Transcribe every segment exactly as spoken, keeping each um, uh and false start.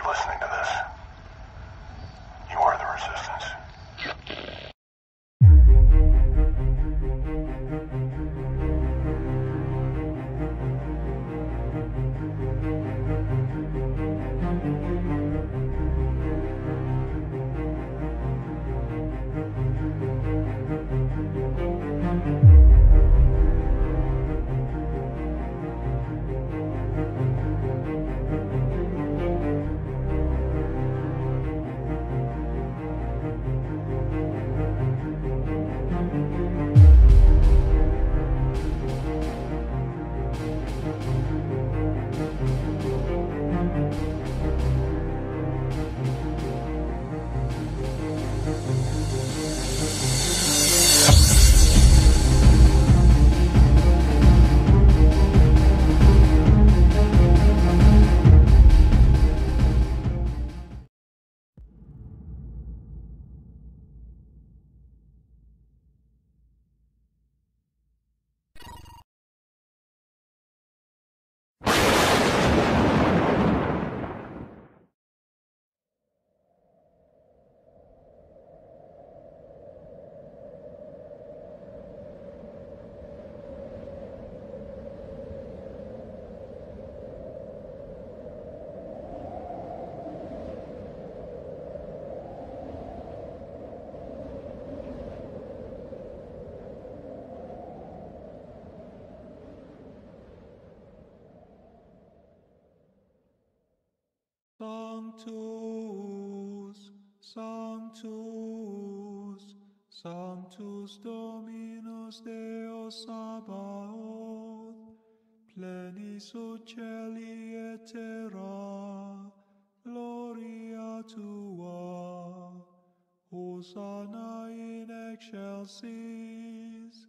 you're listening to this, you are the resistance. Sanctus, Sanctus, Sanctus Dominus Deus Sabaoth, plenis ut celi et terra, gloria tua, Hosanna in excelsis,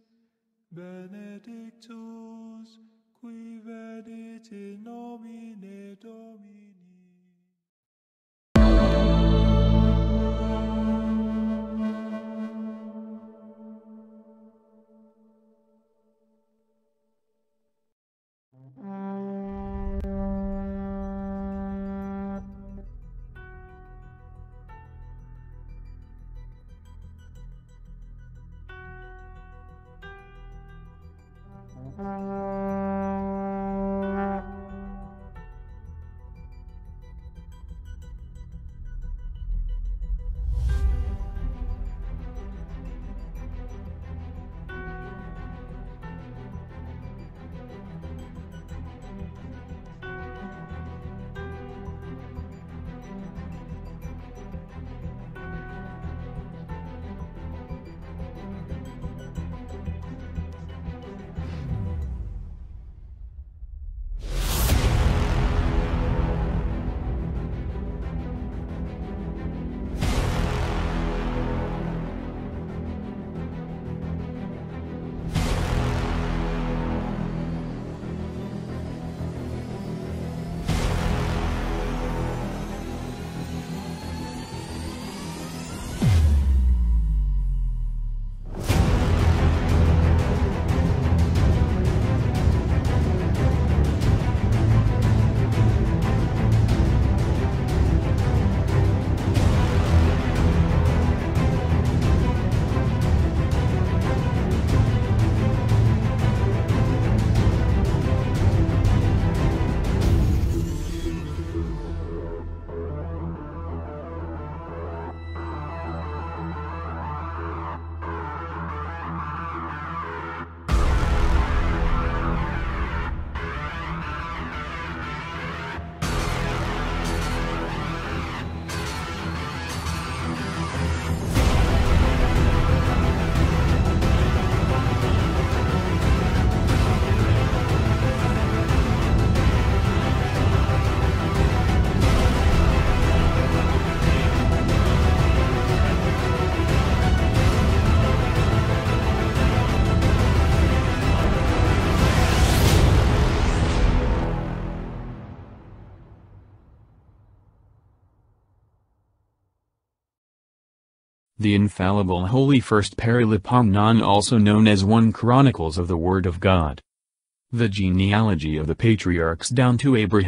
benedictus qui venit in nomine Domini. The infallible Holy First Paralipomenon, also known as one Chronicles of the Word of God. The genealogy of the patriarchs down to Abraham,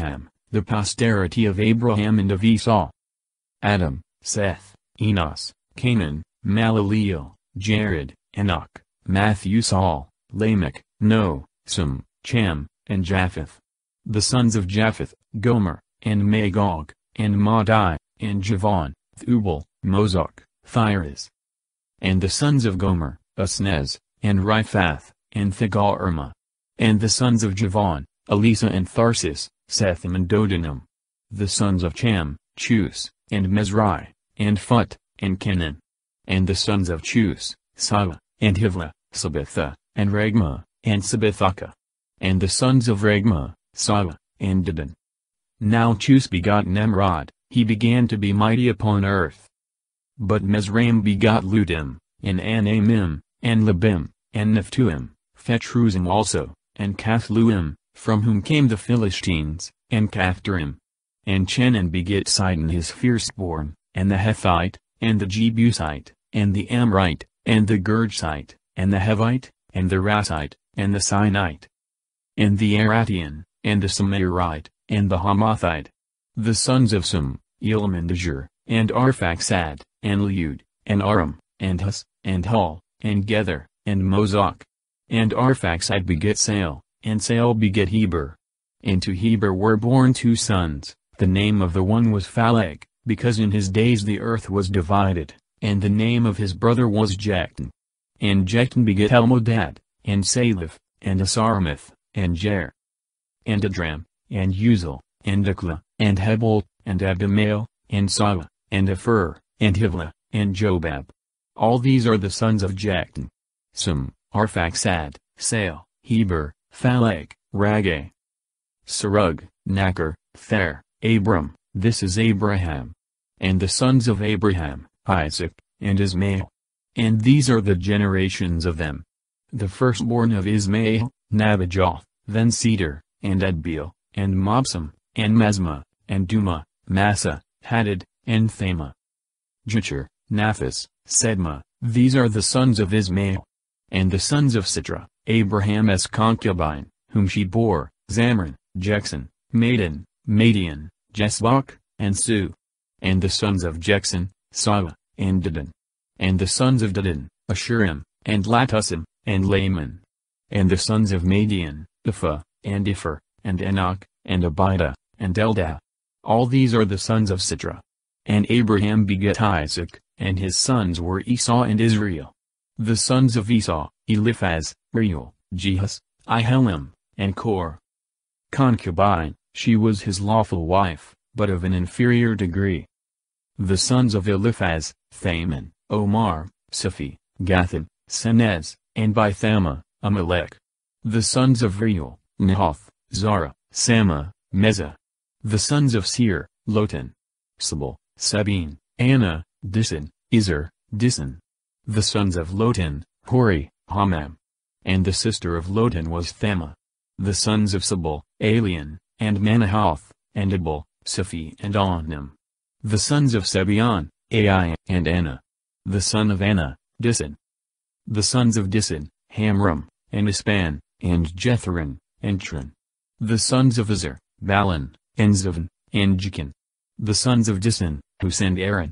the posterity of Abraham and of Esau. Adam, Seth, Enos, Canaan, Malaleel, Jared, Enoch, Matthew-Saul, Lamech, Noah, Sem, Cham, and Japheth. The sons of Japheth, Gomer, and Magog, and Madai, and Javan, Thubal, Mozok, Thyres. And the sons of Gomer, Asnez, and Riphath, and Thigarma. And the sons of Javan, Elisa and Tharsis, Setham and Dodanim. The sons of Cham, Chus, and Mezrai, and Phut, and Kenan. And the sons of Chus, Sala, and Hivla, Sabitha, and Regma, and Sabithaka. And the sons of Regma, Sala, and Dedan. Now Chus begot Nimrod, he began to be mighty upon earth. But Mizraim begot Ludim, and Anamim, and Labim, and Nephtuim, Phetrusim also, and Cathluim, from whom came the Philistines, and Caphtorim. And Chenan begat Sidon his firstborn, and the Hethite, and the Jebusite, and the Amorite, and the Girgite, and the Hevite, and the Rasite, and the Sinite. And the Aratian, and the Samarite, and the Hamathite. The sons of Sem, Elam and Ajur, and Arphaxad, and Liud, and Aram, and Hus, and Hul, and Gether, and Mozok. And Arphaxad begat Sael, and Sael begat Heber. And to Heber were born two sons, the name of the one was Phaleg, because in his days the earth was divided, and the name of his brother was Jecton. And Jecton begat Elmodad, and Saliph, and Asaramith, and Jer, and Adram, and Uzal, and Dikla, and Hebel, and Abimael, and Sala, and Epher, and Hivla, and Jobab. All these are the sons of Jecton. Sem, Arphaxad, Sael, Heber, Phaleg, Rageh, Serug, Nachor, Ther, Abram, this is Abraham. And the sons of Abraham, Isaac, and Ismael. And these are the generations of them. The firstborn of Ismael, Nabajoth, then Cedar, and Adbeel, and Mobsam, and Mesma, and Duma, Massa, Hadad, and Thama. Jetur, Naphis, Sedma, these are the sons of Ismael. And the sons of Sitra, Abraham's concubine, whom she bore, Zamran, Jexon, Madan, Madian, Jesbach, and Su. And the sons of Jexon, Sala, and Dedan. And the sons of Dedan, Ashurim, and Latusim, and Laman. And the sons of Madian, Epha, and Ipher, and Enoch, and Abida, and Eldah. All these are the sons of Sitra. And Abraham begat Isaac, and his sons were Esau and Israel. The sons of Esau, Eliphaz, Reuel, Jehus, Ahilam, and Kor. Concubine, she was his lawful wife, but of an inferior degree. The sons of Eliphaz, Thaman, Omar, Sephi, Gatham, Senez, and by Thama, Amalek. The sons of Reuel, Nahath, Zara, Sama, Meza. The sons of Seir, Lotan, Sabal, Sabine, Anna, Disan, Izer, Disan. The sons of Lotan, Hori, Hamam. And the sister of Lotan was Thama. The sons of Sabal, Alian, and Manahath, and Abel, Sephi and Onim. The sons of Sebion, Ai and Anna. The son of Anna, Disan. The sons of Disan, Hamram, and Ispan, and Jetharan, and Tran. The sons of Azar, Balan, and Zavan, and Jachin. The sons of Disan, Hus and Aaron.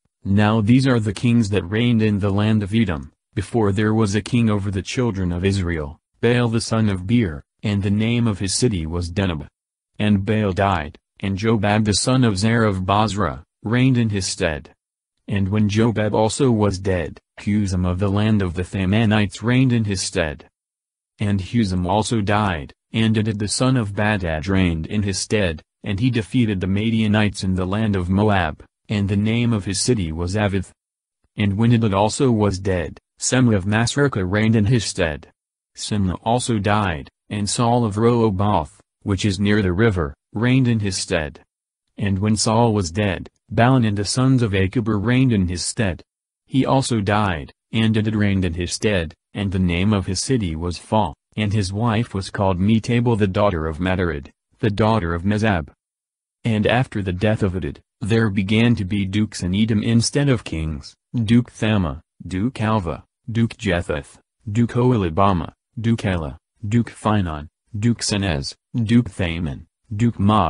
Now these are the kings that reigned in the land of Edom, before there was a king over the children of Israel, Baal the son of Beer, and the name of his city was Deneb. And Baal died, and Jobab the son of Zer of Basra, reigned in his stead. And when Jobab also was dead, Husam of the land of the Thamanites reigned in his stead. And Husam also died, and Adad the son of Badad reigned in his stead, and he defeated the Madianites in the land of Moab, and the name of his city was Avith. And when Adad also was dead, Semla of Masrekah reigned in his stead. Semla also died, and Saul of Rehoboth, which is near the river, reigned in his stead. And when Saul was dead, Balan and the sons of Achbor reigned in his stead. He also died, and Adad reigned in his stead, and the name of his city was Phal, and his wife was called Metabel the daughter of Matarid, the daughter of Mezab. And after the death of Adad, there began to be dukes in Edom instead of kings, Duke Thama, Duke Alva, Duke Jethath, Duke Oholibama, Duke Ela, Duke Phinon, Duke Senez, Duke Thaman, Duke Mobzer,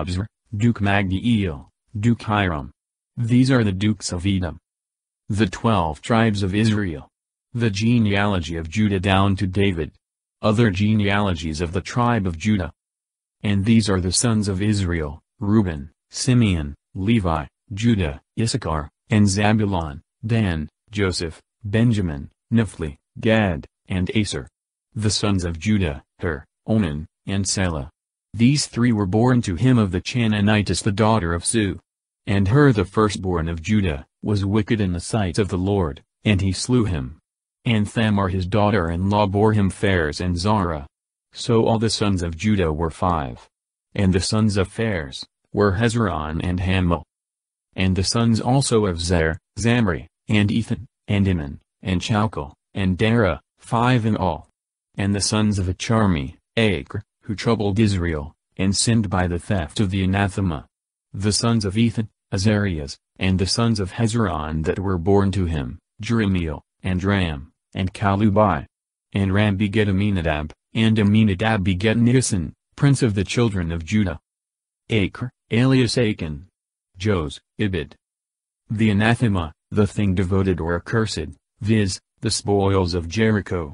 Duke Magdiel, Duke Hiram. These are the dukes of Edom. The twelve tribes of Israel. The genealogy of Judah down to David. Other genealogies of the tribe of Judah. And these are the sons of Israel, Reuben, Simeon, Levi, Judah, Issachar, and Zabulon, Dan, Joseph, Benjamin, Naphtali, Gad, and Aser. The sons of Judah, Er, Onan, and Selah. These three were born to him of the Canaanitess the daughter of Su. And Her the firstborn of Judah, was wicked in the sight of the Lord, and he slew him. And Thamar his daughter-in-law bore him Phares and Zara. So all the sons of Judah were five. And the sons of Phares were Hezron and Hamul. And the sons also of Zer, Zamri, and Ethan, and Iman, and Chalcol, and Dara, five in all. And the sons of Acharmi, Acre, who troubled Israel, and sinned by the theft of the anathema. The sons of Ethan, Azarias, and the sons of Hezron that were born to him, Jeremiel, and Ram, and Kalubai. And Ram begat Aminadab, and Aminadab begat Nissan, prince of the children of Judah. Acre, alias Achan. Jos, Ibid. The anathema, the thing devoted or accursed, viz., the spoils of Jericho.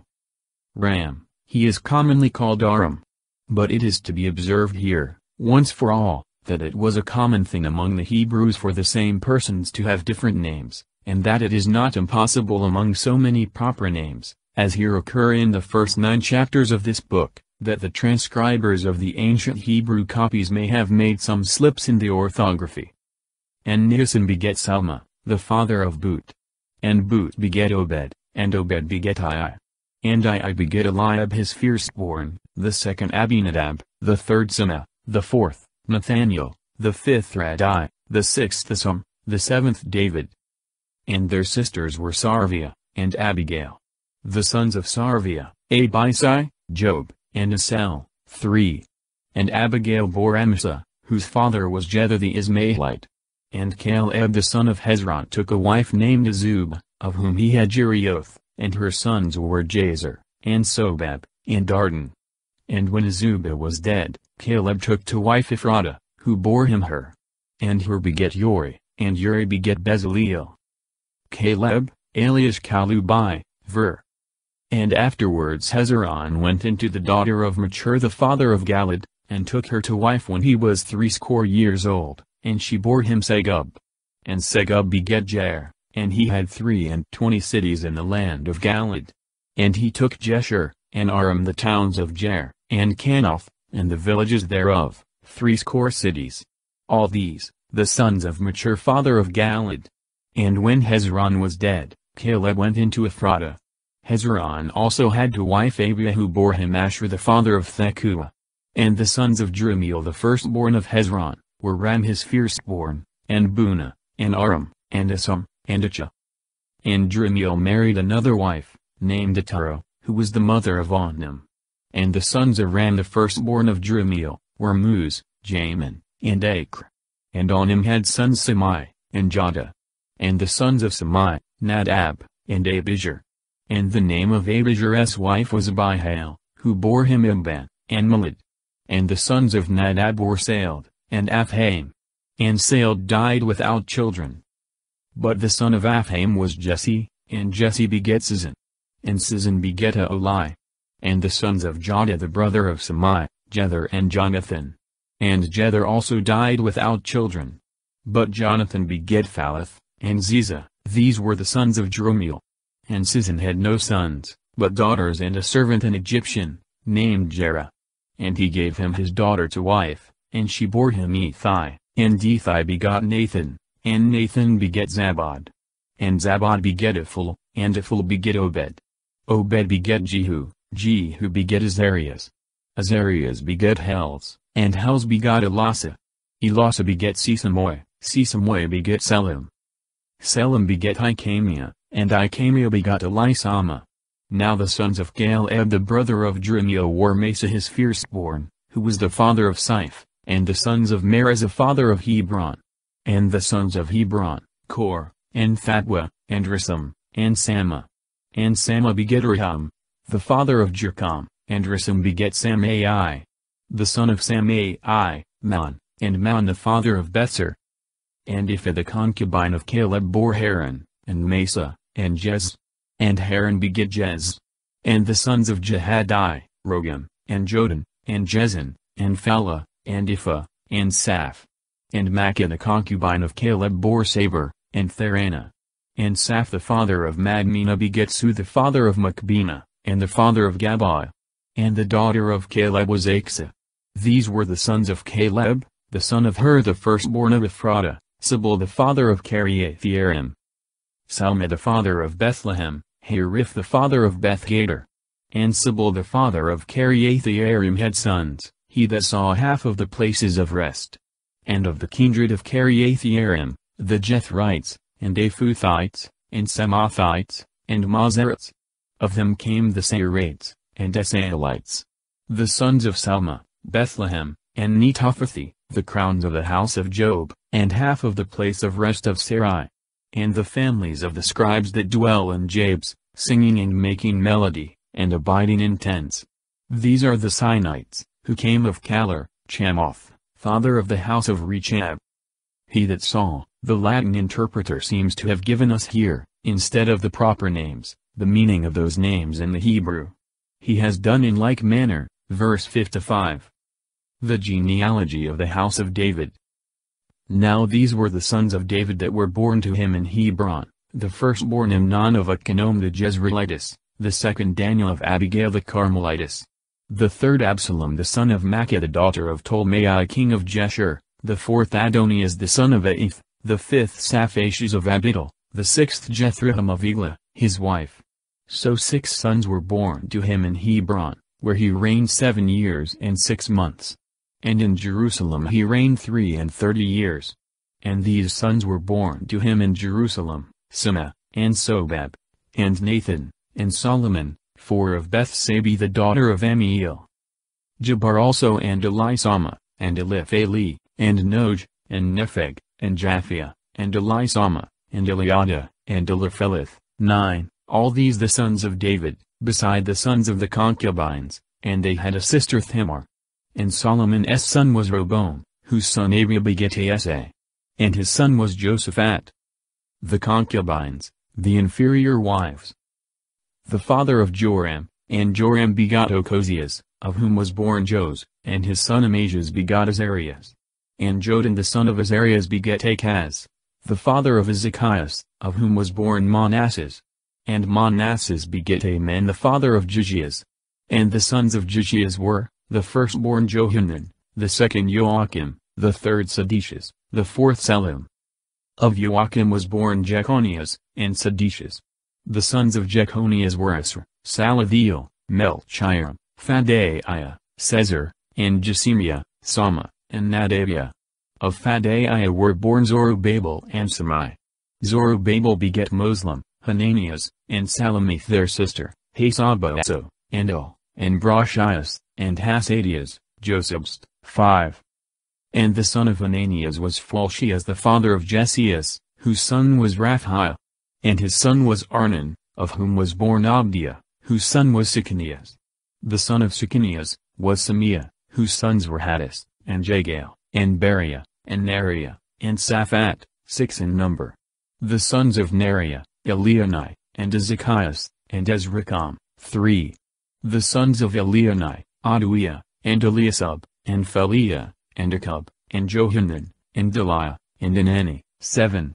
Ram, he is commonly called Aram. But it is to be observed here, once for all, that it was a common thing among the Hebrews for the same persons to have different names, and that it is not impossible among so many proper names, as here occur in the first nine chapters of this book, that the transcribers of the ancient Hebrew copies may have made some slips in the orthography. And Nissan begat Salma, the father of Boot. And Boot begat Obed, and Obed begat Ai. And Ai begat Eliab his firstborn, the second Abinadab, the third Sama, the fourth, Nathaniel, the fifth Radai, the sixth Asam, the seventh David. And their sisters were Sarvia, and Abigail. The sons of Sarvia, Abisai, Job, and Asel, three. And Abigail bore Amasa, whose father was Jether the Ismaelite. And Caleb the son of Hezron took a wife named Azub, of whom he had Jerioth, and her sons were Jazer, and Sobab, and Dardan. And when Azubah was dead, Caleb took to wife Ephradah, who bore him Her. And Her begat Uri, and Uri begat Bezaleel. Caleb, alias Kalubai, Ver. And afterwards Hezron went into the daughter of Machir the father of Galad, and took her to wife when he was threescore years old, and she bore him Segub. And Segub begat Jair, and he had three and twenty cities in the land of Galad. And he took Jeshur, and Aram the towns of Jair, and Canoth, and the villages thereof, threescore cities. All these, the sons of Machir father of Galad. And when Hezron was dead, Caleb went into Ephradah. Hezron also had to wife Abiah who bore him Ashur the father of Thekua. And the sons of Jeremiel the firstborn of Hezron, were Ram his firstborn, and Bunah, and Aram, and Asam, and Achah. And Jeremiel married another wife, named Ataro, who was the mother of Onan. And the sons of Ram the firstborn of Jeremiel, were Muz, Jamin, and Acre. And Onan had sons Samai, and Jada. And the sons of Samai, Nadab, and Abijah. And the name of Abijah's wife was Abihail, who bore him Imban, and Malad. And the sons of Nadab were Saled, and Aphaim. And Saled died without children. But the son of Aphaim was Jesse, and Jesse begat Sizon. And Sizon begat Oli. And the sons of Jada the brother of Samai, Jether and Jonathan. And Jether also died without children. But Jonathan begat Phaleth, and Ziza. These were the sons of Jeremiel. And Sizon had no sons, but daughters and a servant an Egyptian, named Jerah. And he gave him his daughter to wife, and she bore him Ethai, and Ethai begot Nathan, and Nathan begat Zabad. And Zabad begat Ephel, and Ephel begat Obed. Obed begat Jehu, Jehu begat Azarias. Azarias begat Hels, and Hels begot Elasa. Elasa begat Sesamoy, Sesamoy begat Selim. Selim begat Icamiah, and Icamiah begot Elisama. Now the sons of Caleb the brother of Jeremiel were Mesa his firstborn, who was the father of Siph, and the sons of Meres the father of Hebron. And the sons of Hebron, Kor, and Thatwa, and Risam, and Sama. And Sama begat Raham, the father of Jerkam, and Risam begat Samai. The son of Samai, Man, and Maon the father of Betzer. And Ipha the concubine of Caleb bore Haran, and Mesa, and Jez. And Haran begat Jez. And the sons of Jehadai, Rogam, and Jodan, and Jezan, and Phala, and Ipha, and Saph. And Maacah the concubine of Caleb bore Saber, and Therana. And Saph the father of Madmena begat Su the father of Machbena, and the father of Gabai. And the daughter of Caleb was Achsa. These were the sons of Caleb, the son of Hur the firstborn of Ephrata, Sibyl the father of Kiriath-Jearim. Salma the father of Bethlehem, Hariph the father of Beth-Gader. And Sibyl the father of Kiriath-Jearim had sons, he that saw half of the places of rest. And of the kindred of Kiriath-Jearim, the Jethrites, and Aphuthites, and Samothites, and Mozerites. Of them came the Seirites, and Esaelites. The sons of Salma, Bethlehem, and Netophathi, the crowns of the house of Job, and half of the place of rest of Sarai. And the families of the scribes that dwell in Jabes, singing and making melody, and abiding in tents. These are the Sinites, who came of Calor, Chamoth, father of the house of Rechab. He that saw, the Latin interpreter seems to have given us here, instead of the proper names, the meaning of those names in the Hebrew. He has done in like manner, verse fifty-five. The genealogy of the house of David. Now these were the sons of David that were born to him in Hebron, the firstborn Amnon of Achinoam the Jezreelitess, the second Daniel of Abigail the Carmelitess, the third Absalom the son of Maacah the daughter of Tolmai king of Jeshur, the fourth Adonias the son of Aeth, the fifth Saphashus of Abital, the sixth Jethroham of Eglah, his wife. So six sons were born to him in Hebron, where he reigned seven years and six months. And in Jerusalem he reigned three and thirty years. And these sons were born to him in Jerusalem, Sima, and Sobab, and Nathan, and Solomon, four of Bethsabe the daughter of Amiel. Jabbar also and Elisama, and Eliphali, and Noj, and Nepheg, and Japhia, and Elisama, and Eliada, and Elipheleth, nine, all these the sons of David, beside the sons of the concubines, and they had a sister Thamar. And Solomon's son was Roboam, whose son Abia begat Asa. And his son was Josaphat. The concubines, the inferior wives. The father of Joram, and Joram begot Ochozias, of whom was born Jos, and his son Amazias begot Azarias. And Jodan the son of Azarias begat Achaz, the father of Ezekias, of whom was born Manasses. And Manasses begat Aman the father of Jechias. And the sons of Jechias were, the firstborn Johanan, the second Joachim, the third Sedecius, the fourth Salum. Of Joachim was born Jechonias, and Sedecius. The sons of Jechonias were Esra, Salathiel, Melchiram, Phadaiah, Cesar, and Jesimiah, Sama, and Nadabiah. Of Phadaiah were born Zorobabel and Samai. Zorobabel begat Moslam, Hananias, and Salamith their sister, Hasabaso, and El, and Brashias, and Hasadias, Joseph's, five. And the son of Hananias was Phalshias the father of Jesias, whose son was Raphiah. And his son was Arnan, of whom was born Abdiah, whose son was Sychinias. The son of Sychinias, was Samiah, whose sons were Hattis, and Jagal, and Beriah, and Neriah, and Saphat, six in number. The sons of Neriah, Elionai, and Ezekias, and Ezracham, three. The sons of Elionai, Aduiah, and Eliasub, and Phaliah, and Akub, and Johanan, and Deliah, and Anani, seven.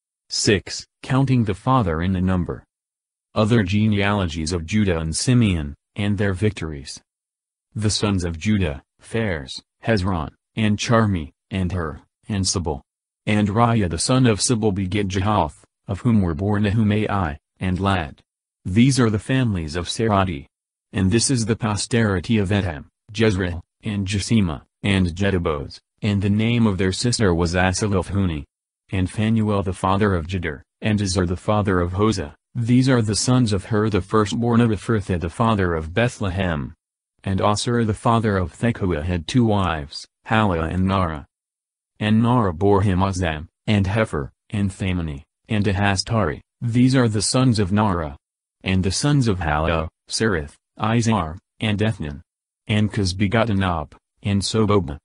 six. Counting the father in the number. Other genealogies of Judah and Simeon, and their victories. The sons of Judah, Phares, Hezron, and Charmi, and Hur, and Sibyl. And Raiah the son of Sibyl begat Jehoth, of whom were born Ahumai, and Lad. These are the families of Saradi. And this is the posterity of Etam, Jezreel, and Jesima, and Jedaboz, and the name of their sister was Asalilphuni. And Phanuel the father of Jeder, and Azar the father of Hosah. These are the sons of Hur the firstborn of Ephrathah the father of Bethlehem. And Asur the father of Thekua had two wives, Halah and Nara. And Nara bore him Azam, and Hefer, and Thamani, and Ahastari. These are the sons of Nara. And the sons of Halah, Sereth, Izar, and Ethnan. And Cuz begot Anab, and Soboba,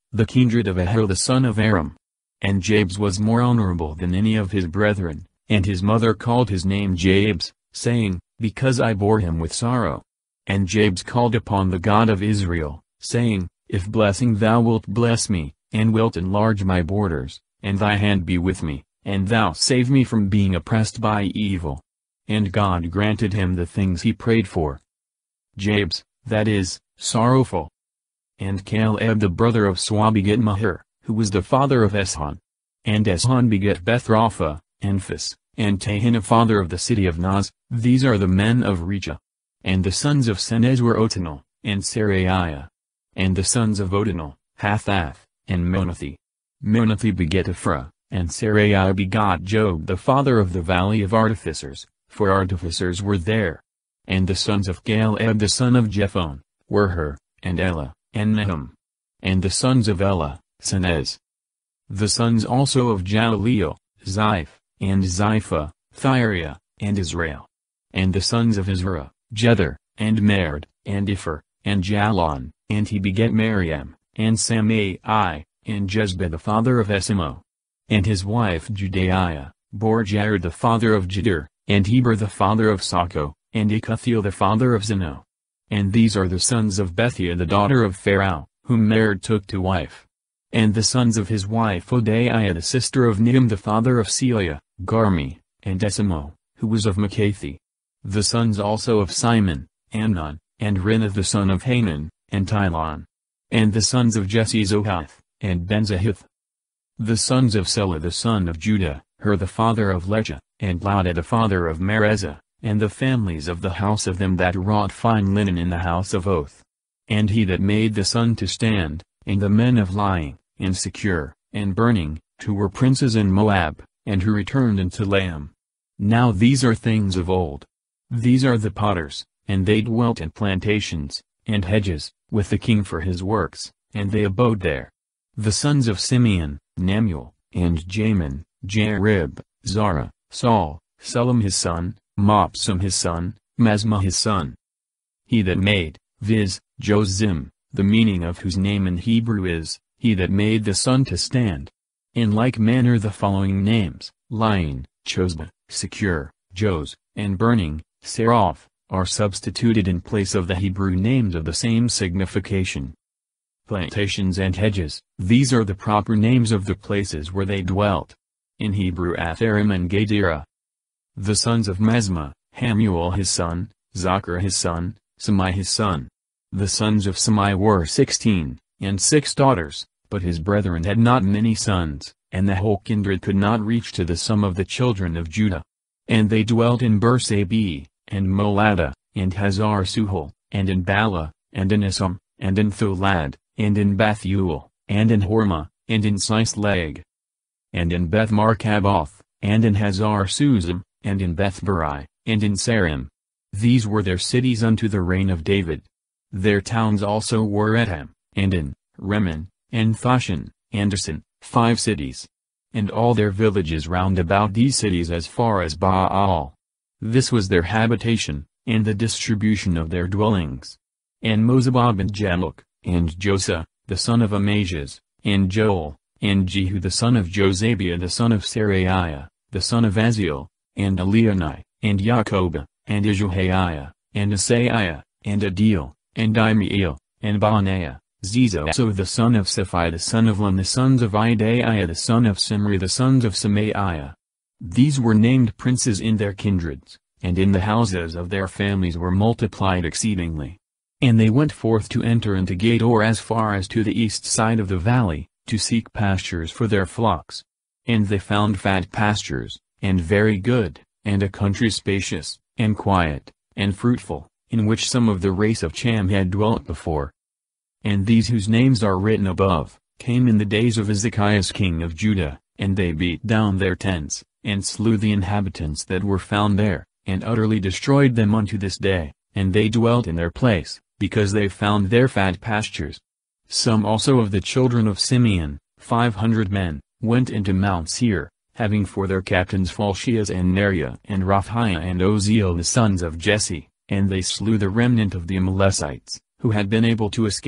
the kindred of Ahar the son of Aram. And Jabes was more honorable than any of his brethren, and his mother called his name Jabes, saying, Because I bore him with sorrow. And Jabes called upon the God of Israel, saying, If blessing thou wilt bless me, and wilt enlarge my borders, and thy hand be with me, and thou save me from being oppressed by evil. And God granted him the things he prayed for. Jabes, that is, sorrowful. And Caleb the brother of Sua begat Mahir, who was the father of Eshon. And Eshon begat Bethrapha, Enphus, and Tahinah father of the city of Naz. These are the men of Recha. And the sons of Senez were Otanel, and Seraiah. And the sons of Otanel, Hathath, and Monathi. Monathi begat Ephra, and Seraiah begot Job the father of the valley of artificers, for artificers were there. And the sons of Caleb the son of Jephon, were Hur, and Elah, and Nahum. And the sons of Elah, Senez. The sons also of Jaleel, Ziph, and Ziphah, Thiriah, and Israel. And the sons of Izrah, Jether, and Merd, and Ipher, and Jalon, and he begat Miriam, and Samai, and Jezbeh the father of Esimo. And his wife Judaiah, bore Jared the father of Jeter, and Heber the father of Sako, and Ikuthiel the father of Zeno. And these are the sons of Bethia the daughter of Pharaoh, whom Merd took to wife. And the sons of his wife Odaiah the sister of Niham the father of Celia, Garmi, and Esimo, who was of Makathi. The sons also of Simon, Amnon, and Rinath the son of Hanan, and Tilon. And the sons of Jesse Zohath, and Benzahith. The sons of Selah the son of Judah, Hur the father of Lecha, and Lauda the father of Merezah, and the families of the house of them that wrought fine linen in the house of Oath. And he that made the sun to stand, and the men of lying, and secure, and burning, who were princes in Moab, and who returned into Laam. Now these are things of old. These are the potters, and they dwelt in plantations, and hedges, with the king for his works, and they abode there. The sons of Simeon, Nemuel, and Jamin, Jarib, Zara, Saul, Selam his son, Mopsam his son, Mesma his son. He that made, viz., Josim, the meaning of whose name in Hebrew is, he that made the sun to stand. In like manner the following names, lying, Chosba, secure, Jos, and burning, Seraph, are substituted in place of the Hebrew names of the same signification. Plantations and hedges, these are the proper names of the places where they dwelt. In Hebrew Atharim and Gadira. The sons of Mesma, Hamuel his son, Zachar his son, Samai his son. The sons of Samai were sixteen, and six daughters, but his brethren had not many sons, and the whole kindred could not reach to the sum of the children of Judah. And they dwelt in Bersabee, and Molada, and Hazar Suhal, and in Bala, and in Isam, and in Tholad, and in Bethuel, and in Hormah, and in Sislag, and in Beth Markaboth, and in Hazar Susam, and in Bethbari, and in Sarim. These were their cities unto the reign of David. Their towns also were Etam, and in Remen, and Thashan, and Asan, five cities. And all their villages round about these cities as far as Baal. This was their habitation, and the distribution of their dwellings. And Mozabab and Jaluk, and Josa, the son of Amazes, and Joel, and Jehu the son of Josabiah the son of Seraiah, the son of Aziel, and Elionai, and Jacob, and Ijuhaiah, and Asaiah, and Adil, and Imiel, and Baanaiah, Zizo the son of Sephi the son of Lon the sons of Idaiah the son of Simri the sons of Semaiah. These were named princes in their kindreds, and in the houses of their families were multiplied exceedingly. And they went forth to enter into Gedor as far as to the east side of the valley, to seek pastures for their flocks. And they found fat pastures, and very good, and a country spacious, and quiet, and fruitful, in which some of the race of Cham had dwelt before. And these whose names are written above, came in the days of Ezekias king of Judah, and they beat down their tents, and slew the inhabitants that were found there, and utterly destroyed them unto this day, and they dwelt in their place, because they found their fat pastures. Some also of the children of Simeon, five hundred men, went into Mount Seir, having for their captains Phalshias and Neriah and Raphiah and Oziel the sons of Jesse, and they slew the remnant of the Amalekites, who had been able to escape,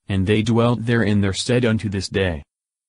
and they dwelt there in their stead unto this day.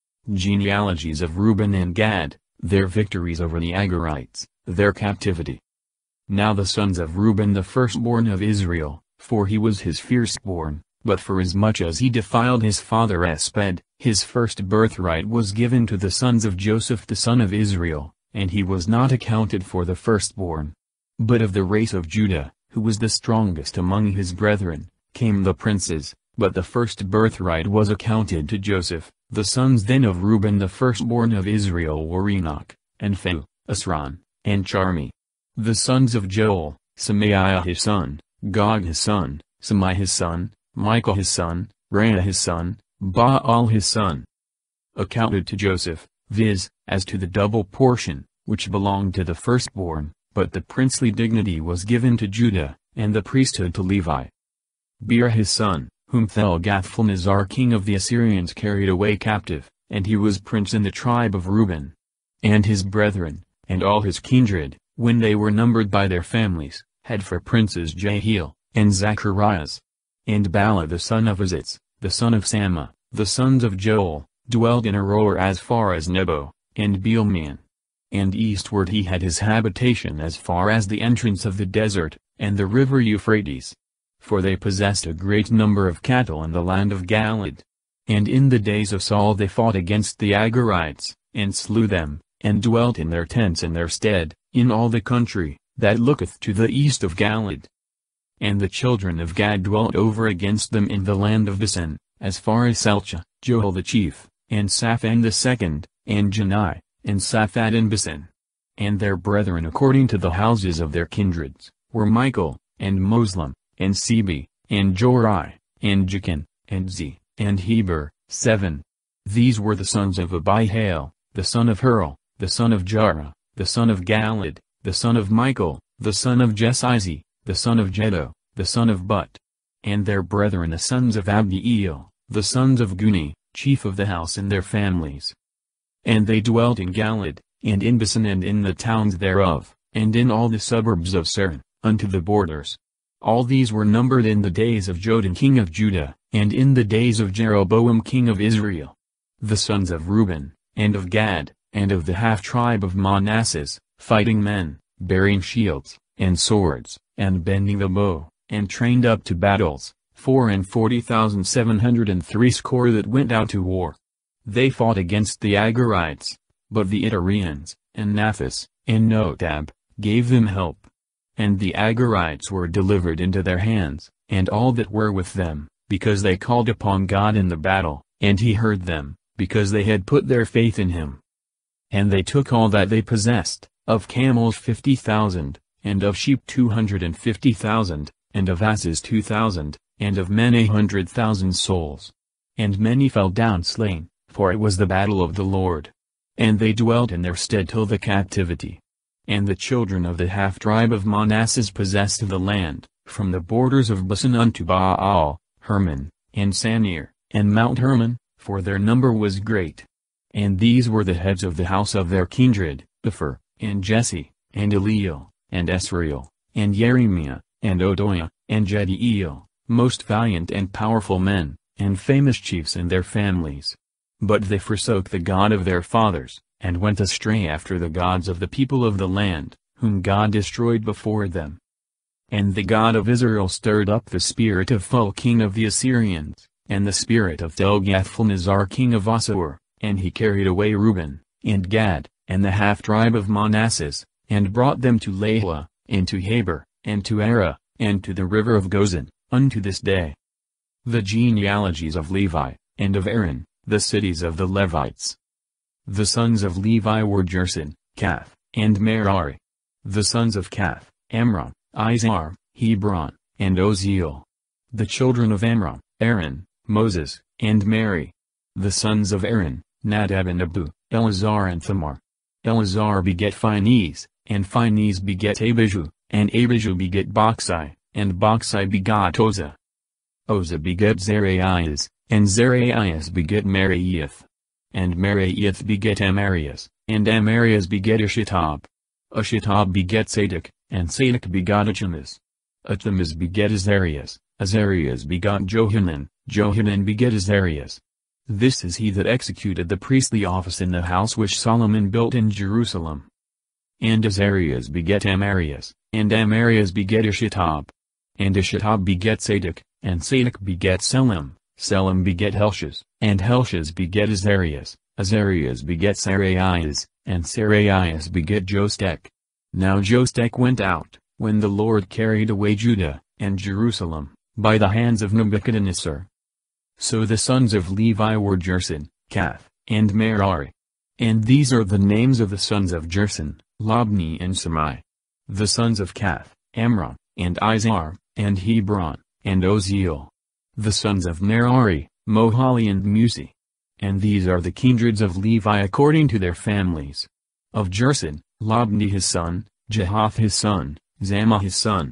Genealogies of Reuben and Gad, their victories over the Agarites, their captivity. Now the sons of Reuben the firstborn of Israel, for he was his firstborn, but forasmuch as he defiled his father Esped, his first birthright was given to the sons of Joseph the son of Israel, and he was not accounted for the firstborn. But of the race of Judah, who was the strongest among his brethren, came the princes, but the first birthright was accounted to Joseph. The sons then of Reuben the firstborn of Israel were Enoch, and Phalu, Asran, and Charmi. The sons of Joel, Semaiah his son, Gog his son, Samai his son, Michael his son, Rhea his son, Baal his son. Accounted to Joseph, viz., as to the double portion, which belonged to the firstborn, but the princely dignity was given to Judah, and the priesthood to Levi. Beer his son, whom Telgath-Pilnazar king of the Assyrians carried away captive, and he was prince in the tribe of Reuben. And his brethren, and all his kindred, when they were numbered by their families, had for princes Jehiel, and Zacharias. And Bala the son of Azitz, the son of Sama, the sons of Joel, dwelt in Aroer as far as Nebo, and Beelman. And eastward he had his habitation as far as the entrance of the desert, and the river Euphrates. For they possessed a great number of cattle in the land of Galilee. And in the days of Saul they fought against the Agarites, and slew them, and dwelt in their tents in their stead, in all the country, that looketh to the east of Galilee. And the children of Gad dwelt over against them in the land of Bashan, as far as Salcha, Joel the chief, and Saphan the second, and Janai, and Saphad in Bashan. And their brethren according to the houses of their kindreds, were Michael, and Moslam, and Sebi, and Jorai, and Jachin, and Ze, and Heber, seven. These were the sons of Abihail, the son of Hurl, the son of Jarah, the son of Galad, the son of Michael, the son of Jesizi, the son of Jedo, the son of But. And their brethren the sons of Abdiel, the sons of Guni, chief of the house in their families. And they dwelt in Galad, and in Bashan and in the towns thereof, and in all the suburbs of Saran, unto the borders. All these were numbered in the days of Jodan king of Judah, and in the days of Jeroboam king of Israel. The sons of Reuben, and of Gad, and of the half-tribe of Manasseh, fighting men, bearing shields, and swords, and bending the bow, and trained up to battles, four and forty thousand seven hundred and threescore that went out to war. They fought against the Agarites, but the Itareans, and Naphis, and Notab, gave them help. And the Agarites were delivered into their hands, and all that were with them, because they called upon God in the battle, and he heard them, because they had put their faith in him. And they took all that they possessed, of camels fifty thousand, and of sheep two hundred and fifty thousand, and of asses two thousand, and of men a hundred thousand souls. And many fell down slain, for it was the battle of the Lord. And they dwelt in their stead till the captivity. And the children of the half-tribe of Manasseh possessed the land, from the borders of Bashan unto Baal, Hermon, and Sanir, and Mount Hermon, for their number was great. And these were the heads of the house of their kindred, Epher, and Jesse, and Eliel, and Esrael, and Jeremiah, and Odoiah, and Jediel, most valiant and powerful men, and famous chiefs in their families. But they forsook the God of their fathers, and went astray after the gods of the people of the land, whom God destroyed before them. And the God of Israel stirred up the spirit of Phul king of the Assyrians, and the spirit of Telgath-Pilnazar king of Assur, and he carried away Reuben, and Gad, and the half-tribe of Manasseh, and brought them to Lahla, and to Habor, and to Ara, and to the river of Gozan, unto this day. The genealogies of Levi, and of Aaron, the cities of the Levites. The sons of Levi were Jerson, Kath, and Merari. The sons of Kath, Amram, Izhar, Hebron, and Oziel. The children of Amram, Aaron, Moses, and Mary. The sons of Aaron, Nadab and Abihu, Eleazar and Thamar. Eleazar beget Phinehas, and Phinehas beget Abiju, and Abiju beget Boxai, and Boxai begot Oza. Oza beget Zeraias, and Zeraias beget Meraioth. And Meraioth beget Amarias, and Amarias beget Ashitob. Ashitob beget Sadak, and Sadak begot Achimas. Athamas begat Azarias, Azarias begot Johanan, Johanan begat Azarias. This is he that executed the priestly office in the house which Solomon built in Jerusalem. And Azarias begat Amarias, and Amarias begat Ishittab. And Ishittab begat Sadok, and Sadok begat Selim, Selim begat Helshaz, and Helshaz begat Azarias, Azarias begat Saraias, and Saraias begat Jostek. Now Jostek went out, when the Lord carried away Judah, and Jerusalem, by the hands of Nebuchadnezzar. So the sons of Levi were Jerson, Kath, and Merari. And these are the names of the sons of Jerson, Labni and Samai. The sons of Kath, Amram, and Izhar, and Hebron, and Oziel. The sons of Merari, Mohali and Musi. And these are the kindreds of Levi according to their families. Of Jerson, Labni his son, Jehath his son, Zama his son,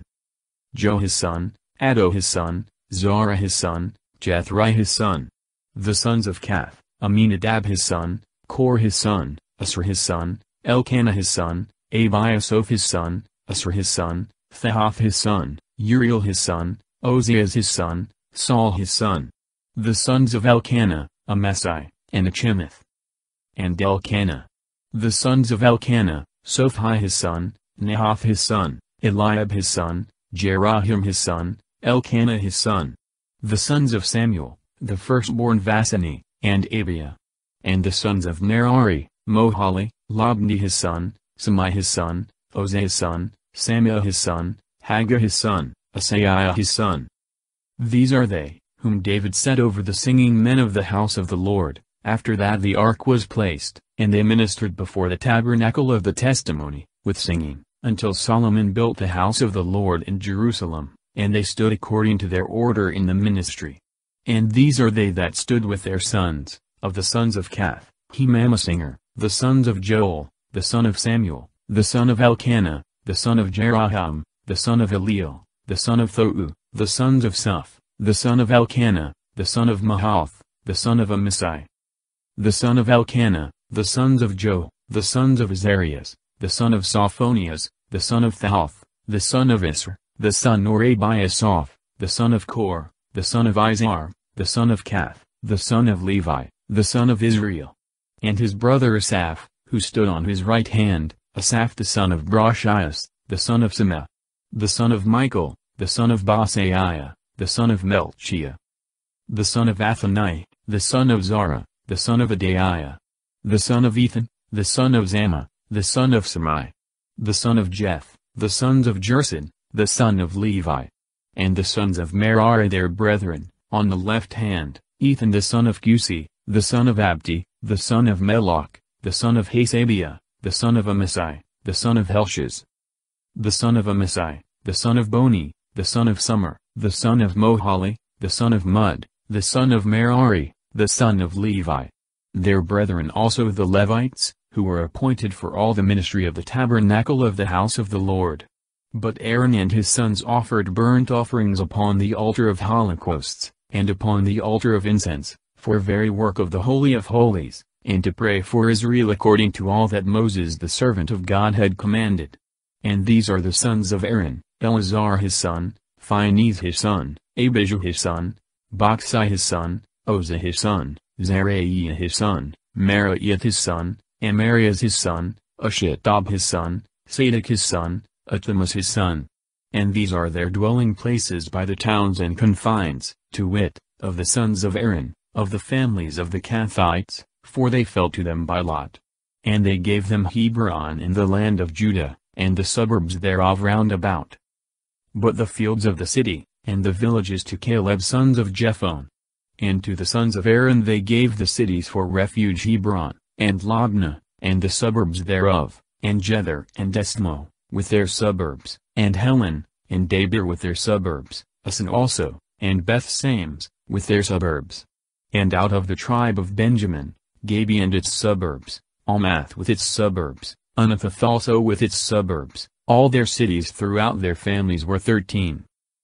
Jo his son, Addo his son, Zara his son, Jethri his son. The sons of Kath, Aminadab his son, Kor his son, Asra his son, Elkanah his son, Abiasoph his son, Asra his son, Thehath his son, Uriel his son, Ozias his son, Saul his son. The sons of Elkanah, Amasai, and Achimeth. And Elkanah. The sons of Elkanah, Sophai his son, Nahath his son, Eliab his son, Jerahim his son, Elkanah his son. The sons of Samuel, the firstborn Vasani, and Abiah. And the sons of Merari, Mohali, Labni his son, Samai his son, Ozeh his son, Samuel his son, Haggah his son, Asaiah his son. These are they, whom David set over the singing men of the house of the Lord. After that the ark was placed, and they ministered before the tabernacle of the testimony, with singing, until Solomon built the house of the Lord in Jerusalem, and they stood according to their order in the ministry. And these are they that stood with their sons, of the sons of Kath, Hemam a singer, the sons of Joel, the son of Samuel, the son of Elkanah, the son of Jeraham, the son of Eliel, the son of Thohu, the sons of Suph, the son of Elkanah, the son of Mahath, the son of Amasai. The son of Elkanah, the sons of Jo, the sons of Azarias, the son of Sophonias, the son of Thahath, the son of Isra, the son or Abiasaph, the son of Kor, the son of Izhar, the son of Kath, the son of Levi, the son of Israel. And his brother Asaph, who stood on his right hand, Asaph the son of Brashias, the son of Semah, the son of Michael, the son of Basaiah, the son of Melchiah, the son of Athani, the son of Zara, the son of Adaiah, the son of Ethan, the son of Zama, the son of Samai, the son of Jeth, the sons of Jerson, the son of Levi. And the sons of Merari their brethren, on the left hand, Ethan the son of Cusi, the son of Abdi, the son of Melach, the son of Hasabiah, the son of Amasai, the son of Helshaz, the son of Amasai, the son of Boni, the son of Summer, the son of Mohali, the son of Mud, the son of Merari, the son of Levi. Their brethren also the Levites, who were appointed for all the ministry of the tabernacle of the house of the Lord. But Aaron and his sons offered burnt offerings upon the altar of holocausts, and upon the altar of incense, for very work of the Holy of Holies, and to pray for Israel according to all that Moses the servant of God had commanded. And these are the sons of Aaron, Eleazar his son, Phinehas his son, Abijah his son, Boxai his son, Oza his son, Zariah his son, Meraiah his son, Amarias his son, Ashittab his son, Sadok his son, Athamas his son. And these are their dwelling places by the towns and confines, to wit, of the sons of Aaron, of the families of the Kathites, for they fell to them by lot. And they gave them Hebron in the land of Judah, and the suburbs thereof round about. But the fields of the city, and the villages to Caleb sons of Jephone. And to the sons of Aaron they gave the cities for refuge Hebron, and Labnah, and the suburbs thereof, and Jether and Esmo, with their suburbs, and Helen, and Debir with their suburbs, Asan also, and Beth-Sames, with their suburbs. And out of the tribe of Benjamin, Gabi and its suburbs, Almath with its suburbs, Anathoth also with its suburbs, all their cities throughout their families were thirteen.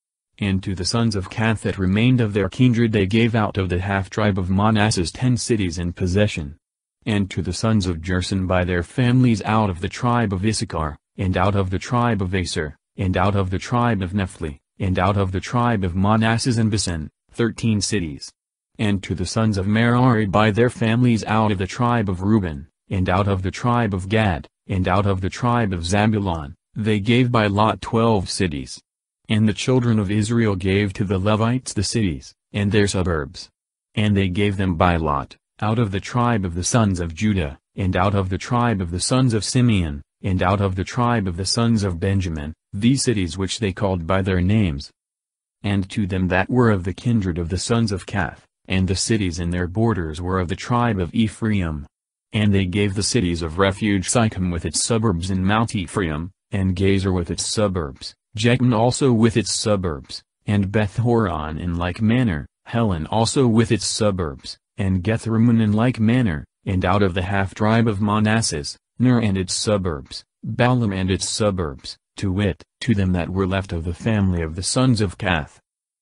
And to the sons of Kath that remained of their kindred they gave out of the half-tribe of Manasseh ten cities in possession. And to the sons of Jerson by their families out of the tribe of Issachar, and out of the tribe of Aser, and out of the tribe of Nephtali, and out of the tribe of Manasseh and Basan, thirteen cities. And to the sons of Merari by their families out of the tribe of Reuben, and out of the tribe of Gad, and out of the tribe of Zabulon, they gave by lot twelve cities. And the children of Israel gave to the Levites the cities, and their suburbs. And they gave them by lot, out of the tribe of the sons of Judah, and out of the tribe of the sons of Simeon, and out of the tribe of the sons of Benjamin, these cities which they called by their names. And to them that were of the kindred of the sons of Kath, and the cities in their borders were of the tribe of Ephraim. And they gave the cities of refuge Sychem with its suburbs in Mount Ephraim, and Gazer with its suburbs, Jechem also with its suburbs, and Beth-horon in like manner, Helen also with its suburbs, and Gethrimmon in like manner, and out of the half-tribe of Manasseh, Ner and its suburbs, Balaam and its suburbs, to wit, to them that were left of the family of the sons of Kath.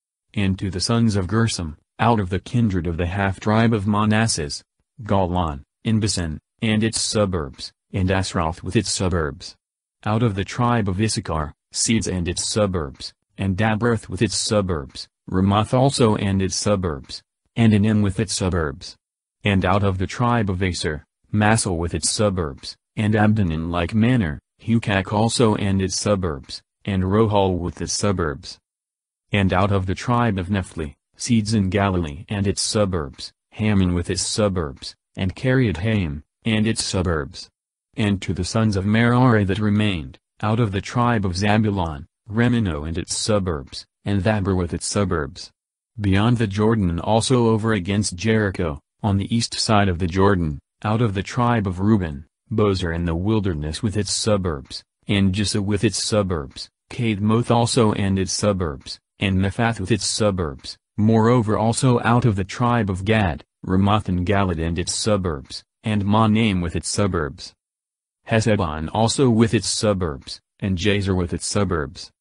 And to the sons of Gershom, out of the kindred of the half-tribe of Manasseh, Golan, in Basan, and its suburbs, and Asroth with its suburbs. Out of the tribe of Issachar, Seeds and its suburbs, and Dabrath with its suburbs, Ramoth also and its suburbs, and Anim with its suburbs. And out of the tribe of Aser, Massel with its suburbs, and Abdon in like manner, Hukak also and its suburbs, and Rohal with its suburbs. And out of the tribe of Nephtali, Seeds in Galilee and its suburbs, Hammon with its suburbs, and Kiriath-Haim, and its suburbs. And to the sons of Merari that remained, out of the tribe of Zabulon, Remino and its suburbs, and Thabor with its suburbs. Beyond the Jordan also over against Jericho, on the east side of the Jordan, out of the tribe of Reuben, Bozer in the wilderness with its suburbs, and Jissa with its suburbs, Kadmoth also and its suburbs, and Mephath with its suburbs, moreover also out of the tribe of Gad, Ramoth and Galad and its suburbs, and Mahanaim with its suburbs. Hesebon also with its suburbs, and Jazer with its suburbs.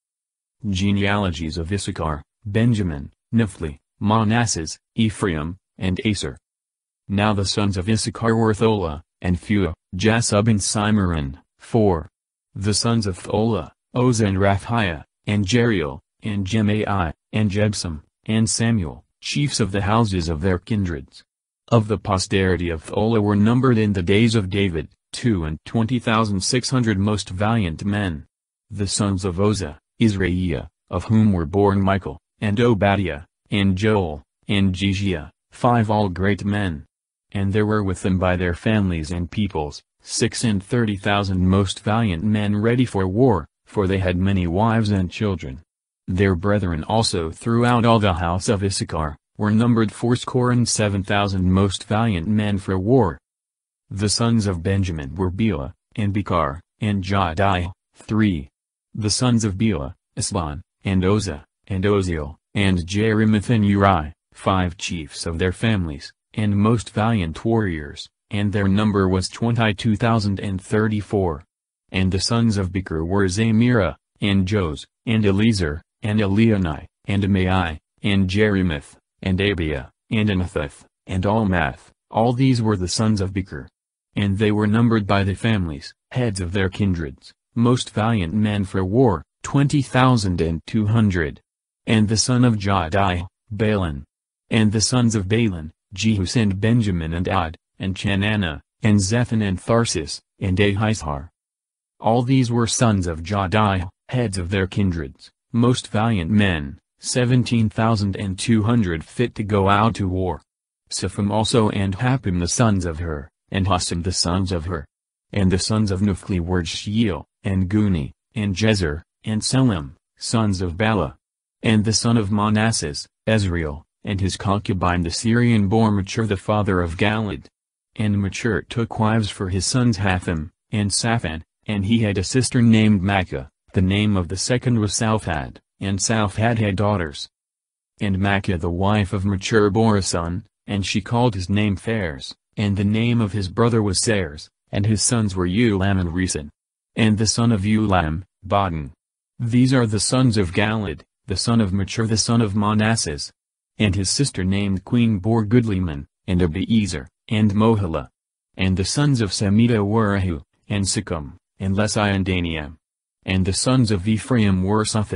Genealogies of Issachar, Benjamin, Nephtali, Manasseh, Ephraim, and Aser. Now the sons of Issachar were Thola, and Phua, Jasub and Cimeron, four. The sons of Thola, Oza and Raphiah, and Jeriel, and Jemai, and Jebsam, and Samuel, chiefs of the houses of their kindreds. Of the posterity of Thola were numbered in the days of David, two and twenty thousand six hundred most valiant men. The sons of Oza, Israiah, of whom were born Michael, and Obadiah, and Joel, and Jehiah, five all great men. And there were with them by their families and peoples, six and thirty thousand most valiant men ready for war, for they had many wives and children. Their brethren also throughout all the house of Issachar, were numbered fourscore and seven thousand most valiant men for war. The sons of Benjamin were Bela, and Bekar, and Jadiah, three. The sons of Bela, Esbon, and Oza, and Oziel, and Jerimoth and Uri, five chiefs of their families, and most valiant warriors, and their number was twenty-two thousand and thirty-four. And the sons of Becher were Zamira, and Jos, and Eliezer, and Elionai, and Amai, and Jerimoth, and Abiah, and Anathoth, and Almath, all these were the sons of Becher. And they were numbered by the families, heads of their kindreds, most valiant men for war, twenty thousand and two hundred. And the son of Jadiah, Balaam. And the sons of Balaam, Jehus and Benjamin and Ad, and Chananah, and Zethan and Tharsis, and Ahishar. All these were sons of Jadiah, heads of their kindreds, most valiant men, seventeen thousand and two hundred fit to go out to war. Sepham also and Happim the sons of Hur, and Hussam the sons of Hur. And the sons of Nephtali were Sheil, and Guni, and Jezer, and Selim, sons of Bala. And the son of Manasseh, Ezrael, and his concubine the Syrian bore Machir the father of Galad. And Machir took wives for his sons Hatham, and Saphan, and he had a sister named Makkah, the name of the second was Salphad, and Salphad had daughters. And Makkah the wife of Machir bore a son, and she called his name Phares, and the name of his brother was Seres, and his sons were Ulam and Resan. And the son of Ulam, Badan. These are the sons of Galad, the son of Machir the son of Manasseh. And his sister named Queen bore Goodliman, and Abiezer, and Mohilah. And the sons of Semida were Ahu, and Sikkim, and Lesai and Daniam. And the sons of Ephraim were Suthilah,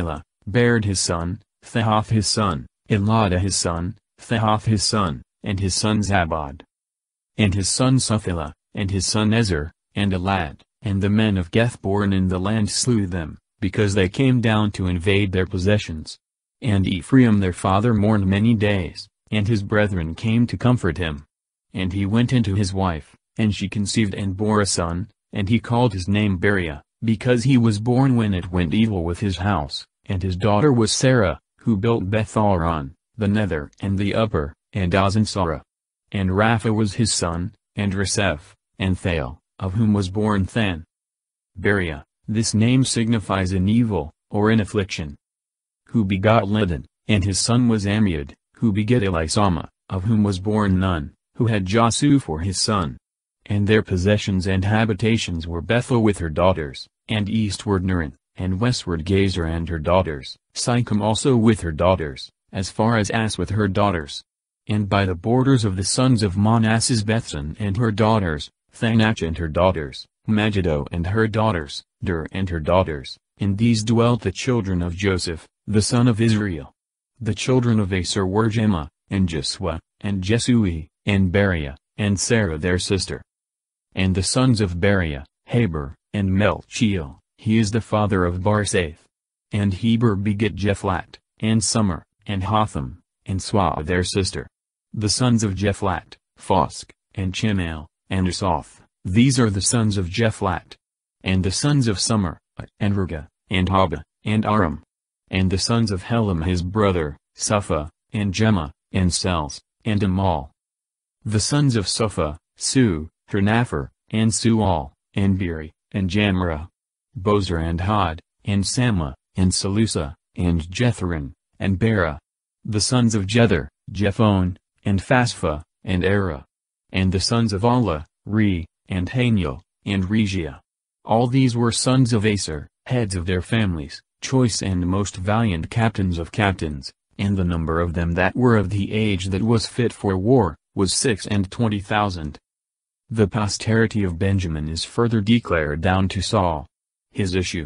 Bared his son, Theoth his son, Elada his son, Theoth his son, and his son Zabad. And his son Suphila, and his son Ezer, and Elad, and the men of Geth born in the land slew them, because they came down to invade their possessions. And Ephraim their father mourned many days, and his brethren came to comfort him. And he went into his wife, and she conceived and bore a son, and he called his name Beriah, because he was born when it went evil with his house. And his daughter was Sarah, who built Beth-horon, the nether and the upper, and Azan-sarah. And Rapha was his son, and Reseph, and Thael, of whom was born Than. Beriah, this name signifies an evil, or an affliction. Who begot Ladan, and his son was Ammiud, who begat Elisama, of whom was born Nun, who had Jasu for his son. And their possessions and habitations were Bethel with her daughters, and eastward Nurin, and westward Gezer and her daughters, Sychem also with her daughters, as far as As with her daughters. And by the borders of the sons of Manasseh Bethsan and her daughters, Thanach and her daughters, Megiddo and her daughters, Dur and her daughters, in these dwelt the children of Joseph, the son of Israel. The children of Aser were Jemah, and Jesua, and Jesui, and Beriah, and Sarah their sister. And the sons of Beriah, Heber, and Melchiel, he is the father of Barsaith. And Heber begat Jephlat, and Summer, and Hotham, and Swah their sister. The sons of Jephlat, Fosk, and Chimael, and Usoth, these are the sons of Jephlat. And the sons of Summer, and Ruga, and Haba, and Aram. And the sons of Helam his brother, Supha, and Jemah, and Sels, and Amal. The sons of Supha, Su, Hernapher, and Sual, and Beri, and Jamra. Bozer and Had, and Sama, and Salusa, and Jetharin, and Bera. The sons of Jether, Jephon, and Phasphah, and Era. And the sons of Allah, Re, and Haniel, and Regia. All these were sons of Aser, heads of their families, choice and most valiant captains of captains, and the number of them that were of the age that was fit for war, was six and twenty thousand. The posterity of Benjamin is further declared down to Saul. His issue.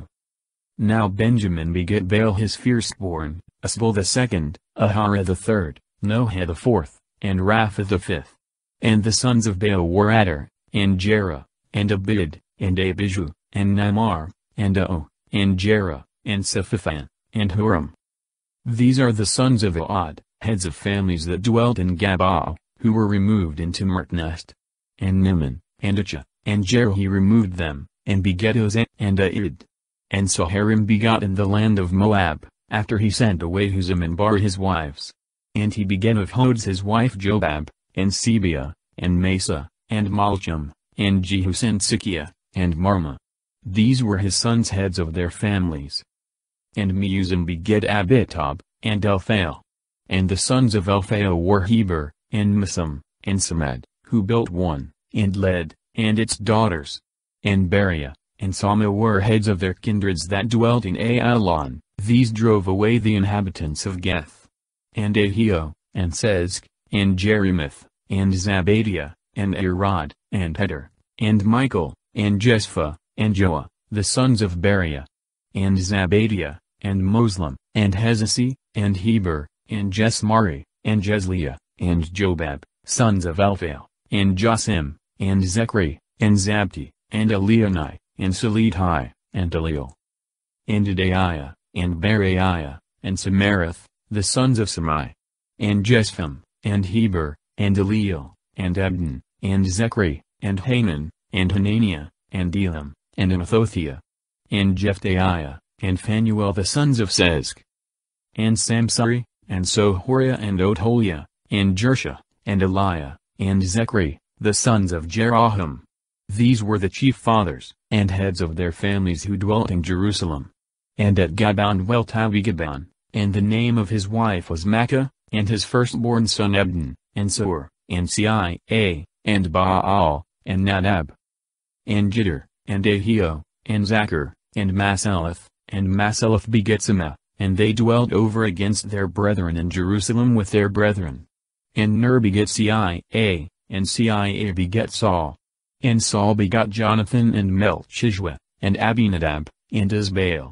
Now Benjamin begat Baal his firstborn, Asbel the second, Ahara the third, Nohah the fourth, and Rapha the fifth. And the sons of Baal were Adar, and Jerah, and Abid, and Abiju, and Namar, and Ao, and Jerah, and Sephaphah, and Huram. These are the sons of Aad, heads of families that dwelt in Gabaa, who were removed into Martnest. And Nimon, and Acha, and Jerah he removed them, and begat Uzan, and Aid. And Saharim begot in the land of Moab, after he sent away Huzam and Bar his wives. And he begat of Hodes his wife Jobab, and Sebia, and Mesa, and Malcham, and Jehus and Sikia, and Marma. These were his sons heads of their families. And Meuzam begat Abitab, and Elphael. And the sons of Elphael were Heber, and Misam, and Samad, who built one, and Led, and its daughters. And Beriah, and Sama were heads of their kindreds that dwelt in Aalon, these drove away the inhabitants of Geth. And Ahio, and Sezk, and Jerimoth, and Zabadiah, and Arad, and Heder, and Michael, and Jespha, and Joah, the sons of Beriah. And Zabadiah, and Moslam, and Hezesi, and Heber, and Jesmari, and Jesliah, and Jobab, sons of Elphael, and Josim, and Zechri, and Zabti, and Elionai, and Salidhai, and Eliel. And Adaiah, and Beraiah, and Samarith, the sons of Samai. And Jespham, and Heber, and Eliel, and Abdon, and Zechri, and Hanan, and Hananiah, and Elam, and Anathothia. And Jephthaiah, and Phanuel the sons of Sezk. And Samsari, and Sohoriah and Otholiah, and Jersha, and Eliah, and Zechri, the sons of Jeroham. These were the chief fathers, and heads of their families who dwelt in Jerusalem. And at Gaban dwelt Abigaban, and the name of his wife was Makkah, and his firstborn son Ebden, and Sur, and Cia, and Baal, and Nadab. And Jidder, and Ahio, and Zachar, and Masaleth, and Masaleth begat Samah, and they dwelt over against their brethren in Jerusalem with their brethren. And Ner begat Cia, and Cia begat Saul. And Saul begot Jonathan and Melchishua, and Abinadab, and Isbaal.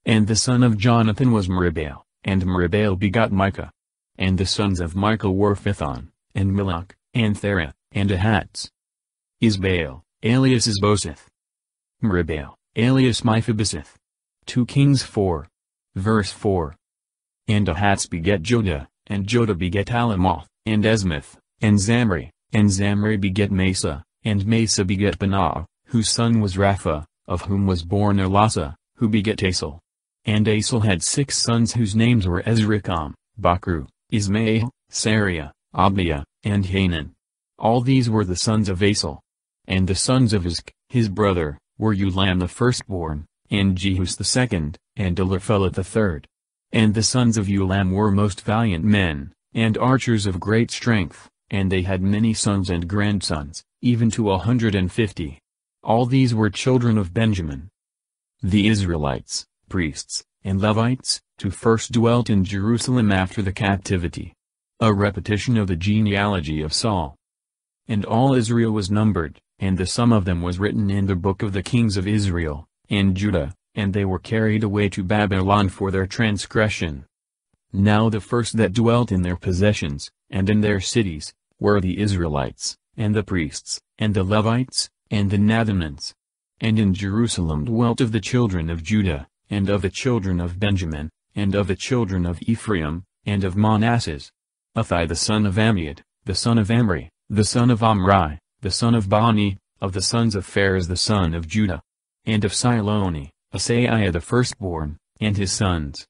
And the son of Jonathan was Meribaal, and Meribaal begot Micah. And the sons of Micah were Phithon, and Milach, and Thera, and Ahats. Isbaal, alias Isboseth. Meribaal, alias Mephibosheth. two Kings four. Verse four. And Ahats beget Jodah, and Jodah beget Alamoth, and Esmith, and Zamri, and Zamri beget Mesa, and Mesa beget Benah, whose son was Rapha, of whom was born Elasa, who beget Asel. And Asel had six sons whose names were Ezracham, Bakru, Ismael, Sariah, Abiah, and Hanan. All these were the sons of Asel. And the sons of Isk, his brother, were Ulam the firstborn, and Jehus the second, and Eliphelet the third. And the sons of Ulam were most valiant men, and archers of great strength, and they had many sons and grandsons, even to a hundred and fifty. All these were children of Benjamin. The Israelites, priests, and Levites, who first dwelt in Jerusalem after the captivity. A repetition of the genealogy of Saul. And all Israel was numbered, and the sum of them was written in the book of the kings of Israel, and Judah, and they were carried away to Babylon for their transgression. Now the first that dwelt in their possessions, and in their cities, were the Israelites, and the priests, and the Levites, and the Nathanites. And in Jerusalem dwelt of the children of Judah, and of the children of Benjamin, and of the children of Ephraim, and of Manasseh. Athai the son of Ammiad, the son of Amri, the son of Omri, the son of Bani, of the sons of Pharez the son of Judah. And of Siloni, Asaiah the firstborn, and his sons.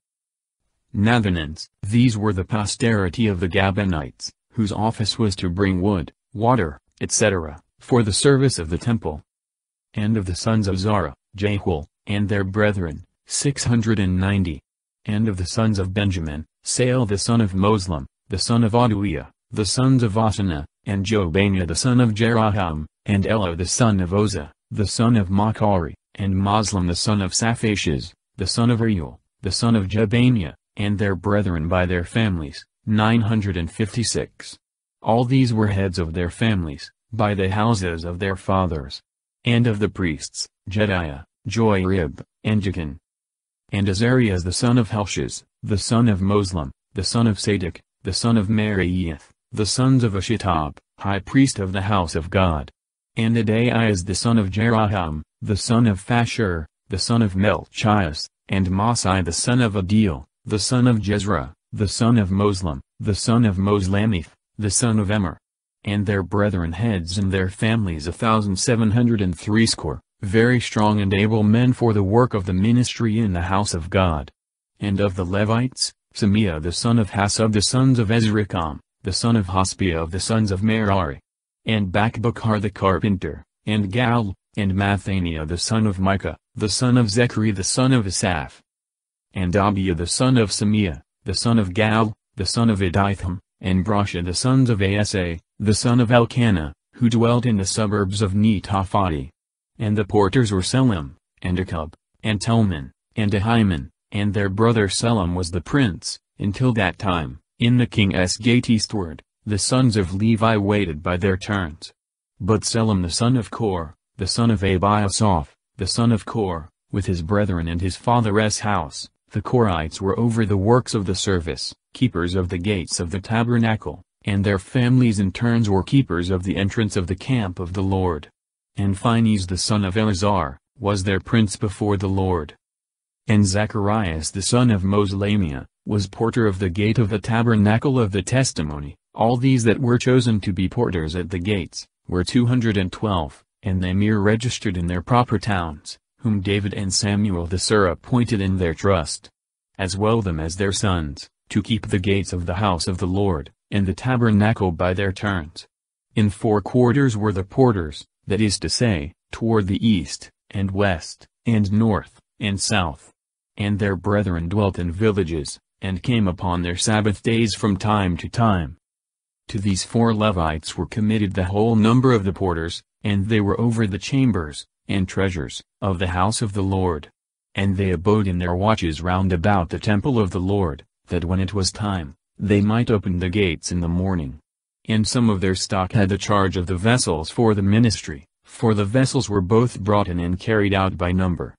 Nathanites. These were the posterity of the Gabonites, whose office was to bring wood, water, et cetera, for the service of the temple. And of the sons of Zara, Jehuel, and their brethren, six hundred and ninety. And of the sons of Benjamin, Sael the son of Moslam, the son of Aduiah, the sons of Asana, and Jobaniah the son of Jeroham, and Elah the son of Oza, the son of Machari, and Moslam the son of Saphashes, the son of Reuel, the son of Jebaniah, and their brethren by their families, nine hundred and fifty-six. All these were heads of their families, by the houses of their fathers. And of the priests, Jediah, Joiarib, and Jachin. And Azarias the son of Helshaz, the son of Moslam, the son of Sadok, the son of Meraioth, the sons of Ashittab, high priest of the house of God. And Adaias the son of Jeroham, the son of Phashur, the son of Melchias, and Masai the son of Adil, the son of Jezrah, the son of Moslam, the son of Moslamith, the son of Emer. And their brethren heads and their families a thousand seven hundred and threescore, very strong and able men for the work of the ministry in the house of God. And of the Levites, Semiah the son of Hasub the sons of Ezracham, the son of Hospiah of the sons of Merari. And Bakbukar the carpenter, and Gal, and Mathaniah the son of Micah, the son of Zechari the son of Asaph. And Abiah the son of Semiah, the son of Gal, the son of Editham, and Brasha the sons of Asa, the son of Elkanah, who dwelt in the suburbs of Netophati. And the porters were Selim, and Akub, and Telman, and Ahiman, and their brother Selim was the prince, until that time, in the king's gate eastward, the sons of Levi waited by their turns. But Selim the son of Kor, the son of Abiasaph, the son of Kor, with his brethren and his father's house, the Korites were over the works of the service, keepers of the gates of the tabernacle, and their families in turns were keepers of the entrance of the camp of the Lord. And Phinehas the son of Eleazar, was their prince before the Lord. And Zacharias the son of Moslamiah, was porter of the gate of the tabernacle of the testimony. All these that were chosen to be porters at the gates, were two hundred and twelve, and they mere registered in their proper towns, whom David and Samuel the seer appointed in their trust, as well them as their sons, to keep the gates of the house of the Lord, and the tabernacle by their turns. In four quarters were the porters, that is to say, toward the east, and west, and north, and south. And their brethren dwelt in villages, and came upon their Sabbath days from time to time. To these four Levites were committed the whole number of the porters, and they were over the chambers, and treasures, of the house of the Lord. And they abode in their watches round about the temple of the Lord, that when it was time, they might open the gates in the morning. And some of their stock had the charge of the vessels for the ministry, for the vessels were both brought in and carried out by number.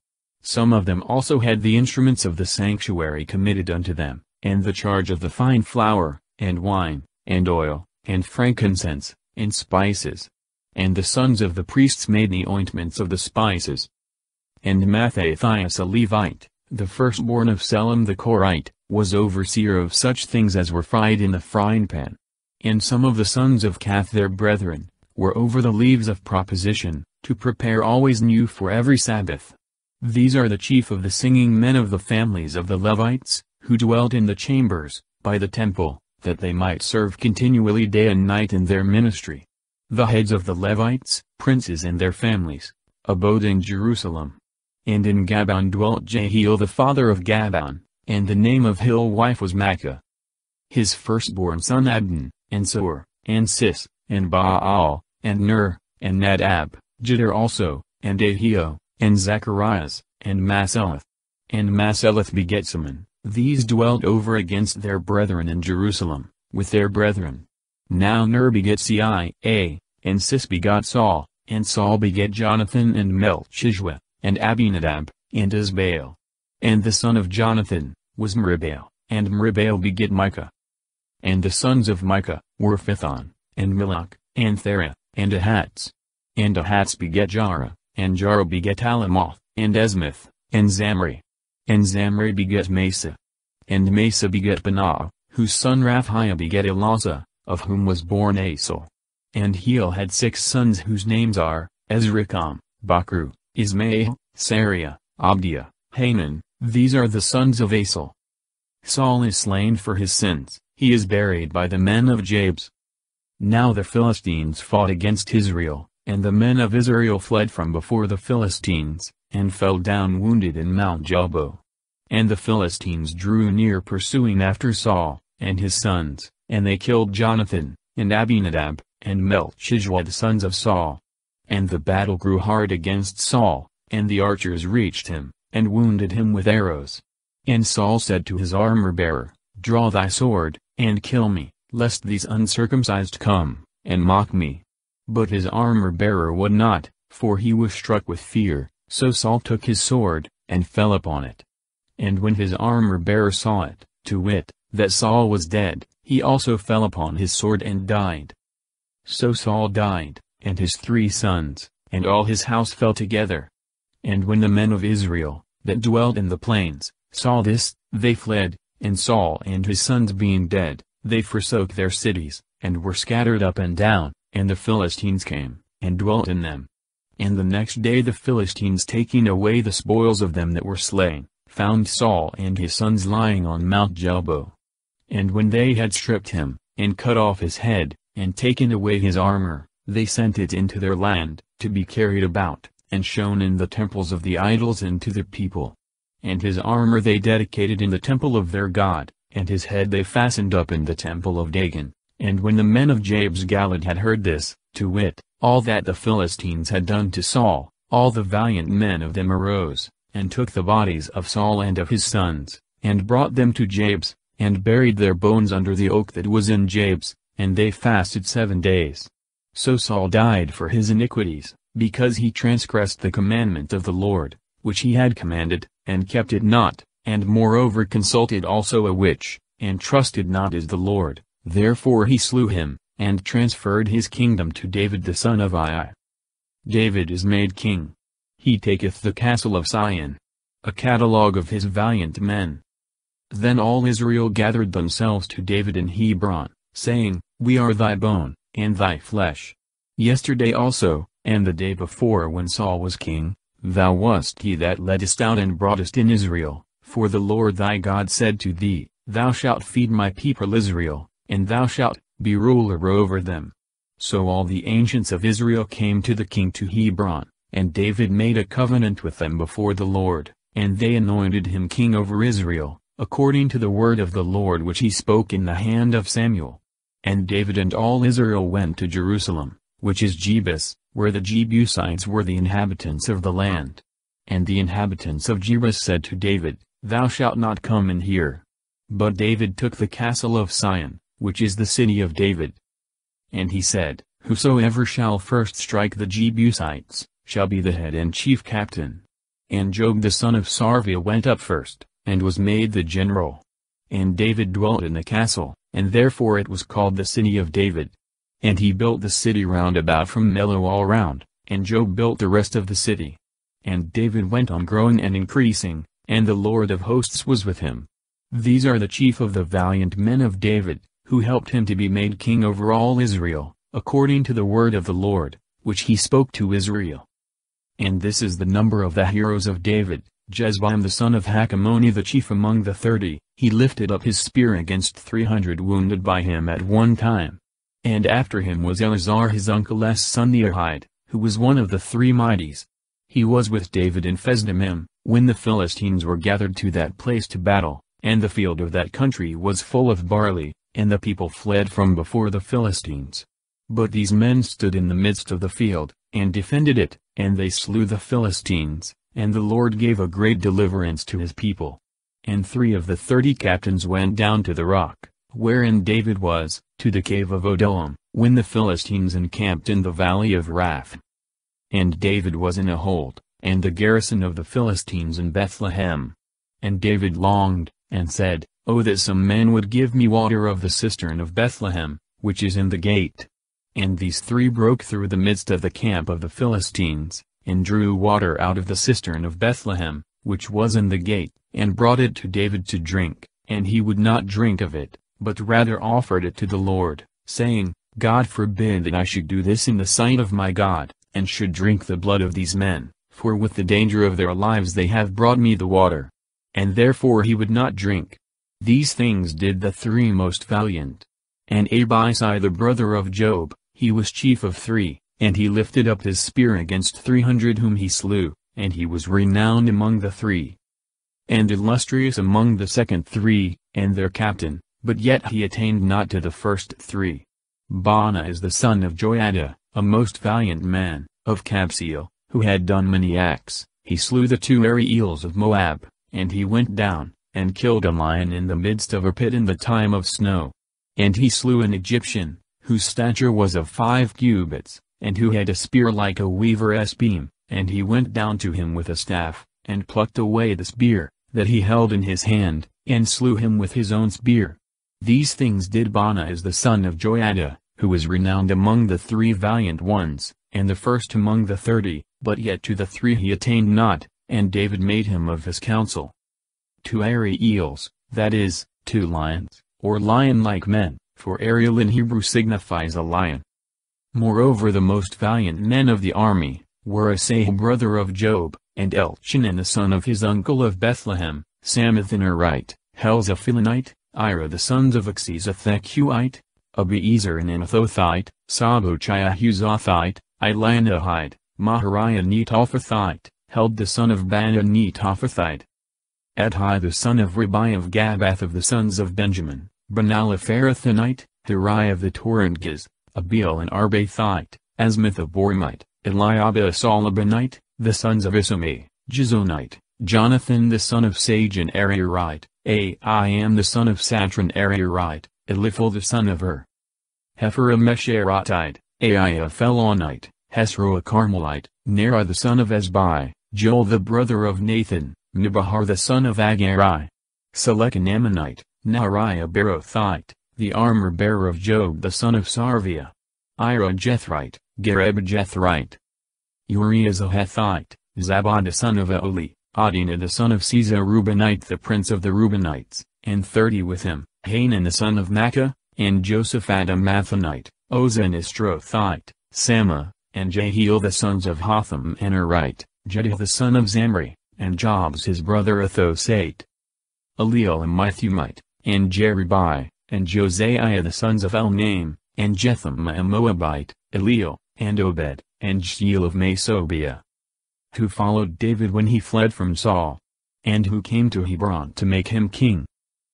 Some of them also had the instruments of the sanctuary committed unto them, and the charge of the fine flour, and wine, and oil, and frankincense, and spices. And the sons of the priests made the ointments of the spices. And Mattathias a Levite, the firstborn of Selem the Korite, was overseer of such things as were fried in the frying pan. And some of the sons of Cath their brethren, were over the leaves of proposition, to prepare always new for every Sabbath. These are the chief of the singing men of the families of the Levites, who dwelt in the chambers, by the temple, that they might serve continually day and night in their ministry. The heads of the Levites, princes and their families, abode in Jerusalem. And in Gabon dwelt Jehiel the father of Gabon, and the name of his wife was Maacah. His firstborn son Abdon, and Sur, and Sis, and Baal, and Ner, and Nadab, Jeter also, and Ahio, and Zacharias, and Maseleth. And Maseleth begat Simon. These dwelt over against their brethren in Jerusalem, with their brethren. Now Ner begat Sia, and Sis begot Saul, and Saul begat Jonathan and Melchishua, and Abinadab, and Isbaal. And the son of Jonathan was Meribaal, and Meribaal begat Micah. And the sons of Micah were Phithon, and Milach, and Thera, and Ahats. And Ahats begat Jara, and Jara begat Alamoth, and Esmith, and Zamri. And Zamri begat Mesa. And Mesa begat Benah, whose son Raphiah begat Elasa, of whom was born Asel. And Heel had six sons whose names are, Ezracham, Bakru, Ismael, Sariah, Abdiah, Hanan. These are the sons of Asel. Saul is slain for his sins, he is buried by the men of Jabes. Now the Philistines fought against Israel, and the men of Israel fled from before the Philistines, and fell down wounded in Mount Jelbo. And the Philistines drew near pursuing after Saul, and his sons, and they killed Jonathan, and Abinadab, and Melchishua the sons of Saul. And the battle grew hard against Saul, and the archers reached him, and wounded him with arrows. And Saul said to his armor-bearer, Draw thy sword, and kill me, lest these uncircumcised come, and mock me. But his armor-bearer would not, for he was struck with fear, so Saul took his sword, and fell upon it. And when his armor-bearer saw it, to wit, that Saul was dead, he also fell upon his sword and died. So Saul died, and his three sons, and all his house fell together. And when the men of Israel, that dwelt in the plains, saw this, they fled, and Saul and his sons being dead, they forsook their cities, and were scattered up and down, and the Philistines came, and dwelt in them. And the next day the Philistines taking away the spoils of them that were slain, found Saul and his sons lying on Mount Jelbo. And when they had stripped him, and cut off his head, and taken away his armor, they sent it into their land, to be carried about, and shown in the temples of the idols and to the people. And his armor they dedicated in the temple of their god, and his head they fastened up in the temple of Dagon. And when the men of Jabes Galad had heard this, to wit, all that the Philistines had done to Saul, all the valiant men of them arose, and took the bodies of Saul and of his sons, and brought them to Jabes, and buried their bones under the oak that was in Jabes, and they fasted seven days. So Saul died for his iniquities, because he transgressed the commandment of the Lord, which he had commanded, and kept it not, and moreover consulted also a witch, and trusted not as the Lord, therefore he slew him, and transferred his kingdom to David the son of Ai. David is made king. He taketh the castle of Sion. A catalogue of his valiant men. Then all Israel gathered themselves to David in Hebron, saying, We are thy bone, and thy flesh. Yesterday also, and the day before when Saul was king, thou wast he that leddest out and broughtest in Israel, for the Lord thy God said to thee, Thou shalt feed my people Israel, and thou shalt be ruler over them. So all the ancients of Israel came to the king to Hebron, and David made a covenant with them before the Lord, and they anointed him king over Israel, according to the word of the Lord which he spoke in the hand of Samuel. And David and all Israel went to Jerusalem, which is Jebus, where the Jebusites were the inhabitants of the land. And the inhabitants of Jebus said to David, Thou shalt not come in here. But David took the castle of Sion, which is the city of David. And he said, Whosoever shall first strike the Jebusites, shall be the head and chief captain. And Job the son of Sarvia went up first, and was made the general. And David dwelt in the castle, and therefore it was called the city of David. And he built the city round about from Millo all round, and Job built the rest of the city. And David went on growing and increasing, and the Lord of hosts was with him. These are the chief of the valiant men of David, who helped him to be made king over all Israel, according to the word of the Lord, which he spoke to Israel. And this is the number of the heroes of David: Jezbaim the son of Hachmoni the chief among the thirty. He lifted up his spear against three hundred wounded by him at one time. And after him was Eleazar his uncle's son the Ahide, who was one of the three mighties. He was with David in Fesdammim, when the Philistines were gathered to that place to battle, and the field of that country was full of barley, and the people fled from before the Philistines. But these men stood in the midst of the field, and defended it, and they slew the Philistines, and the Lord gave a great deliverance to his people. And three of the thirty captains went down to the rock, wherein David was, to the cave of Adullam, when the Philistines encamped in the valley of Raph. And David was in a hold, and the garrison of the Philistines in Bethlehem. And David longed, and said, O that some man would give me water of the cistern of Bethlehem, which is in the gate. And these three broke through the midst of the camp of the Philistines, and drew water out of the cistern of Bethlehem, which was in the gate, and brought it to David to drink, and he would not drink of it, but rather offered it to the Lord, saying, God forbid that I should do this in the sight of my God, and should drink the blood of these men, for with the danger of their lives they have brought me the water. And therefore he would not drink. These things did the three most valiant. And Abisai the brother of Job, he was chief of three, and he lifted up his spear against three hundred whom he slew, and he was renowned among the three. And illustrious among the second three, and their captain, but yet he attained not to the first three. Baana is the son of Joiada, a most valiant man, of Kabseel, who had done many acts. He slew the two Ariels of Moab, and he went down, and killed a lion in the midst of a pit in the time of snow. And he slew an Egyptian, whose stature was of five cubits, and who had a spear like a weaver's beam, and he went down to him with a staff, and plucked away the spear, that he held in his hand, and slew him with his own spear. These things did Baana as the son of Joiada, who was renowned among the three valiant ones, and the first among the thirty, but yet to the three he attained not, and David made him of his counsel. Two Ariels, that is, two lions, or lion-like men, for Ariel in Hebrew signifies a lion. Moreover the most valiant men of the army, were Asahel brother of Job, and Elchanan the son of his uncle of Bethlehem, Samath an Arite, Helzaphilanite, Ira the sons of Achzez a Thecuite, Abiezer an Anathothite, Sabochai a Huzothite, Ilanahide, Mahariah a Netophathite, Held the son of Ban a Netophathite, Edhi the son of Ribai of Gabath of the sons of Benjamin, Benal a Pharathonite, Hiriah of the Torrentgiz, Abiel an Arbathite, Asmith a Borimite, Eliab a Solabonite, the sons of Isamah, Gizonite, Jonathan the son of Sage an Ararite, Aiam the son of Satron Ararite, Eliphel the son of Ur, Hephar a Mesheratite, Aiah a Felonite, Hesro a Carmelite, Nera the son of Esbai, Joel the brother of Nathan, Nibahar the son of Agarai, Selech an Ammonite, Nahariah a Berothite, the armor-bearer of Job the son of Sarvia, Ira a Jethrite, Gareb a Jethrite, Uriah a Hethite, Zabad the son of Aoli, Adina the son of Cesar Reubenite the prince of the Reubenites, and thirty with him, Hanan the son of Makkah, and Josaphat a Mathonite, Oza an Istrothite, Sama, and Jehiel the sons of Hotham an Arite, Jedah the son of Zamri, and Jobs his brother a Thosate, Eliel a Mithumite, and Jeribai, and Josiah the sons of Elnaim, and Jetham a Moabite, Eliel, and Obed, and Jeiel of Masobia, who followed David when he fled from Saul, and who came to Hebron to make him king.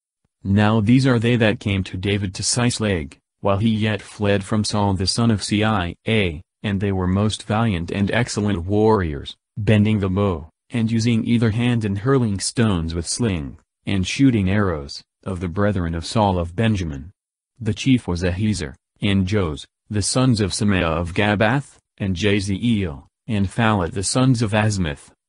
Now these are they that came to David to Sisleg, while he yet fled from Saul the son of Cia, and they were most valiant and excellent warriors, bending the bow, and using either hand and hurling stones with sling, and shooting arrows, of the brethren of Saul of Benjamin. The chief was Ahiezer, and Jos, the sons of Samaah of Gabath, and Jazeel, and Phalet the sons of Asmith,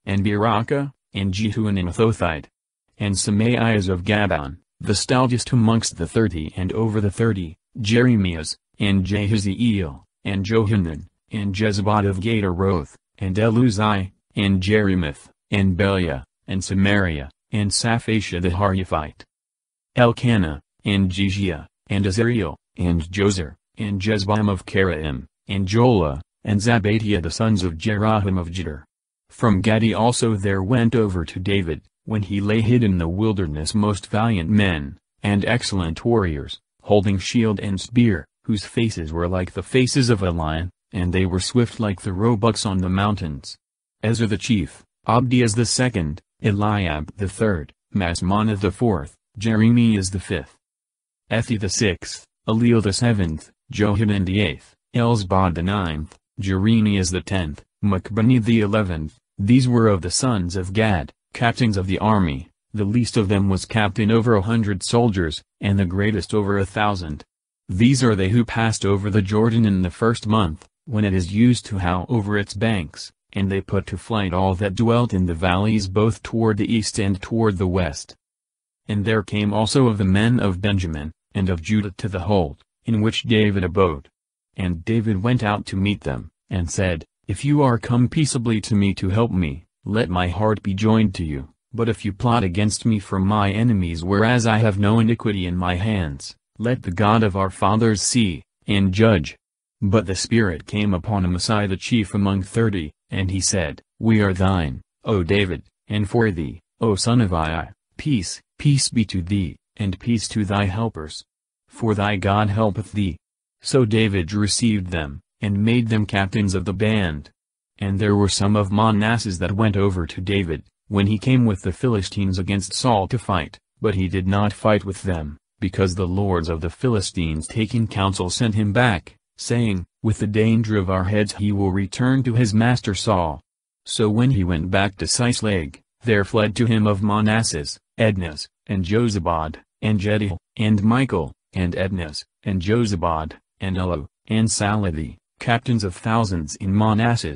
and Berakah, and Jehu an Anathothite. And Semaias of Gabon, the stoutest amongst the thirty and over the thirty, Jeremias, and Jahaziel, and Johanan, and Jezabad of Gadaroth, and Eluzai, and Jerimoth, and Beliah, and Samaria, and Saphatia the Haryaphite. Elkanah, and Jejia, and Azariel, and Jozer, and Jezbaim of Karaim, and Jola, and Zabadiah the sons of Jeroham of Jeder. From Gadi also there went over to David, when he lay hid in the wilderness, most valiant men, and excellent warriors, holding shield and spear, whose faces were like the faces of a lion, and they were swift like the roebucks on the mountains. Ezra the chief, Abdias the second, Eliab the third, Masmana the fourth, Jeremias the fifth, Ethi the sixth, Eliel the seventh, Johanan the eighth, Elzabad the ninth, Jeremias the tenth, Machbani the eleventh. These were of the sons of Gad, captains of the army. The least of them was captain over a hundred soldiers, and the greatest over a thousand. These are they who passed over the Jordan in the first month, when it is used to howl over its banks, and they put to flight all that dwelt in the valleys both toward the east and toward the west. And there came also of the men of Benjamin, and of Judah to the hold, in which David abode. And David went out to meet them, and said, If you are come peaceably to me to help me, let my heart be joined to you, but if you plot against me from my enemies, whereas I have no iniquity in my hands, let the God of our fathers see, and judge. But the Spirit came upon Amasai the chief among thirty, and he said, We are thine, O David, and for thee, O son of Ai, peace, peace be to thee, and peace to thy helpers. For thy God helpeth thee. So David received them, and made them captains of the band. And there were some of Manasseh that went over to David, when he came with the Philistines against Saul to fight, but he did not fight with them, because the lords of the Philistines taking counsel sent him back, saying, With the danger of our heads he will return to his master Saul. So when he went back to Sisleg, there fled to him of Manasseh, Ednas, and Jozabad, and Jediel, and Michael, and Ednas, and Jozabad, and Elo, and Salathi, captains of thousands in Manasseh.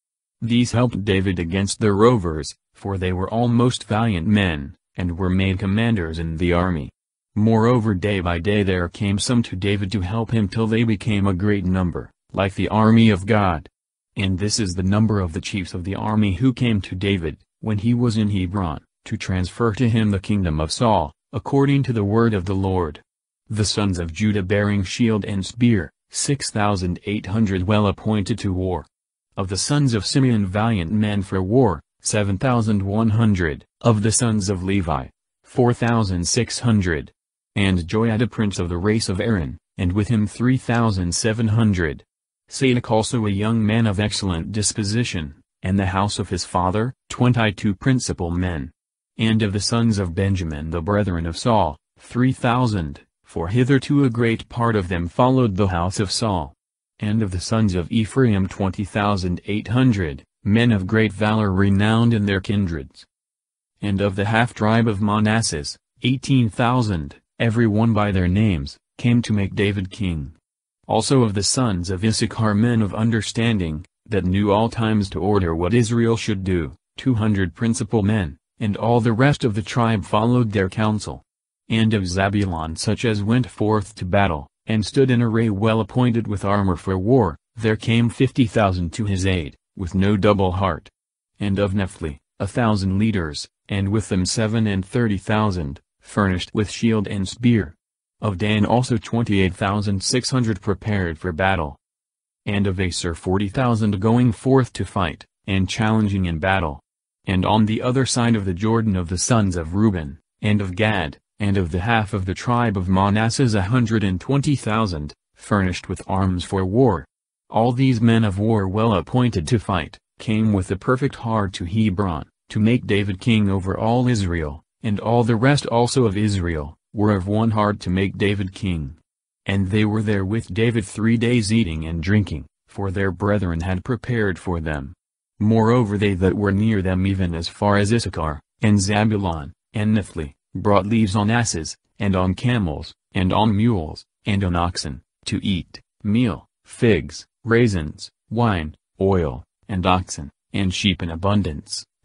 These helped David against the rovers, for they were all most valiant men, and were made commanders in the army. Moreover, day by day there came some to David to help him till they became a great number, like the army of God. And this is the number of the chiefs of the army who came to David, when he was in Hebron, to transfer to him the kingdom of Saul, according to the word of the Lord. The sons of Judah bearing shield and spear, six thousand eight hundred well appointed to war. Of the sons of Simeon valiant men for war, seven thousand one hundred. Of the sons of Levi, four thousand six hundred. And Joiada prince of the race of Aaron, and with him three thousand seven hundred. Sadok also a young man of excellent disposition, and the house of his father, twenty-two principal men. And of the sons of Benjamin the brethren of Saul, three thousand, for hitherto a great part of them followed the house of Saul. And of the sons of Ephraim twenty thousand eight hundred, men of great valor renowned in their kindreds. And of the half-tribe of Manasseh, eighteen thousand, every one by their names, came to make David king. Also of the sons of Issachar men of understanding, that knew all times to order what Israel should do, two hundred principal men, and all the rest of the tribe followed their counsel. And of Zabulon such as went forth to battle, and stood in array well appointed with armor for war, there came fifty thousand to his aid, with no double heart. And of Nephtali, a thousand leaders, and with them seven and thirty thousand, furnished with shield and spear. Of Dan also twenty-eight thousand six hundred prepared for battle. And of Aser forty thousand going forth to fight, and challenging in battle. And on the other side of the Jordan of the sons of Reuben, and of Gad, and of the half of the tribe of Manasseh a hundred and twenty thousand, furnished with arms for war. All these men of war well appointed to fight, came with a perfect heart to Hebron, to make David king over all Israel, and all the rest also of Israel, were of one heart to make David king. And they were there with David three days eating and drinking, for their brethren had prepared for them. Moreover they that were near them even as far as Issachar, and Zabulon, and Nephtali, brought leaves on asses, and on camels, and on mules, and on oxen, to eat, meal, figs, raisins, wine, oil, and oxen, and sheep in abundance,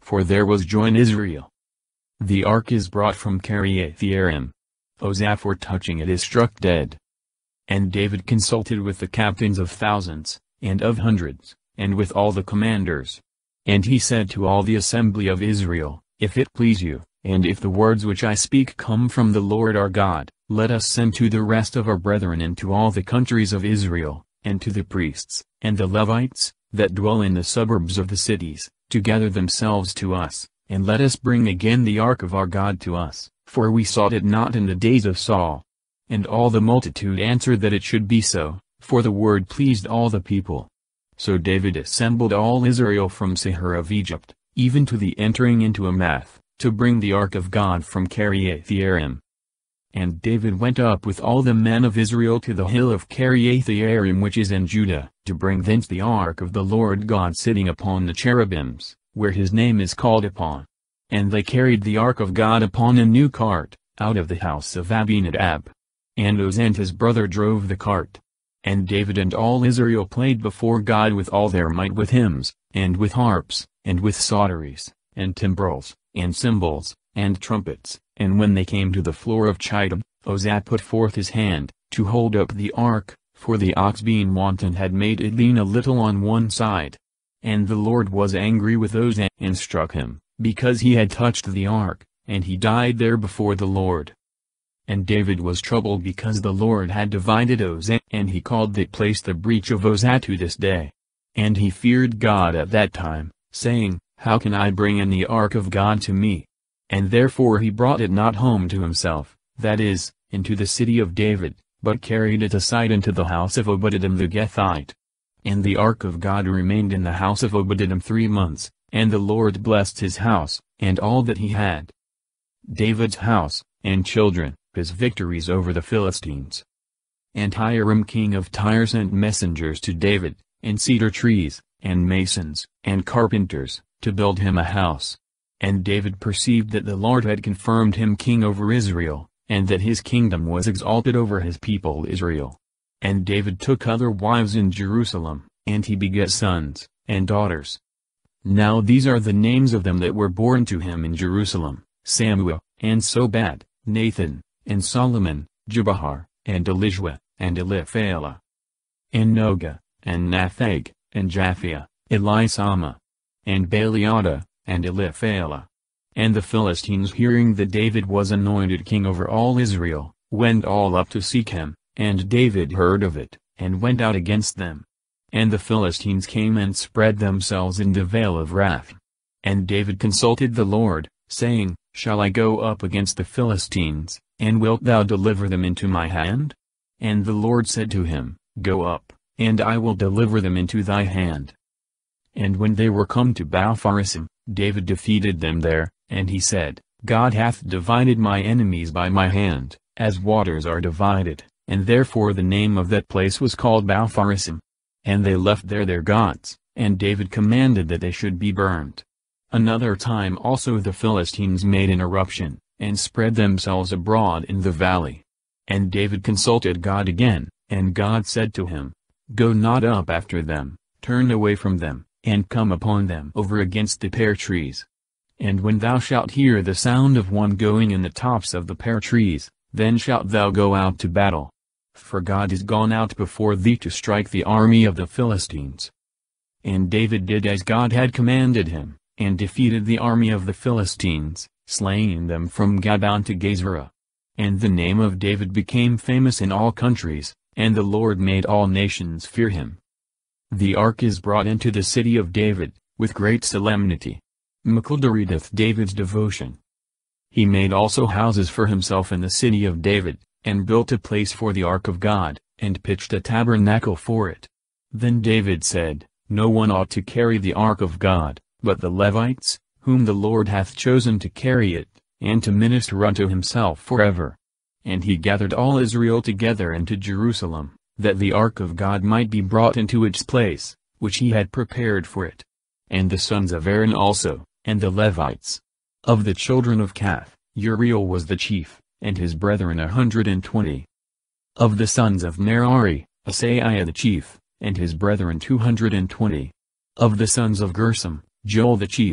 for there was joy in Israel. The ark is brought from Kiriath-Jearim. Uzzah for touching it is struck dead. And David consulted with the captains of thousands, and of hundreds, and with all the commanders. And he said to all the assembly of Israel, If it please you, and if the words which I speak come from the Lord our God, let us send to the rest of our brethren into all the countries of Israel, and to the priests, and the Levites, that dwell in the suburbs of the cities, to gather themselves to us, and let us bring again the ark of our God to us, for we sought it not in the days of Saul. And all the multitude answered that it should be so, for the word pleased all the people. So David assembled all Israel from Seir of Egypt, even to the entering into Amath, to bring the ark of God from Kiriath-Jearim. And David went up with all the men of Israel to the hill of Kiriath-Jearim which is in Judah, to bring thence the ark of the Lord God sitting upon the cherubims, where his name is called upon. And they carried the ark of God upon a new cart, out of the house of Abinadab. And Uzzah and his brother drove the cart. And David and all Israel played before God with all their might with hymns, and with harps, and with psalteries, and timbrels, and cymbals, and trumpets. And when they came to the floor of Chidon, Uzzah put forth his hand, to hold up the ark, for the ox being wanton had made it lean a little on one side. And the Lord was angry with Uzzah, and struck him, because he had touched the ark, and he died there before the Lord. And David was troubled because the Lord had divided Uzzah, and he called that place the breach of Uzzah to this day. And he feared God at that time, saying, How can I bring in the ark of God to me? And therefore he brought it not home to himself, that is, into the city of David, but carried it aside into the house of Obed-Edom the Gethite. And the ark of God remained in the house of Obed-Edom three months, and the Lord blessed his house, and all that he had. David's house, and children, his victories over the Philistines. And Hiram king of Tyre sent messengers to David, and cedar trees, and masons, and carpenters, to build him a house. And David perceived that the Lord had confirmed him king over Israel, and that his kingdom was exalted over his people Israel. And David took other wives in Jerusalem, and he begat sons, and daughters. Now these are the names of them that were born to him in Jerusalem, Samuel, and Sobad, Nathan, and Solomon, Jubahar, and Elishua, and Eliphalah, and Noga, and Nathag, and Japhia, Elisama, and Baaliada, and Eliphalah. And the Philistines hearing that David was anointed king over all Israel, went all up to seek him, and David heard of it, and went out against them. And the Philistines came and spread themselves in the vale of Raph. And David consulted the Lord, saying, Shall I go up against the Philistines, and wilt thou deliver them into my hand? And the Lord said to him, Go up, and I will deliver them into thy hand. And when they were come to Baal-Pharazim, David defeated them there, and he said, God hath divided my enemies by my hand, as waters are divided, and therefore the name of that place was called Baal-Pharazim. And they left there their gods, and David commanded that they should be burnt. Another time also the Philistines made an eruption, and spread themselves abroad in the valley. And David consulted God again, and God said to him, Go not up after them, turn away from them, and come upon them over against the pear trees. And when thou shalt hear the sound of one going in the tops of the pear trees, then shalt thou go out to battle. For God is gone out before thee to strike the army of the Philistines. And David did as God had commanded him, and defeated the army of the Philistines, slaying them from Gabaon to Gezerah. And the name of David became famous in all countries, and the Lord made all nations fear him. The ark is brought into the city of David, with great solemnity. Michelder readeth David's devotion. He made also houses for himself in the city of David, and built a place for the ark of God, and pitched a tabernacle for it. Then David said, No one ought to carry the ark of God, but the Levites, whom the Lord hath chosen to carry it, and to minister unto himself forever. And he gathered all Israel together into Jerusalem, that the ark of God might be brought into its place, which he had prepared for it. And the sons of Aaron also, and the Levites. Of the children of Kath, Uriel was the chief, and his brethren a hundred and twenty. Of the sons of Merari, Asaiah the chief, and his brethren two hundred and twenty. Of the sons of Gershom, Joel the chief,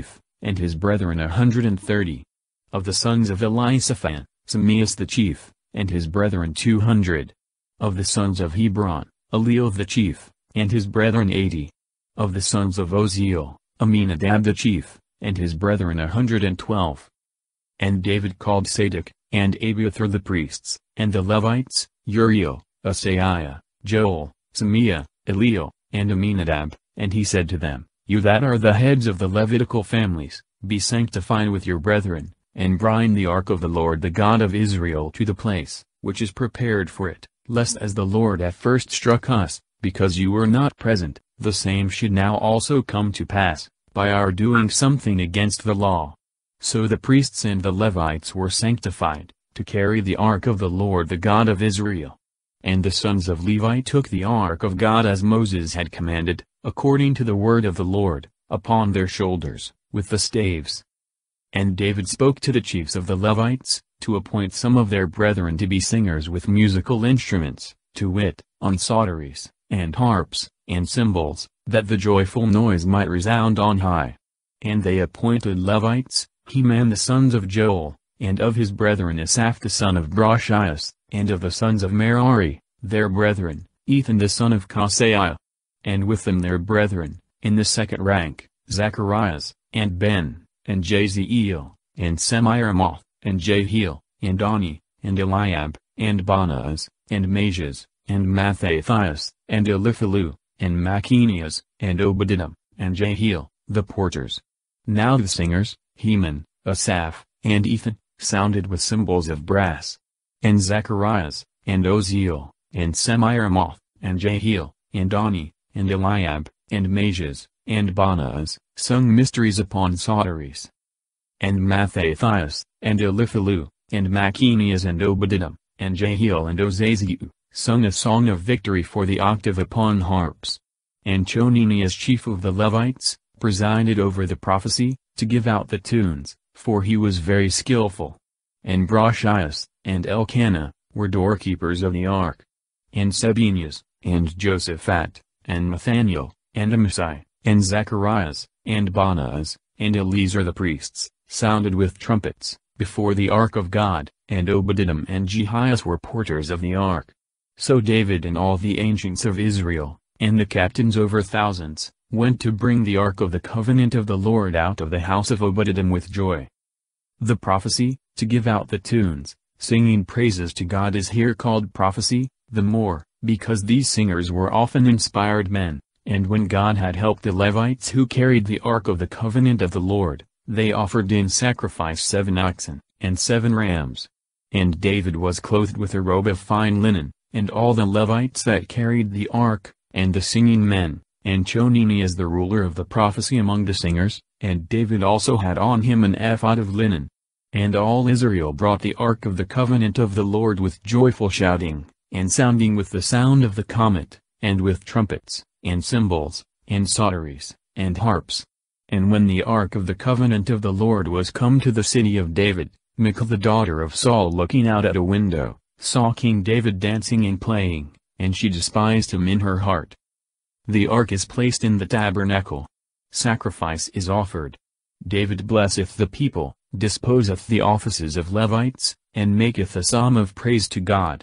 and his brethren a hundred and thirty. Of the sons of Elisaphan, Semeus the chief, and his brethren two hundred. Of the sons of Hebron, Eliel the chief, and his brethren eighty. Of the sons of Oziel, Aminadab the chief, and his brethren a hundred and twelve. And David called Sadok, and Abiathar the priests, and the Levites, Uriel, Asaiah, Joel, Semeiah, Eliel, and Aminadab, and he said to them, You that are the heads of the Levitical families, be sanctified with your brethren, and bring the ark of the Lord the God of Israel to the place, which is prepared for it, lest as the Lord at first struck us, because you were not present, the same should now also come to pass, by our doing something against the law. So the priests and the Levites were sanctified, to carry the ark of the Lord the God of Israel. And the sons of Levi took the ark of God as Moses had commanded, according to the word of the Lord, upon their shoulders, with the staves. And David spoke to the chiefs of the Levites, to appoint some of their brethren to be singers with musical instruments, to wit, on psalteries, and harps, and cymbals, that the joyful noise might resound on high. And they appointed Levites, Heman the sons of Joel, and of his brethren Asaph the son of Brashias, and of the sons of Merari, their brethren, Ethan the son of Kasaiah. And with them their brethren, in the second rank, Zacharias, and Ben, and Jaziel, and Semiramoth, and Jehiel, and Ani, and Eliab, and Bonaz, and Majas, and Mathathias, and Eliphalu, and Machinias, and Obadiah, and Jehiel, the porters. Now the singers, Heman, Asaph, and Ethan, sounded with cymbals of brass. And Zacharias, and Oziel, and Semiramoth, and Jehiel, and Ani, and Eliab, and Majas, and Bonaz, sung mysteries upon psalteries. And Mathathias, and Eliphalu, and Machinias, and Obadiah, and Jehiel, and Ozaziu, sung a song of victory for the octave upon harps. And Choninias chief of the Levites, presided over the prophecy, to give out the tunes, for he was very skillful. And Brashias, and Elkanah, were doorkeepers of the ark. And Sebenias, and Josaphat, and Nathaniel, and Amasai, and Zacharias, and Bonaz, and Eleazar the priests, sounded with trumpets, before the ark of God, and Obadiah and Jehias were porters of the ark. So David and all the ancients of Israel, and the captains over thousands, went to bring the ark of the covenant of the Lord out of the house of Obadiah with joy. The prophecy, to give out the tunes, singing praises to God is here called prophecy, the more, because these singers were often inspired men, and when God had helped the Levites who carried the ark of the covenant of the Lord, they offered in sacrifice seven oxen, and seven rams. And David was clothed with a robe of fine linen, and all the Levites that carried the ark, and the singing men, and Chonini as the ruler of the prophecy among the singers, and David also had on him an ephod of linen. And all Israel brought the ark of the covenant of the Lord with joyful shouting, and sounding with the sound of the comet, and with trumpets, and cymbals, and psalteries, and harps. And when the ark of the covenant of the Lord was come to the city of David, Michal the daughter of Saul looking out at a window, saw King David dancing and playing, and she despised him in her heart. The ark is placed in the tabernacle. Sacrifice is offered. David blesseth the people, disposeth the offices of Levites, and maketh a psalm of praise to God.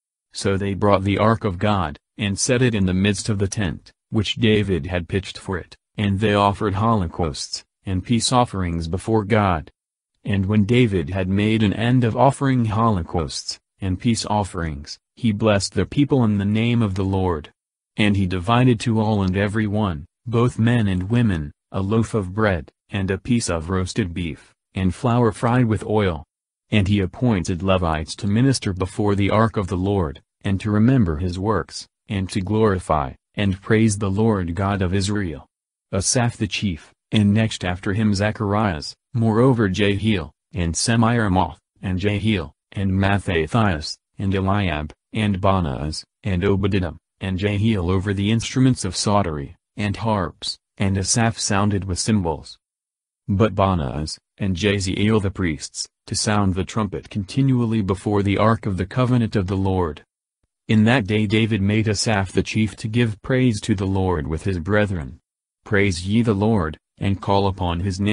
So they brought the ark of God, and set it in the midst of the tent, which David had pitched for it, and they offered holocausts, and peace offerings before God. And when David had made an end of offering holocausts, and peace offerings, he blessed the people in the name of the Lord. And he divided to all and every one, both men and women, a loaf of bread, and a piece of roasted beef, and flour fried with oil. And he appointed Levites to minister before the ark of the Lord, and to remember his works, and to glorify, and praise the Lord God of Israel. Asaph the chief, and next after him Zacharias, moreover Jehiel, and Semiramoth, and Jehiel, and Mathathias, and Eliab, and Bonaz, and Obadiah, and Jehiel over the instruments of psaltery, and harps, and Asaph sounded with cymbals. But Bonaz, and Jaziel the priests, to sound the trumpet continually before the ark of the covenant of the Lord. In that day David made Asaph the chief to give praise to the Lord with his brethren. Praise ye the Lord, and call upon his name,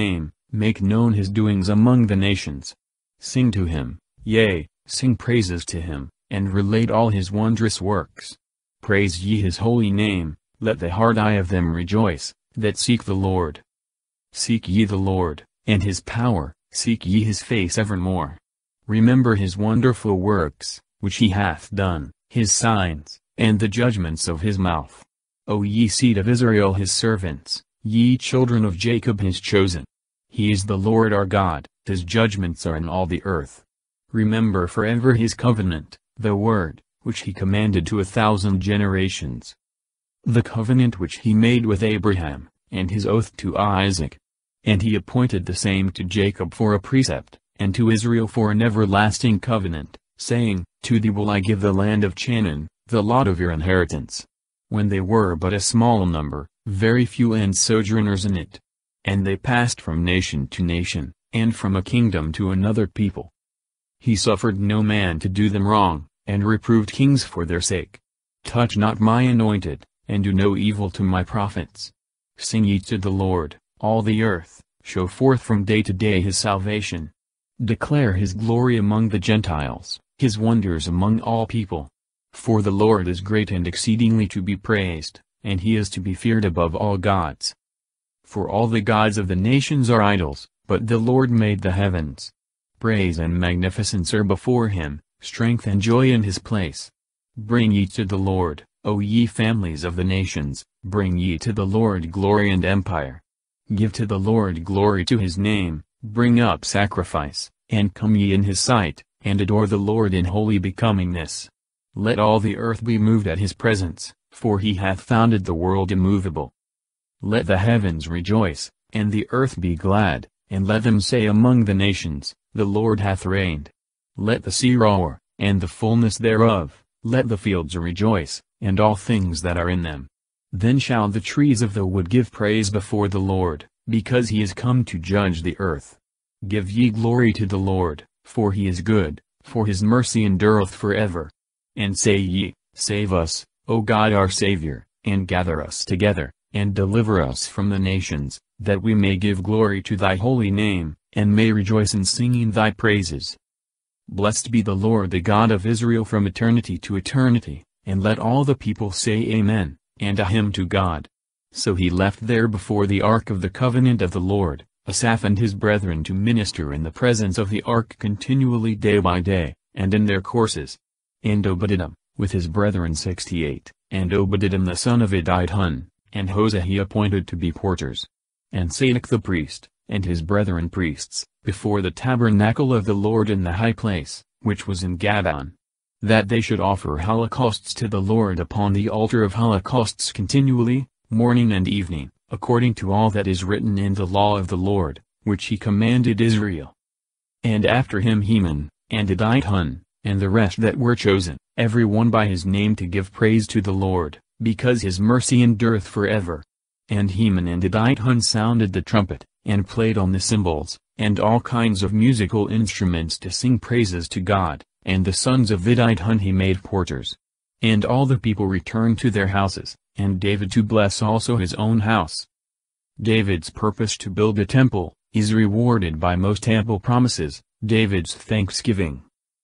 make known his doings among the nations. Sing to him, yea, sing praises to him, and relate all his wondrous works. Praise ye his holy name, let the heart eye of them rejoice, that seek the Lord. Seek ye the Lord, and his power, seek ye his face evermore. Remember his wonderful works, which he hath done, his signs, and the judgments of his mouth. O ye seed of Israel his servants, ye children of Jacob his chosen. He is the Lord our God, his judgments are in all the earth. Remember forever his covenant, the word, which he commanded to a thousand generations. The covenant which he made with Abraham, and his oath to Isaac. And he appointed the same to Jacob for a precept, and to Israel for an everlasting covenant, saying, To thee will I give the land of Canaan, the lot of your inheritance. When they were but a small number, very few and sojourners in it. And they passed from nation to nation, and from a kingdom to another people. He suffered no man to do them wrong, and reproved kings for their sake. Touch not my anointed, and do no evil to my prophets. Sing ye to the Lord, all the earth, show forth from day to day his salvation. Declare his glory among the Gentiles, his wonders among all people. For the Lord is great and exceedingly to be praised, and he is to be feared above all gods. For all the gods of the nations are idols, but the Lord made the heavens. Praise and magnificence are before him, strength and joy in his place. Bring ye to the Lord, O ye families of the nations, bring ye to the Lord glory and empire. Give to the Lord glory to his name, bring up sacrifice, and come ye in his sight, and adore the Lord in holy becomingness. Let all the earth be moved at his presence, for he hath founded the world immovable. Let the heavens rejoice, and the earth be glad, and let them say among the nations, The Lord hath reigned. Let the sea roar, and the fullness thereof, let the fields rejoice, and all things that are in them. Then shall the trees of the wood give praise before the Lord, because he is come to judge the earth. Give ye glory to the Lord, for he is good, for his mercy endureth forever. And say ye, Save us, O God our Saviour, and gather us together, and deliver us from the nations, that we may give glory to thy holy name, and may rejoice in singing thy praises. Blessed be the Lord the God of Israel from eternity to eternity, and let all the people say Amen, and a hymn to God. So he left there before the ark of the covenant of the Lord, Asaph and his brethren to minister in the presence of the ark continually day by day, and in their courses. And Obed-Edom, with his brethren sixty-eight, and Obed-Edom the son of Idithun, and Hosea he appointed to be porters. And Sadok the priest, and his brethren priests, before the tabernacle of the Lord in the high place, which was in Gabaon. That they should offer holocausts to the Lord upon the altar of holocausts continually, morning and evening, according to all that is written in the law of the Lord, which he commanded Israel. And after him Heman, and Idithun, and the rest that were chosen, every one by his name to give praise to the Lord, because his mercy endureth forever. And Heman and Idithun sounded the trumpet, and played on the cymbals, and all kinds of musical instruments to sing praises to God, and the sons of Idithun he made porters. And all the people returned to their houses, and David to bless also his own house. David's purpose to build a temple, is rewarded by most ample promises, David's thanksgiving.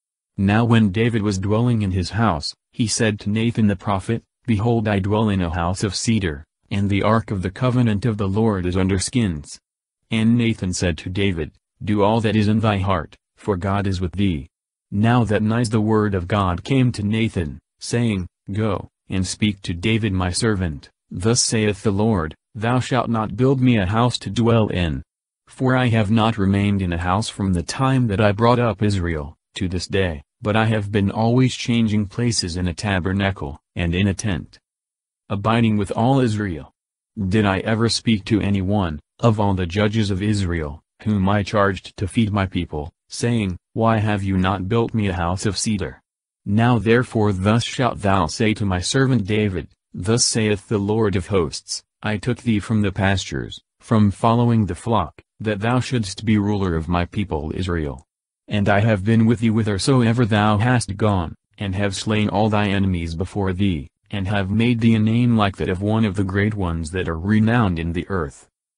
Now when David was dwelling in his house, he said to Nathan the prophet, Behold, I dwell in a house of cedar, and the ark of the covenant of the Lord is under skins. And Nathan said to David, Do all that is in thy heart, for God is with thee. Now that night the word of God came to Nathan, saying, Go, and speak to David my servant, Thus saith the Lord, Thou shalt not build me a house to dwell in. For I have not remained in a house from the time that I brought up Israel, to this day, but I have been always changing places in a tabernacle, and in a tent, abiding with all Israel. Did I ever speak to any one, of all the judges of Israel, whom I charged to feed my people, saying, Why have you not built me a house of cedar? Now therefore thus shalt thou say to my servant David, Thus saith the Lord of hosts, I took thee from the pastures, from following the flock, that thou shouldst be ruler of my people Israel. And I have been with thee whithersoever thou hast gone, and have slain all thy enemies before thee, and have made thee a name like that of one of the great ones that are renowned in the earth.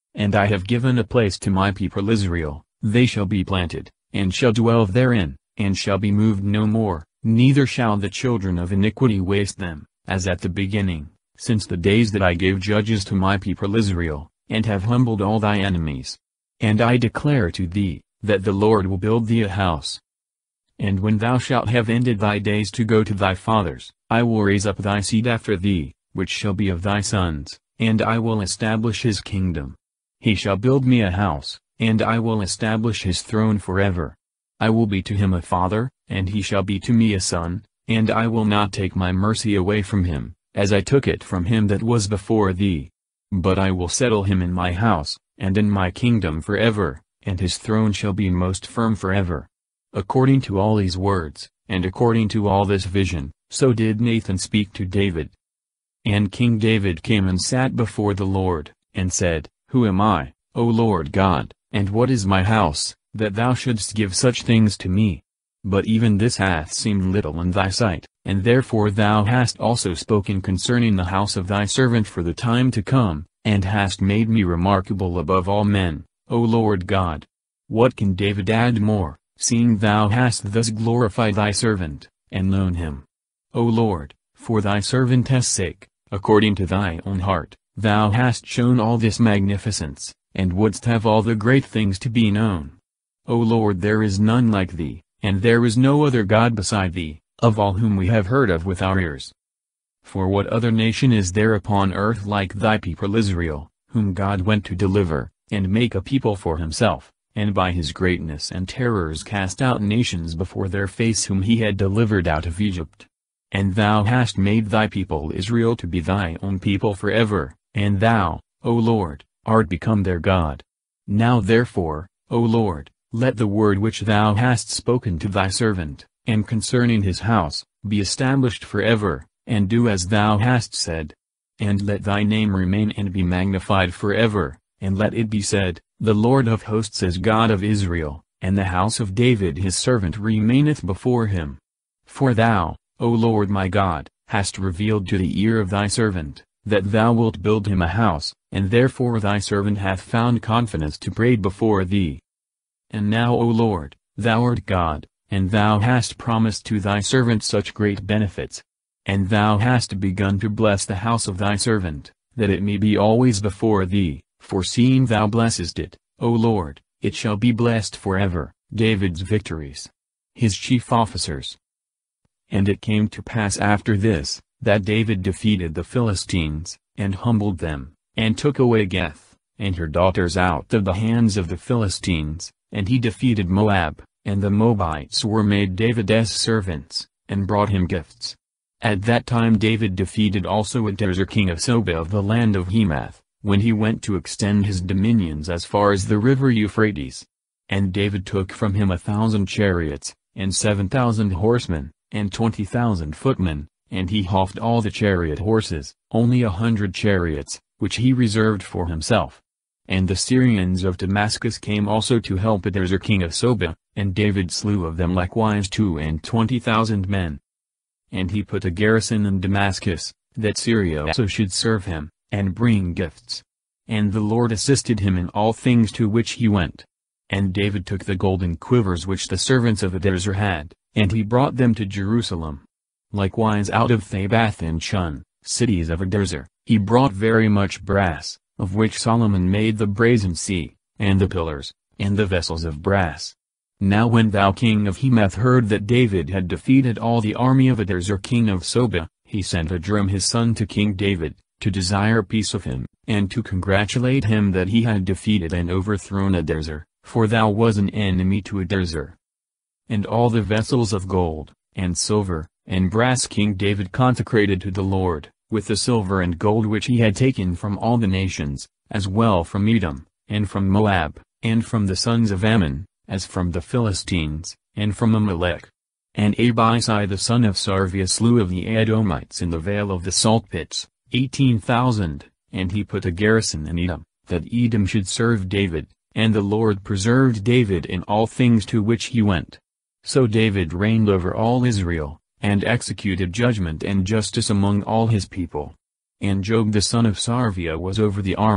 And I have given a place to my people Israel, they shall be planted, and shall dwell therein, and shall be moved no more, neither shall the children of iniquity waste them, as at the beginning, since the days that I gave judges to my people Israel, and have humbled all thy enemies. And I declare to thee, that the Lord will build thee a house. And when thou shalt have ended thy days to go to thy fathers, I will raise up thy seed after thee, which shall be of thy sons, and I will establish his kingdom. He shall build me a house, and I will establish his throne forever. I will be to him a father, and he shall be to me a son, and I will not take my mercy away from him, as I took it from him that was before thee. But I will settle him in my house, and in my kingdom forever, and his throne shall be most firm forever. According to all these words, and according to all this vision, so did Nathan speak to David. And King David came and sat before the Lord, and said, Who am I, O Lord God, and what is my house, that thou shouldst give such things to me? But even this hath seemed little in thy sight, and therefore thou hast also spoken concerning the house of thy servant for the time to come, and hast made me remarkable above all men, O Lord God. What can David add more, seeing thou hast thus glorified thy servant, and known him? O Lord, for thy servant's sake, according to thy own heart, thou hast shown all this magnificence, and wouldst have all the great things to be known. O Lord, there is none like thee, and there is no other God beside thee, of all whom we have heard of with our ears. For what other nation is there upon earth like thy people Israel, whom God went to deliver, and make a people for himself, and by his greatness and terrors cast out nations before their face whom he had delivered out of Egypt? And thou hast made thy people Israel to be thy own people forever, and thou, O Lord, art become their God. Now therefore, O Lord, let the word which thou hast spoken to thy servant, and concerning his house, be established forever, and do as thou hast said. And let thy name remain and be magnified forever, and let it be said, The Lord of hosts is God of Israel, and the house of David his servant remaineth before him. For thou, O Lord my God, hast revealed to the ear of thy servant, that thou wilt build him a house, and therefore thy servant hath found confidence to pray before thee. And now, O Lord, thou art God, and thou hast promised to thy servant such great benefits. And thou hast begun to bless the house of thy servant, that it may be always before thee, for seeing thou blessest it, O Lord, it shall be blessed forever, David's victories, his chief officers. And it came to pass after this, that David defeated the Philistines, and humbled them, and took away Gath, and her daughters out of the hands of the Philistines, and he defeated Moab, and the Moabites were made David's servants, and brought him gifts. At that time David defeated also Adarezer king of Sobah of the land of Hemath, when he went to extend his dominions as far as the river Euphrates. And David took from him a thousand chariots, and seven thousand horsemen, and twenty thousand footmen, and he halved all the chariot horses, only a hundred chariots, which he reserved for himself. And the Syrians of Damascus came also to help Adarezer king of Sobah, and David slew of them likewise two and twenty thousand men. And he put a garrison in Damascus, that Syria also should serve him, and bring gifts. And the Lord assisted him in all things to which he went. And David took the golden quivers which the servants of Adarezer had, and he brought them to Jerusalem. Likewise out of Thabath and Shun, cities of Adarezer, he brought very much brass, of which Solomon made the brazen sea, and the pillars, and the vessels of brass. Now when thou king of Hemath heard that David had defeated all the army of Adarezer king of Sobah, he sent Jerome his son to King David, to desire peace of him, and to congratulate him that he had defeated and overthrown Adarezer, for thou was an enemy to Adarezer. And all the vessels of gold, and silver, and brass King David consecrated to the Lord, with the silver and gold which he had taken from all the nations, as well from Edom, and from Moab, and from the sons of Ammon, as from the Philistines, and from Amalek. And Abisai the son of Sarviah slew of the Edomites in the vale of the salt pits, eighteen thousand, and he put a garrison in Edom, that Edom should serve David, and the Lord preserved David in all things to which he went. So David reigned over all Israel, and executed judgment and justice among all his people. And Job the son of Sarviah was over the army,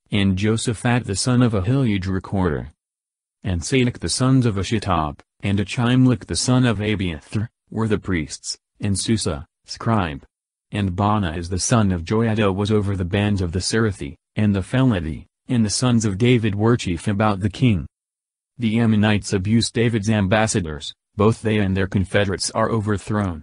and Josaphat the son of Ahilud recorder, and Sadok the sons of Ashittab, and Achimlech the son of Abiathar, were the priests, and Susa, scribe. And Bonaz the son of Joiada was over the bands of the Serathi, and the Pheleti, and the sons of David were chief about the king. The Ammonites abused David's ambassadors, both they and their confederates are overthrown.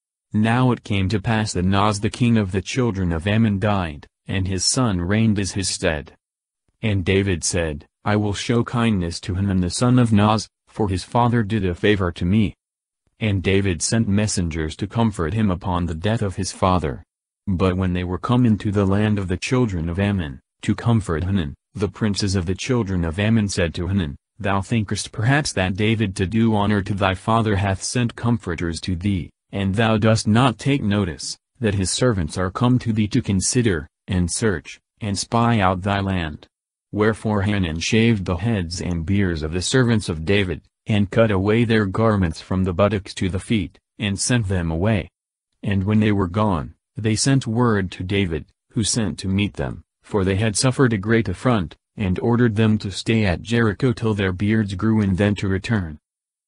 Now it came to pass that Naz the king of the children of Ammon died, and his son reigned as his stead. And David said, I will show kindness to Hanun the son of Naz, for his father did a favor to me. And David sent messengers to comfort him upon the death of his father. But when they were come into the land of the children of Ammon, to comfort Hanun, the princes of the children of Ammon said to Hanun, Thou thinkest perhaps that David to do honor to thy father hath sent comforters to thee, and thou dost not take notice, that his servants are come to thee to consider, and search, and spy out thy land. Wherefore Hanun shaved the heads and beards of the servants of David, and cut away their garments from the buttocks to the feet, and sent them away. And when they were gone, they sent word to David, who sent to meet them, for they had suffered a great affront, and ordered them to stay at Jericho till their beards grew and then to return.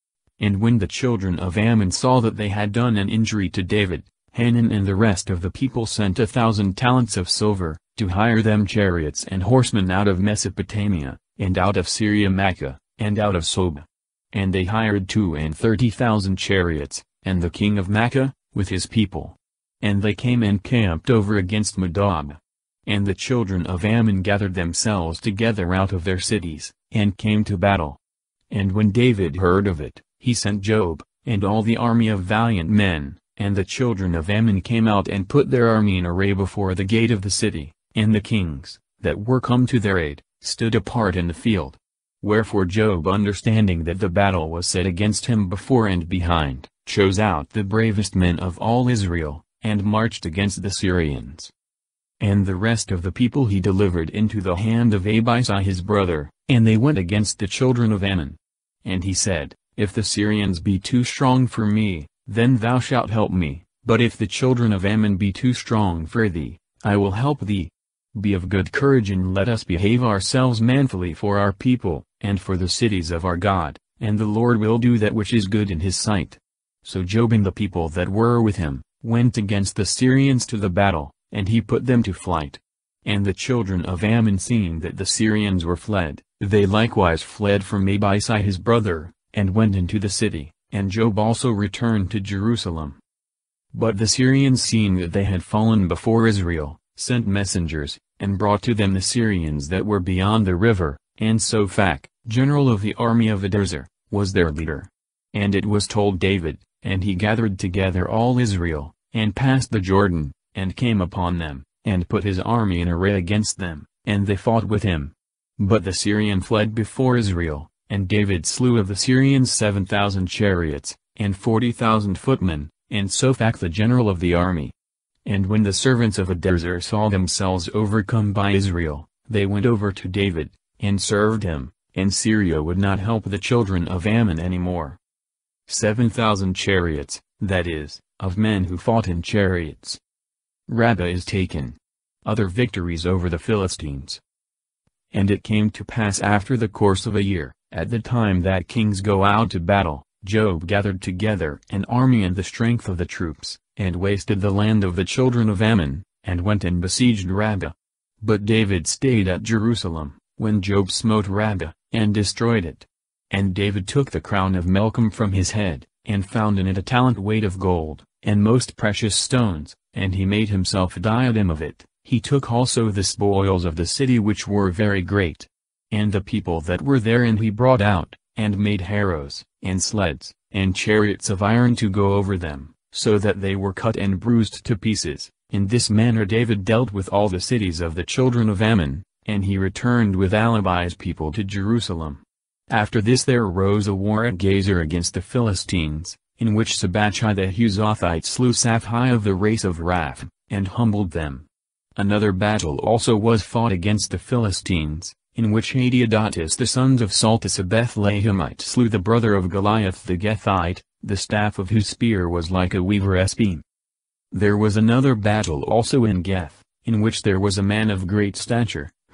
And when the children of Ammon saw that they had done an injury to David, Hanun and the rest of the people sent a thousand talents of silver, to hire them chariots and horsemen out of Mesopotamia, and out of Syria Makkah, and out of Soba. And they hired two and thirty thousand chariots, and the king of Makkah, with his people. And they came and camped over against Madab. And the children of Ammon gathered themselves together out of their cities, and came to battle. And when David heard of it, he sent Joab, and all the army of valiant men, and the children of Ammon came out and put their army in array before the gate of the city, and the kings, that were come to their aid, stood apart in the field. Wherefore Joab, understanding that the battle was set against him before and behind, chose out the bravest men of all Israel, and marched against the Syrians. And the rest of the people he delivered into the hand of Abishai his brother, and they went against the children of Ammon. And he said, If the Syrians be too strong for me, then thou shalt help me, but if the children of Ammon be too strong for thee, I will help thee. Be of good courage and let us behave ourselves manfully for our people, and for the cities of our God, and the Lord will do that which is good in his sight. So Joab and the people that were with him, went against the Syrians to the battle, and he put them to flight. And the children of Ammon seeing that the Syrians were fled, they likewise fled from Abishai his brother, and went into the city, and Joab also returned to Jerusalem. But the Syrians seeing that they had fallen before Israel, sent messengers, and brought to them the Syrians that were beyond the river, and Sophach, general of the army of Adazer, was their leader. And it was told David, and he gathered together all Israel, and passed the Jordan, and came upon them, and put his army in array against them, and they fought with him. But the Syrian fled before Israel, and David slew of the Syrians seven thousand chariots, and forty thousand footmen, and Sophach the general of the army. And when the servants of Adazer saw themselves overcome by Israel, they went over to David, and served him, and Syria would not help the children of Ammon any more. Seven thousand chariots, that is, of men who fought in chariots. Rabbah is taken. Other victories over the Philistines. And it came to pass after the course of a year, at the time that kings go out to battle, Joab gathered together an army and the strength of the troops, and wasted the land of the children of Ammon, and went and besieged Rabbah. But David stayed at Jerusalem, when Joab smote Rabbah, and destroyed it. And David took the crown of Malcolm from his head, and found in it a talent weight of gold, and most precious stones, and he made himself a diadem of it. He took also the spoils of the city which were very great. And the people that were therein he brought out, and made harrows, and sleds, and chariots of iron to go over them, so that they were cut and bruised to pieces. In this manner David dealt with all the cities of the children of Ammon, and he returned with Alibi's people to Jerusalem. After this there arose a war at Gazer against the Philistines, in which Sabachai the Huzothite slew Saphai of the race of Raph, and humbled them. Another battle also was fought against the Philistines, in which Hadiodatus the sons of Saltus a Bethlehemite slew the brother of Goliath the Gethite, the staff of whose spear was like a weaver's beam. There was another battle also in Geth, in which there was a man of great stature,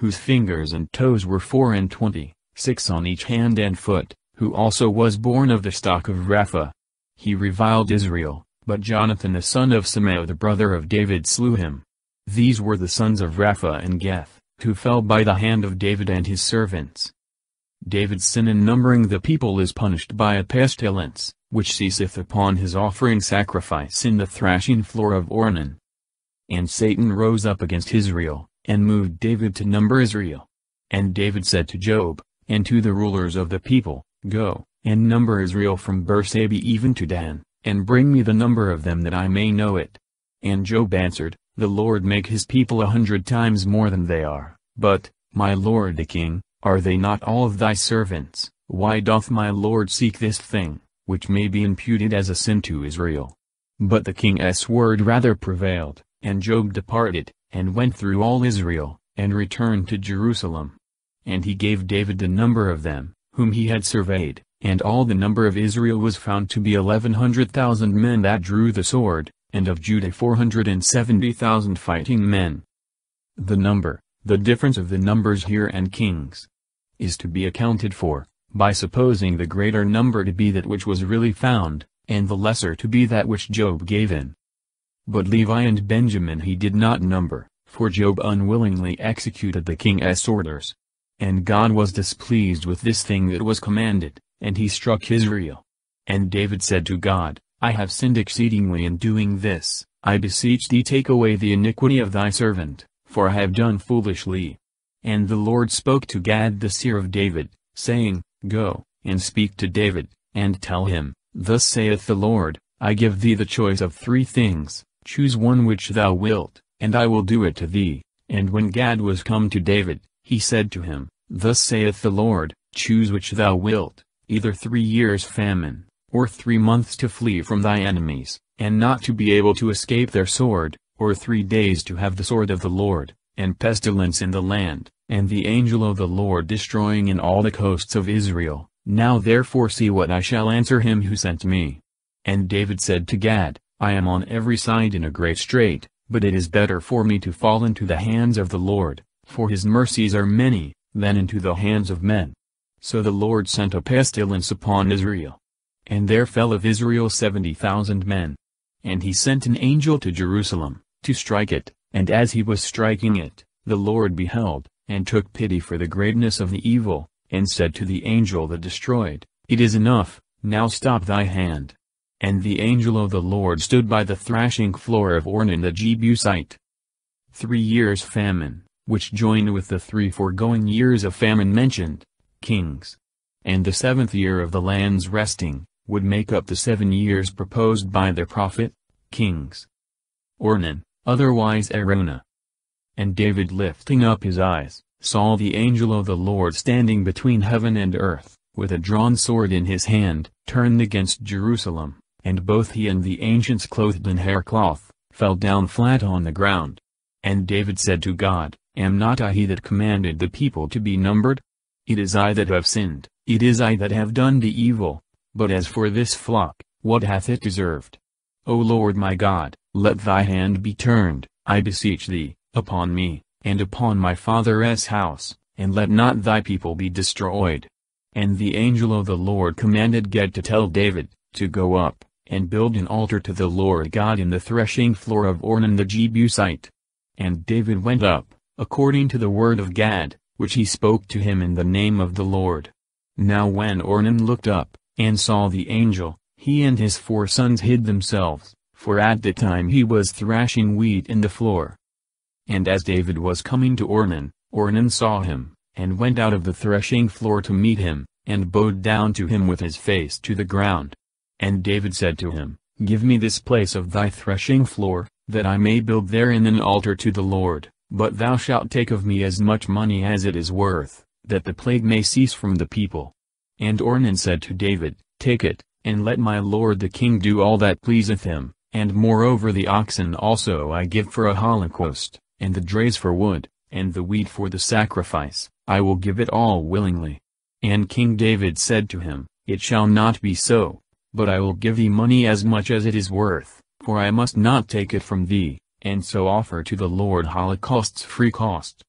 whose fingers and toes were four and twenty, six on each hand and foot, who also was born of the stock of Rapha. He reviled Israel, but Jonathan the son of Shimei the brother of David slew him. These were the sons of Rapha and Geth, who fell by the hand of David and his servants. David's sin in numbering the people is punished by a pestilence, which ceaseth upon his offering sacrifice in the thrashing floor of Ornan. And Satan rose up against Israel, and moved David to number Israel. And David said to Job, and to the rulers of the people, Go, and number Israel from Beersheba even to Dan, and bring me the number of them that I may know it. And Job answered, The Lord make his people a hundred times more than they are, but, my lord the king, are they not all of thy servants? Why doth my lord seek this thing, which may be imputed as a sin to Israel? But the king's word rather prevailed, and Job departed, and went through all Israel, and returned to Jerusalem. And he gave David the number of them, whom he had surveyed, and all the number of Israel was found to be eleven hundred thousand men that drew the sword, and of Judah four hundred and seventy thousand fighting men. The number, the difference of the numbers here and Kings, is to be accounted for, by supposing the greater number to be that which was really found, and the lesser to be that which Job gave in. But Levi and Benjamin he did not number, for Job unwillingly executed the king's orders. And God was displeased with this thing that was commanded, and he struck Israel. And David said to God, I have sinned exceedingly in doing this, I beseech thee take away the iniquity of thy servant, for I have done foolishly. And the Lord spoke to Gad the seer of David, saying, Go, and speak to David, and tell him, Thus saith the Lord, I give thee the choice of three things, choose one which thou wilt, and I will do it to thee. And when Gad was come to David, he said to him, Thus saith the Lord, choose which thou wilt, either three years famine, or three months to flee from thy enemies, and not to be able to escape their sword, or three days to have the sword of the Lord, and pestilence in the land, and the angel of the Lord destroying in all the coasts of Israel. Now therefore see what I shall answer him who sent me. And David said to Gad, I am on every side in a great strait, but it is better for me to fall into the hands of the Lord, for his mercies are many, than into the hands of men. So the Lord sent a pestilence upon Israel. And there fell of Israel seventy thousand men. And he sent an angel to Jerusalem, to strike it, and as he was striking it, the Lord beheld, and took pity for the greatness of the evil, and said to the angel that destroyed, It is enough, now stop thy hand. And the angel of the Lord stood by the thrashing floor of Ornan the Jebusite. Three years famine, which joined with the three foregoing years of famine mentioned, Kings, and the seventh year of the land's resting, would make up the seven years proposed by the prophet, Kings. Ornan, otherwise Araunah. And David lifting up his eyes, saw the angel of the Lord standing between heaven and earth, with a drawn sword in his hand, turned against Jerusalem, and both he and the ancients clothed in haircloth, fell down flat on the ground. And David said to God, Am not I he that commanded the people to be numbered? It is I that have sinned, it is I that have done the evil, but as for this flock, what hath it deserved? O Lord my God, let thy hand be turned, I beseech thee, upon me, and upon my father's house, and let not thy people be destroyed. And the angel of the Lord commanded Gad to tell David, to go up, and build an altar to the Lord God in the threshing floor of Ornan the Jebusite. And David went up, according to the word of Gad, which he spoke to him in the name of the Lord. Now when Ornan looked up, and saw the angel, he and his four sons hid themselves, for at the time he was thrashing wheat in the floor. And as David was coming to Ornan, Ornan saw him, and went out of the threshing floor to meet him, and bowed down to him with his face to the ground. And David said to him, Give me this place of thy threshing floor, that I may build therein an altar to the Lord, but thou shalt take of me as much money as it is worth, that the plague may cease from the people. And Ornan said to David, Take it, and let my lord the king do all that pleaseth him, and moreover the oxen also I give for a holocaust, and the drays for wood, and the wheat for the sacrifice, I will give it all willingly. And King David said to him, It shall not be so, but I will give thee money as much as it is worth, for I must not take it from thee, and so offer to the Lord holocausts free cost.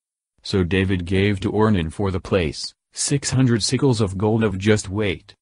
So David gave to Ornan for the place six hundred sickles of gold of just weight.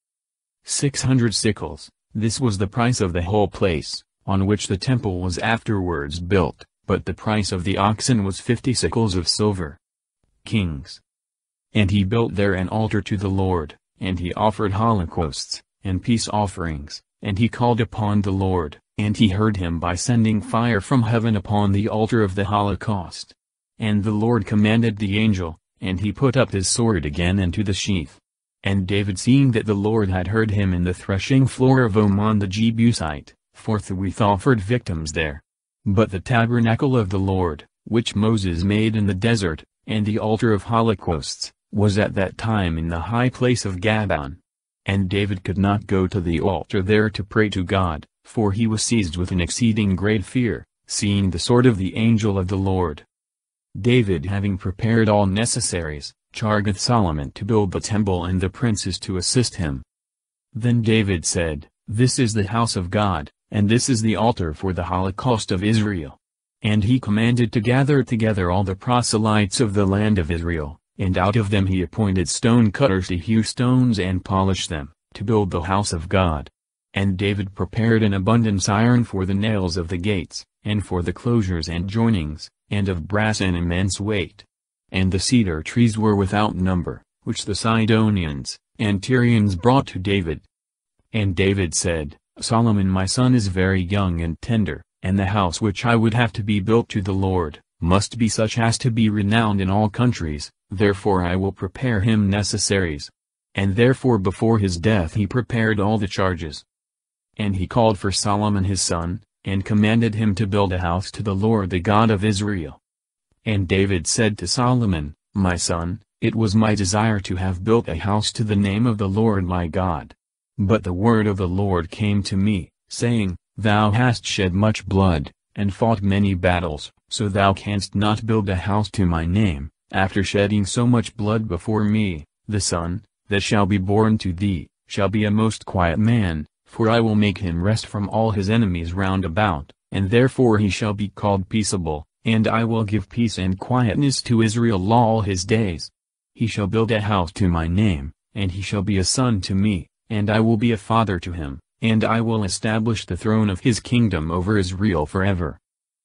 Six hundred sickles, this was the price of the whole place, on which the temple was afterwards built, but the price of the oxen was fifty sickles of silver. Kings. And he built there an altar to the Lord, and he offered holocausts, and peace offerings, and he called upon the Lord, and he heard him by sending fire from heaven upon the altar of the holocaust. And the Lord commanded the angel, and he put up his sword again into the sheath. And David, seeing that the Lord had heard him in the threshing floor of Omon the Jebusite, forthwith offered victims there. But the tabernacle of the Lord, which Moses made in the desert, and the altar of holocausts, was at that time in the high place of Gabaon. And David could not go to the altar there to pray to God, for he was seized with an exceeding great fear, seeing the sword of the angel of the Lord. David, having prepared all necessaries, charged Solomon to build the temple and the princes to assist him. Then David said, This is the house of God, and this is the altar for the holocaust of Israel. And he commanded to gather together all the proselytes of the land of Israel, and out of them he appointed stone cutters to hew stones and polish them, to build the house of God. And David prepared an abundance iron for the nails of the gates, and for the closures and joinings, and of brass an immense weight. And the cedar trees were without number, which the Sidonians and Tyrians brought to David. And David said, Solomon my son is very young and tender, and the house which I would have to be built to the Lord, must be such as to be renowned in all countries, therefore I will prepare him necessaries. And therefore before his death he prepared all the charges. And he called for Solomon his son, and commanded him to build a house to the Lord the God of Israel. And David said to Solomon, My son, it was my desire to have built a house to the name of the Lord my God. But the word of the Lord came to me, saying, Thou hast shed much blood, and fought many battles, so thou canst not build a house to my name, after shedding so much blood before me. The son, that shall be born to thee, shall be a most quiet man, for I will make him rest from all his enemies round about, and therefore he shall be called peaceable, and I will give peace and quietness to Israel all his days. He shall build a house to my name, and he shall be a son to me, and I will be a father to him, and I will establish the throne of his kingdom over Israel forever.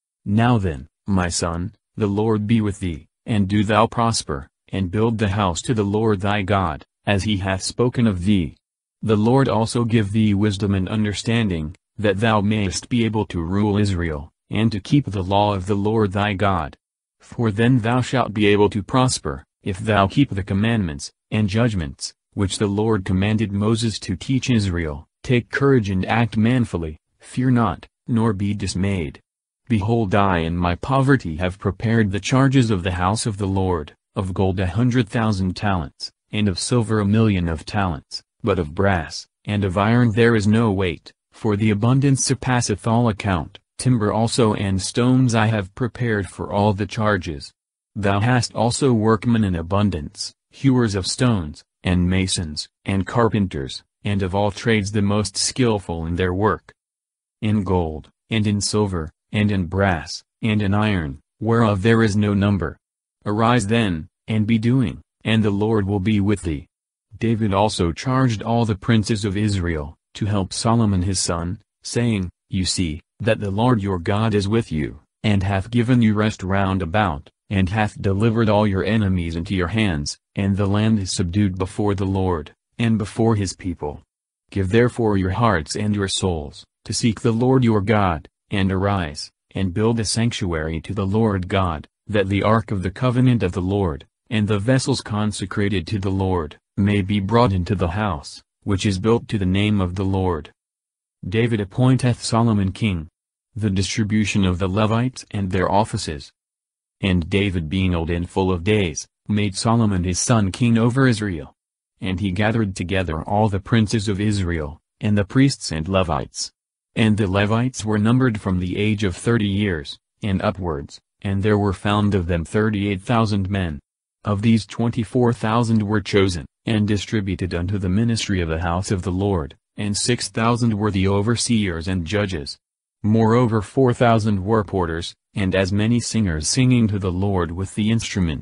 Now then, my son, the Lord be with thee, and do thou prosper, and build the house to the Lord thy God, as he hath spoken of thee. The Lord also give thee wisdom and understanding, that thou mayest be able to rule Israel, and to keep the law of the Lord thy God. For then thou shalt be able to prosper, if thou keep the commandments, and judgments, which the Lord commanded Moses to teach Israel. Take courage and act manfully, fear not, nor be dismayed. Behold, I in my poverty have prepared the charges of the house of the Lord, of gold a hundred thousand talents, and of silver a million of talents, but of brass, and of iron there is no weight, for the abundance surpasseth all account. Timber also and stones I have prepared for all the charges. Thou hast also workmen in abundance, hewers of stones, and masons, and carpenters, and of all trades the most skillful in their work. In gold, and in silver, and in brass, and in iron, whereof there is no number. Arise then, and be doing, and the Lord will be with thee. David also charged all the princes of Israel, to help Solomon his son, saying, You see, that the Lord your God is with you, and hath given you rest round about, and hath delivered all your enemies into your hands, and the land is subdued before the Lord, and before his people. Give therefore your hearts and your souls, to seek the Lord your God, and arise, and build a sanctuary to the Lord God, that the ark of the covenant of the Lord, and the vessels consecrated to the Lord, may be brought into the house, which is built to the name of the Lord. David appointeth Solomon king. The distribution of the Levites and their offices. And David being old and full of days, made Solomon his son king over Israel. And he gathered together all the princes of Israel, and the priests and Levites. And the Levites were numbered from the age of thirty years, and upwards, and there were found of them thirty-eight thousand men. Of these twenty-four thousand were chosen, and distributed unto the ministry of the house of the Lord, and six thousand were the overseers and judges. Moreover four thousand were porters, and as many singers singing to the Lord with the instruments,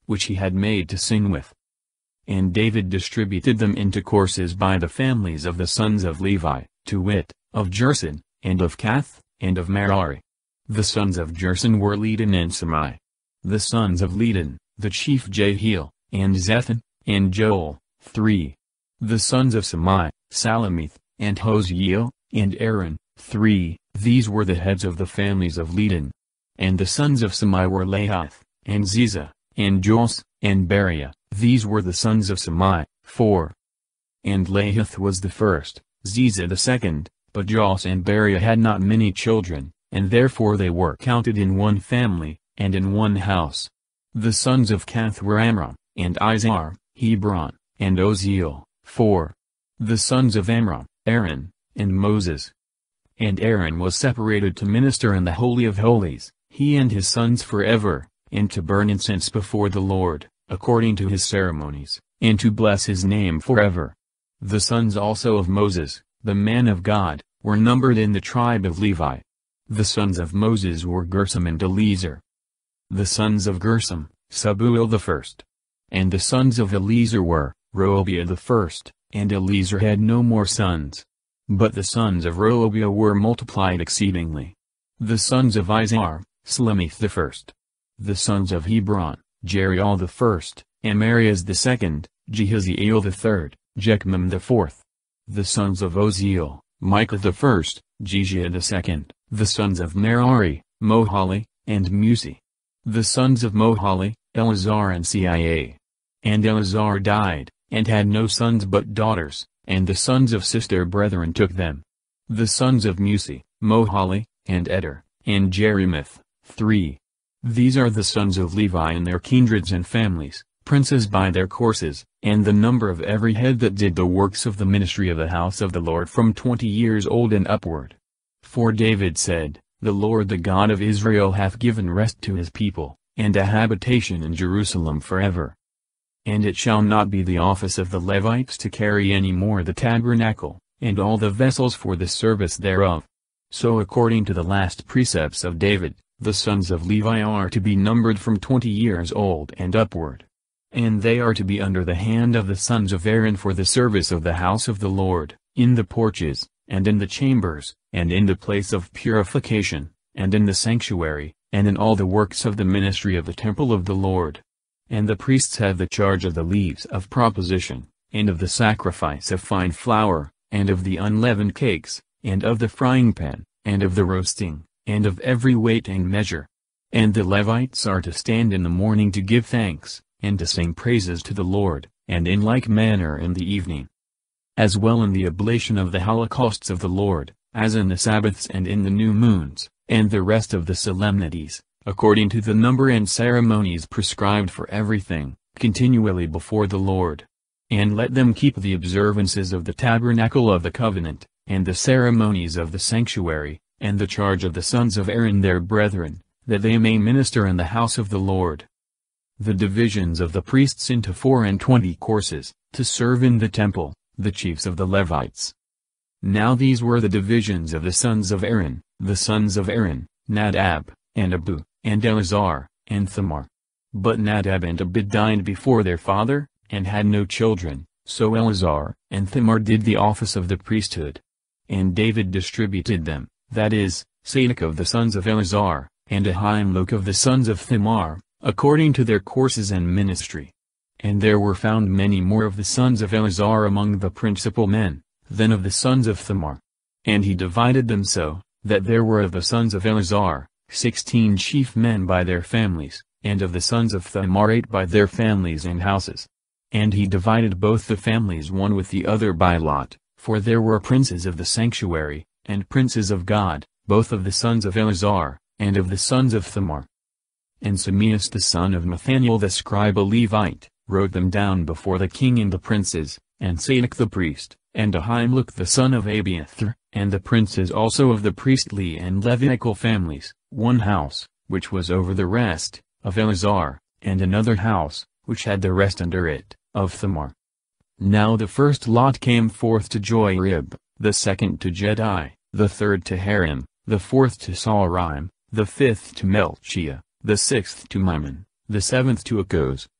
which he had made to sing with. And David distributed them into courses by the families of the sons of Levi, to wit, of Gerson, and of Kath, and of Merari. The sons of Gerson were Leden and Samai. The sons of Leden, the chief Jehiel, and Zethan, and Joel, three. The sons of Samai, Salamith, and Hoseel, and Aaron, three. These were the heads of the families of Leden. And the sons of Samai were Lahath, and Ziza, and Jos, and Beriah. These were the sons of Samai, four. And Lahath was the first, Ziza the second, but Jos and Beriah had not many children, and therefore they were counted in one family, and in one house. The sons of Kath were Amram, and Izhar, Hebron, and Oziel, four. The sons of Amram, Aaron, and Moses. And Aaron was separated to minister in the Holy of Holies, he and his sons forever, and to burn incense before the Lord, according to his ceremonies, and to bless his name forever. The sons also of Moses, the man of God, were numbered in the tribe of Levi. The sons of Moses were Gershom and Eleazar. The sons of Gershom, Sabuel the first. And the sons of Eleazar were, Rehobiah the first, and Eleazar had no more sons. But the sons of Rehobiah were multiplied exceedingly. The sons of Izhar, Slemith the first. The sons of Hebron, Jeriel the first, Amarias the second, Jehaziel the third, Jechmam the fourth. The sons of Oziel, Micah the first, Jeshia the second. The sons of Merari, Mohali, and Musi. The sons of Mohali, Eleazar and Cia. And Eleazar died, and had no sons but daughters, and the sons of sister brethren took them. The sons of Musi, Mohali, and Eder, and Jerimoth, three. These are the sons of Levi in their kindreds and families, princes by their courses, and the number of every head that did the works of the ministry of the house of the Lord from twenty years old and upward. For David said, The Lord the God of Israel hath given rest to his people, and a habitation in Jerusalem forever. And it shall not be the office of the Levites to carry any more the tabernacle, and all the vessels for the service thereof. So according to the last precepts of David, the sons of Levi are to be numbered from twenty years old and upward. And they are to be under the hand of the sons of Aaron for the service of the house of the Lord, in the porches, and in the chambers, and in the place of purification, and in the sanctuary, and in all the works of the ministry of the temple of the Lord. And the priests have the charge of the leaves of proposition, and of the sacrifice of fine flour, and of the unleavened cakes, and of the frying pan, and of the roasting, and of every weight and measure. And the Levites are to stand in the morning to give thanks, and to sing praises to the Lord, and in like manner in the evening. As well in the oblation of the holocausts of the Lord, as in the Sabbaths and in the new moons, and the rest of the solemnities, according to the number and ceremonies prescribed for everything, continually before the Lord. And let them keep the observances of the tabernacle of the covenant, and the ceremonies of the sanctuary, and the charge of the sons of Aaron their brethren, that they may minister in the house of the Lord. The divisions of the priests into four and twenty courses, to serve in the temple, the chiefs of the Levites. Now these were the divisions of the sons of Aaron, the sons of Aaron, Nadab, and Abihu, and Eleazar, and Thamar. But Nadab and Abihu died before their father, and had no children, so Eleazar and Thamar did the office of the priesthood. And David distributed them, that is, Sadok of the sons of Eleazar, and Ahimelech of the sons of Thamar, according to their courses and ministry. And there were found many more of the sons of Eleazar among the principal men, than of the sons of Thamar. And he divided them so, that there were of the sons of Eleazar, sixteen chief men by their families, and of the sons of Thamar eight by their families and houses. And he divided both the families one with the other by lot, for there were princes of the sanctuary, and princes of God, both of the sons of Eleazar, and of the sons of Thamar. And Sameas the son of Nathaniel the scribe a Levite, wrote them down before the king and the princes, and Sadok the priest, and Ahimelech the son of Abiathar, and the princes also of the priestly and Levitical families, one house, which was over the rest, of Eleazar, and another house, which had the rest under it, of Thamar. Now the first lot came forth to Joarib, the second to Jedi, the third to Harim, the fourth to Saharim, the fifth to Melchiah, the sixth to Mimon, the seventh to Akkoz,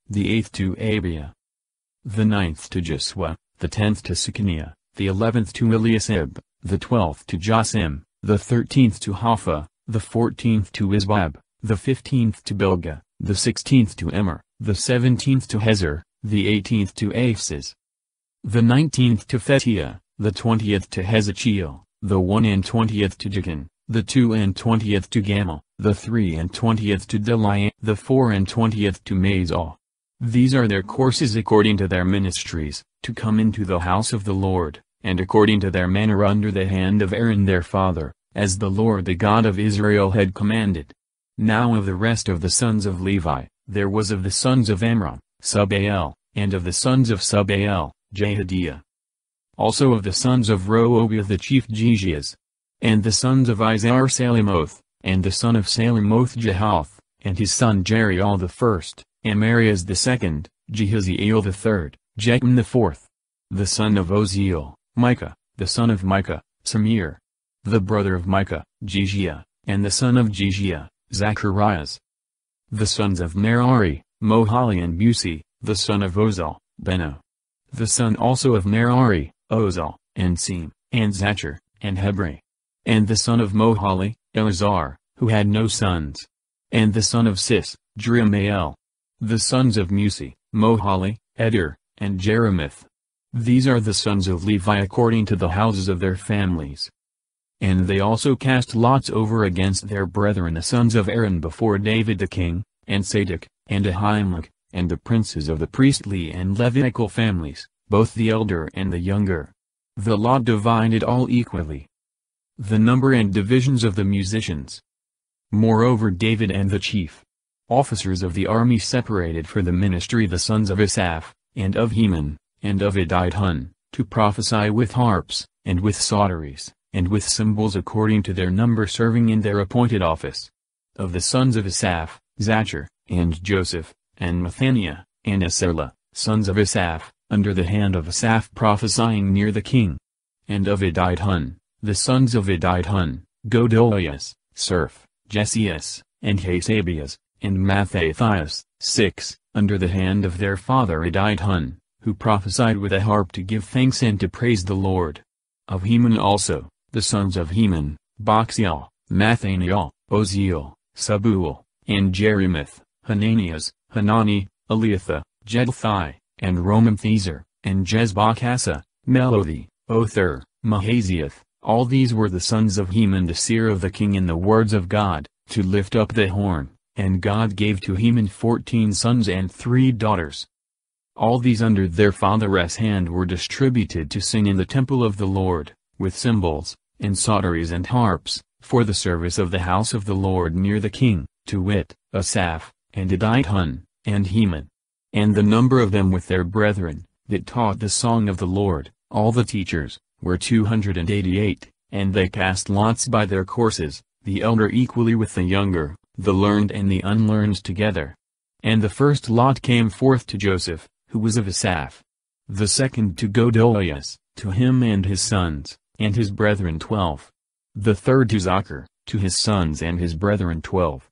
the eighth to Abia, the ninth to Jesua, the tenth to Sycania, the eleventh to Eliasib, the twelfth to Josim, the thirteenth to Hapha, the fourteenth to Isbab, the fifteenth to Bilgah, the sixteenth to Immer, the seventeenth to Hezer, the eighteenth to Apsis, the nineteenth to Phetiah, the twentieth to Hezekiel, the one and twentieth to Jachin, the two and twentieth to Gamal, the three and twentieth to Deliah, the four and twentieth to Mazah. These are their courses according to their ministries, to come into the house of the Lord, and according to their manner under the hand of Aaron their father, as the Lord the God of Israel had commanded. Now of the rest of the sons of Levi, there was of the sons of Amram, Subael, and of the sons of Subael, Jehadiah. Also of the sons of Rehoboth the chief Jezias. And the sons of Izar Salimoth, and the son of Salimoth Jehath, and his son Jeriel the first, Amarias the second, Jehaziel the third, Jechem the fourth. The son of Oziel, Micah, the son of Micah, Samir. The brother of Micah, Jejiah, and the son of Jejiah, Zacharias. The sons of Merari, Mohali and Busi, the son of Ozal, Beno. The son also of Merari, Ozal, and Sem, and Zachar, and Hebri. And the son of Mohali, Eleazar, who had no sons. And the son of Sis, Jeramael. The sons of Musi, Mohali, Eder, and Jeremith. These are the sons of Levi according to the houses of their families. And they also cast lots over against their brethren the sons of Aaron before David the king, and Sadok, and Ahimelech, and the princes of the priestly and Levitical families, both the elder and the younger. The lot divided all equally. The number and divisions of the musicians. Moreover David and the chief officers of the army separated for the ministry the sons of Asaph, and of Heman, and of Ididhun, to prophesy with harps, and with psalteries, and with cymbals according to their number serving in their appointed office. Of the sons of Asaph, Zachar, and Joseph, and Mathaniah, and Asela, sons of Asaph, under the hand of Asaph prophesying near the king. And of Ididhun, the sons of Ididhun, Godolias, Surf, Jesias, and Hasabias, and Mathathias, six, under the hand of their father Ididhun, who prophesied with a harp to give thanks and to praise the Lord. Of Heman also, the sons of Heman, Boxiel, Mathaniel, Oziel, Sabuel, and Jerimoth, Hananias, Hanani, Eliathah, Jeduthai, and Romamthezer, and Jezbachasa, Melothi, Othir, Mahaziath. All these were the sons of Heman the seer of the king in the words of God, to lift up the horn, and God gave to Heman fourteen sons and three daughters. All these under their father's hand were distributed to sing in the temple of the Lord, with cymbals, and psalteries and harps, for the service of the house of the Lord near the king, to wit, Asaph, and Ididhun, and Heman. And the number of them with their brethren, that taught the song of the Lord, all the teachers, were two hundred and eighty-eight, and they cast lots by their courses, the elder equally with the younger, the learned and the unlearned together. And the first lot came forth to Joseph, who was of Asaph. The second to Godolias, to him and his sons, and his brethren twelve. The third to Zachar, to his sons and his brethren twelve.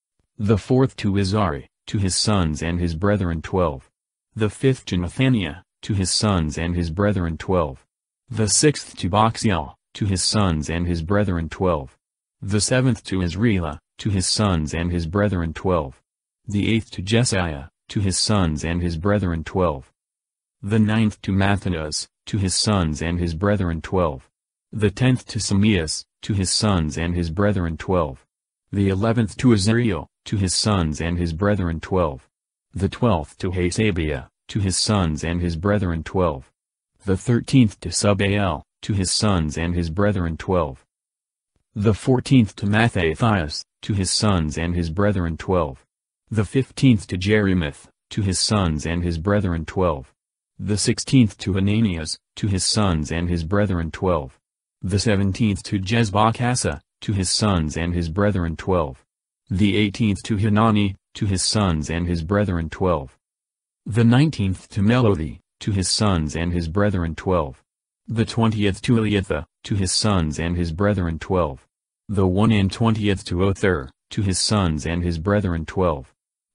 The fourth to Izari, to his sons and his brethren twelve. The fifth to Nathaniah, to his sons and his brethren twelve. The sixth to Boxiel, to his sons and his brethren twelve. The seventh to Israel, to his sons and his brethren twelve. The eighth to Jesiah, to his sons and his brethren twelve. The ninth to Matthias, to his sons and his brethren twelve. The tenth to Samias, to his sons and his brethren twelve. The eleventh to Azariel, to his sons and his brethren twelve. The twelfth to Hasabiah, to his sons and his brethren twelve. The thirteenth to Subael, to his sons and his brethren twelve. The fourteenth to Mathathias, to his sons and his brethren twelve. The fifteenth to Jerimoth, to his sons and his brethren twelve. The sixteenth to Ananias, to his sons and his brethren twelve. The seventeenth to Jezbachasa, to his sons and his brethren twelve. The eighteenth to Hanani, to his sons and his brethren twelve. The nineteenth to Melothi, to his sons and his brethren twelve. The twentieth to Eliathah, to his sons and his brethren twelve. The one and twentieth to Othir, to his sons and his brethren twelve.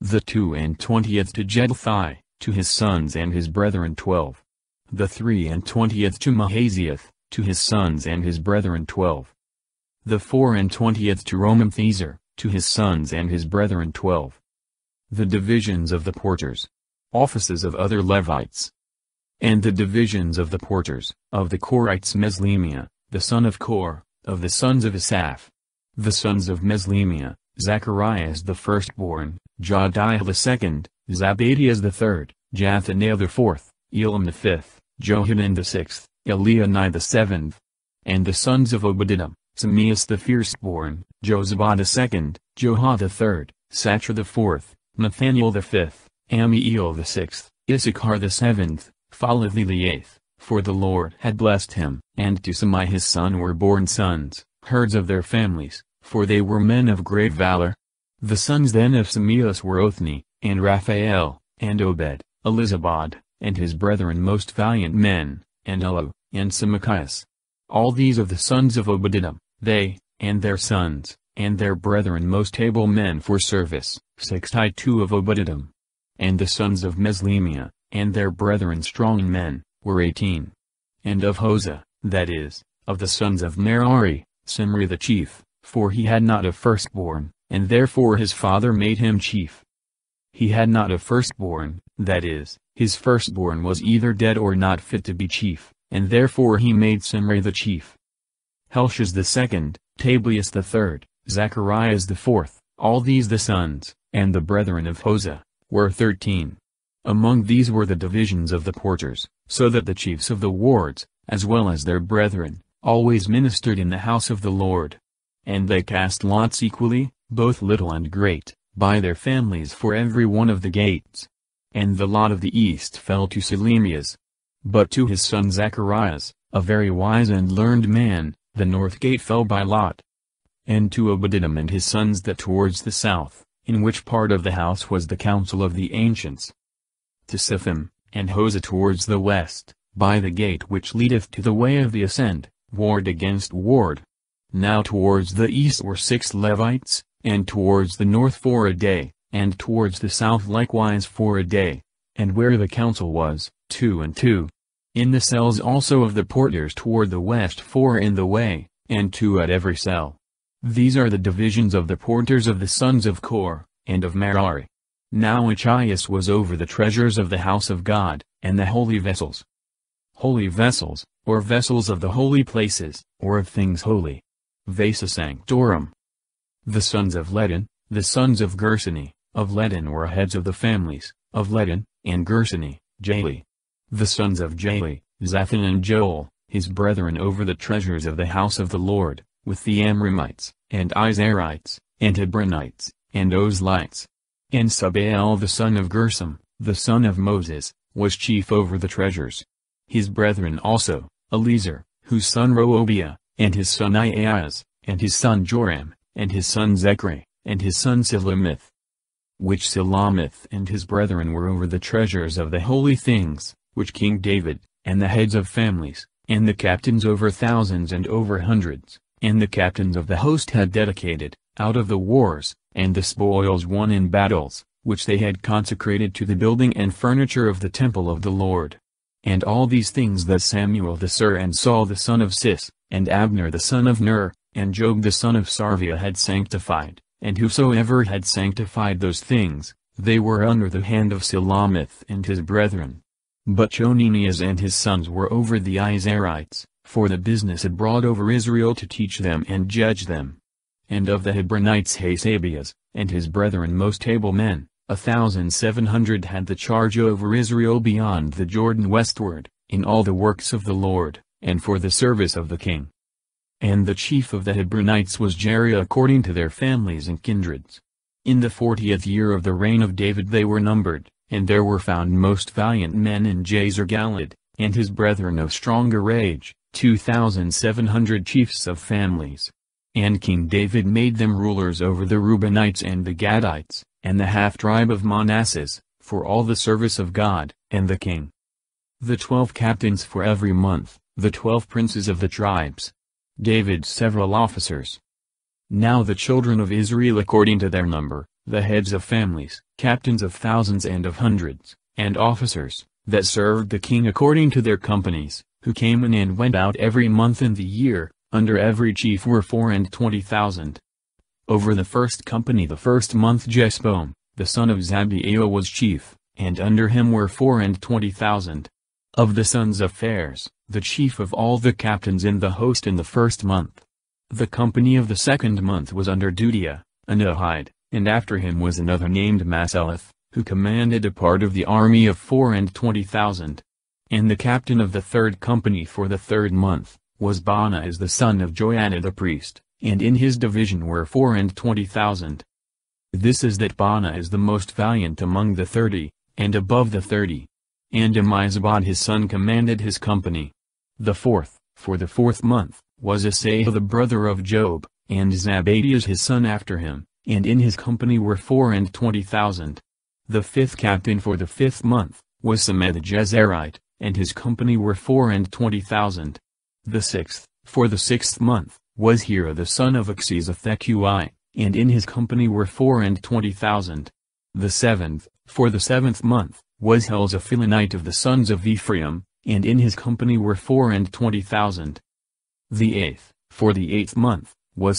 The two and twentieth to Jeduthai, to his sons and his brethren twelve. The three and twentieth to Mahaziath, to his sons and his brethren twelve. The four and twentieth to Romamthezer, to his sons and his brethren twelve. The divisions of the porters. Offices of other Levites. And the divisions of the porters, of the Korites Meslemia, the son of Kor, of the sons of Asaph. The sons of Meslemia, Zacharias the firstborn, Jodiah the second, Zabadias the third, Jathaniel the fourth, Elam the fifth, Johanan the sixth, Elionai the seventh. And the sons of Obadiah, Samias the firstborn, Josabah the second, Johah the third, Satra the fourth, Nathaniel the fifth, Amiel the sixth, Issachar the seventh, Phalathi the eighth, for the Lord had blessed him. And to Samai his son were born sons, herds of their families, for they were men of great valor. The sons then of Samias were Othni, and Raphael, and Obed, Elizabad, and his brethren most valiant men, and Elo, and Samachias. All these of the sons of Obadiah, they, and their sons, and their brethren most able men for service, sixty-two of Obadiah. And the sons of Meslemia, and their brethren strong men, were eighteen. And of Hosea, that is, of the sons of Merari, Simri the chief, for he had not a firstborn, and therefore his father made him chief. He had not a firstborn, that is, his firstborn was either dead or not fit to be chief, and therefore he made Simri the chief. Helshaz the second, Tablius the third, Zacharias the fourth, all these the sons, and the brethren of Hosea, were thirteen. Among these were the divisions of the porters, so that the chiefs of the wards, as well as their brethren, always ministered in the house of the Lord. And they cast lots equally, both little and great, by their families for every one of the gates. And the lot of the east fell to Selemias. But to his son Zacharias, a very wise and learned man, the north gate fell by lot. And to Obadiah and his sons that towards the south, in which part of the house was the council of the ancients. To Sithim, and Hosea towards the west, by the gate which leadeth to the way of the ascent, ward against ward. Now towards the east were six Levites, and towards the north four a day, and towards the south likewise four a day, and where the council was, two and two. In the cells also of the porters toward the west four in the way, and two at every cell. These are the divisions of the porters of the sons of Kor, and of Merari. Now Achias was over the treasures of the house of God, and the holy vessels. Holy vessels, or vessels of the holy places, or of things holy. Vasa sanctorum. The sons of Ledin, the sons of Gersony, of Ledin were heads of the families, of Ledin, and Gersony, Jali. The sons of Jali, Zathan and Joel, his brethren over the treasures of the house of the Lord, with the Amramites, and Izarites, and Hebronites, and Ozlites. And Sabael the son of Gersom, the son of Moses, was chief over the treasures. His brethren also, Eliezer, whose son Roabiah, and his son Iaz, and his son Joram, and his son Zechri, and his son Silamith. Which Silamith and his brethren were over the treasures of the holy things, which King David, and the heads of families, and the captains over thousands and over hundreds, and the captains of the host had dedicated, out of the wars, and the spoils won in battles, which they had consecrated to the building and furniture of the temple of the Lord. And all these things that Samuel the Sir and Saul the son of Cis, and Abner the son of Ner, and Job the son of Sarvia had sanctified, and whosoever had sanctified those things, they were under the hand of Silamith and his brethren. But Chonenias and his sons were over the Izarites, for the business abroad over Israel to teach them and judge them. And of the Hebronites Hasabias, and his brethren most able men, a thousand seven hundred had the charge over Israel beyond the Jordan westward, in all the works of the Lord, and for the service of the king. And the chief of the Hebronites was Jeriah according to their families and kindreds. In the fortieth year of the reign of David they were numbered, and there were found most valiant men in Jazer Galad, and his brethren of stronger age, two thousand seven hundred chiefs of families. And King David made them rulers over the Reubenites and the Gadites, and the half-tribe of Manasseh, for all the service of God, and the king. The twelve captains for every month, the twelve princes of the tribes. David's several officers. Now the children of Israel according to their number, the heads of families, captains of thousands and of hundreds, and officers, that served the king according to their companies, who came in and went out every month in the year, under every chief were four and twenty thousand. Over the first company the first month Jesbom, the son of Zabdiel was chief, and under him were four and twenty thousand. Of the sons of Phares, the chief of all the captains in the host in the first month. The company of the second month was under Dudia, a Nahide, and after him was another named Maseleth, who commanded a part of the army of four and twenty thousand. And the captain of the third company for the third month, was Banaz the son of Joanna the priest, and in his division were four and twenty thousand. This is that Banaz is the most valiant among the thirty, and above the thirty. And Amizabad his son commanded his company. The fourth, for the fourth month, was Asaiah the brother of Job, and Zabadias his son after him, and in his company were four and twenty thousand. The fifth captain for the fifth month, was Sameh the Jezerite, and his company were four and twenty thousand. The sixth, for the sixth month, was Hira the son of Achizeth, and in his company were four and twenty thousand. The seventh, for the seventh month, was Helzaphilanite of the sons of Ephraim, and in his company were four and twenty thousand. The eighth, for the eighth month, was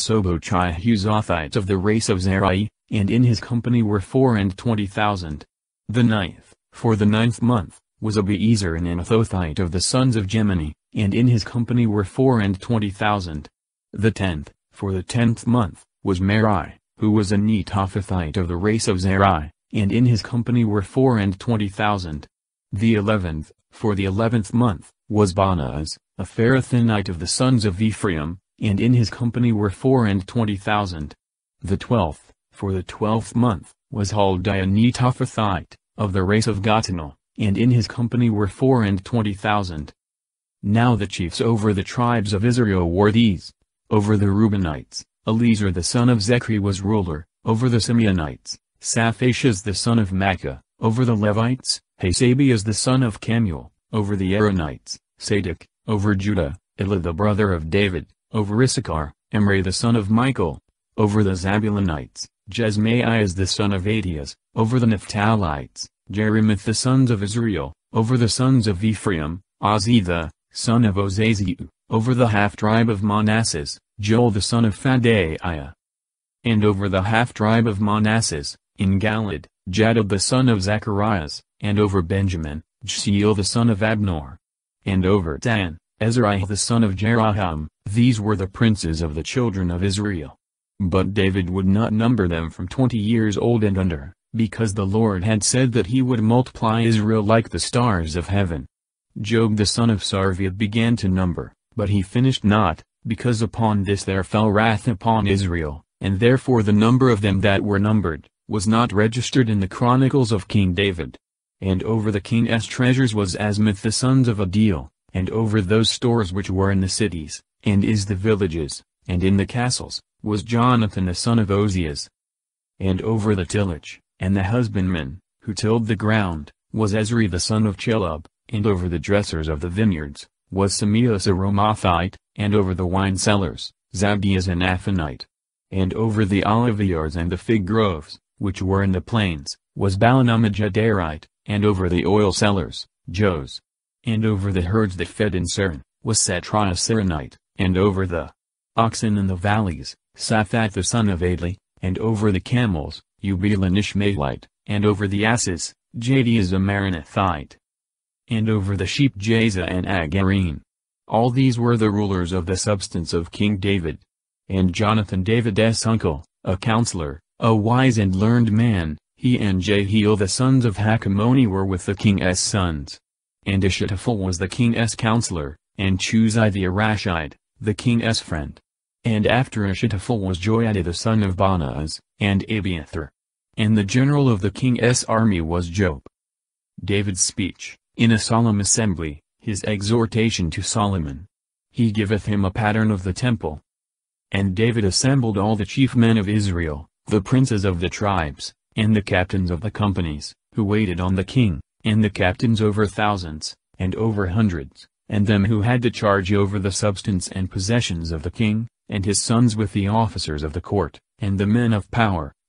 Sobochai of the race of Zerai, and in his company were four and twenty thousand. The ninth, for the ninth month, was Abiezer an Anathothite of the sons of Gemini, and in his company were four and twenty thousand. The tenth, for the tenth month, was Merai, who was a Netophathite of the race of Zerai, and in his company were four and twenty thousand. The eleventh, for the eleventh month, was Banaz, a Pharathonite of the sons of Ephraim, and in his company were four and twenty thousand. The twelfth, for the twelfth month, was Huldah a Netophathite, of the race of Gatanel, and in his company were four and twenty thousand. Now the chiefs over the tribes of Israel were these. Over the Reubenites, Eliezer the son of Zechri was ruler. Over the Simeonites, Saphatias the son of Makkah. Over the Levites, Hasabias the son of Camuel. Over the Aaronites, Sadok. Over Judah, Elah the brother of David. Over Issachar, Emre the son of Michael. Over the Zabulonites, Jesmaias the son of Adias. Over the Naphtalites, Jerimoth the sons of Israel. Over the sons of Ephraim, Ozzi the son of Ozaziu. Over the half-tribe of Manasseh, Joel the son of Fadaiah. And over the half-tribe of Manasseh, in Galad, Jadab the son of Zacharias. And over Benjamin, Jsiel the son of Abnor. And over Dan, Ezrahiah the son of Jeroham. These were the princes of the children of Israel. But David would not number them from twenty years old and under, because the Lord had said that he would multiply Israel like the stars of heaven. Job the son of Sarviat began to number, but he finished not, because upon this there fell wrath upon Israel, and therefore the number of them that were numbered, was not registered in the Chronicles of King David. And over the king's treasures was Asmith the sons of Adil, and over those stores which were in the cities, and is the villages, and in the castles, was Jonathan the son of Ozias. And over the tillage, and the husbandmen, who tilled the ground, was Ezri the son of Chelub, and over the dressers of the vineyards, was Sameas a Romathite, and over the wine cellars, Zabdias an Aphonite. And over the oliveyards and the fig groves, which were in the plains, was Balanam a Jadarite, and over the oil cellars, Jos. And over the herds that fed in Saron, was Setrai a Saronite, and over the oxen in the valleys, Saphat the son of Adli, and over the camels, Ubil an Ishmaelite, and over the asses, Jadias a Maranathite. And over the sheep Jaza and Agarine. All these were the rulers of the substance of King David. And Jonathan David's uncle, a counselor, a wise and learned man, he and Jehiel the sons of Hachmoni were with the king's sons. And Ishitaphel was the king's counselor, and Chuzai the Arashide, the king's friend. And after Ishitaphel was Joiada the son of Banaz, and Abiathar. And the general of the king's army was Job. David's speech, in a solemn assembly, his exhortation to Solomon. He giveth him a pattern of the temple. And David assembled all the chief men of Israel, the princes of the tribes, and the captains of the companies, who waited on the king, and the captains over thousands, and over hundreds, and them who had the charge over the substance and possessions of the king, and his sons with the officers of the court, and the men of power,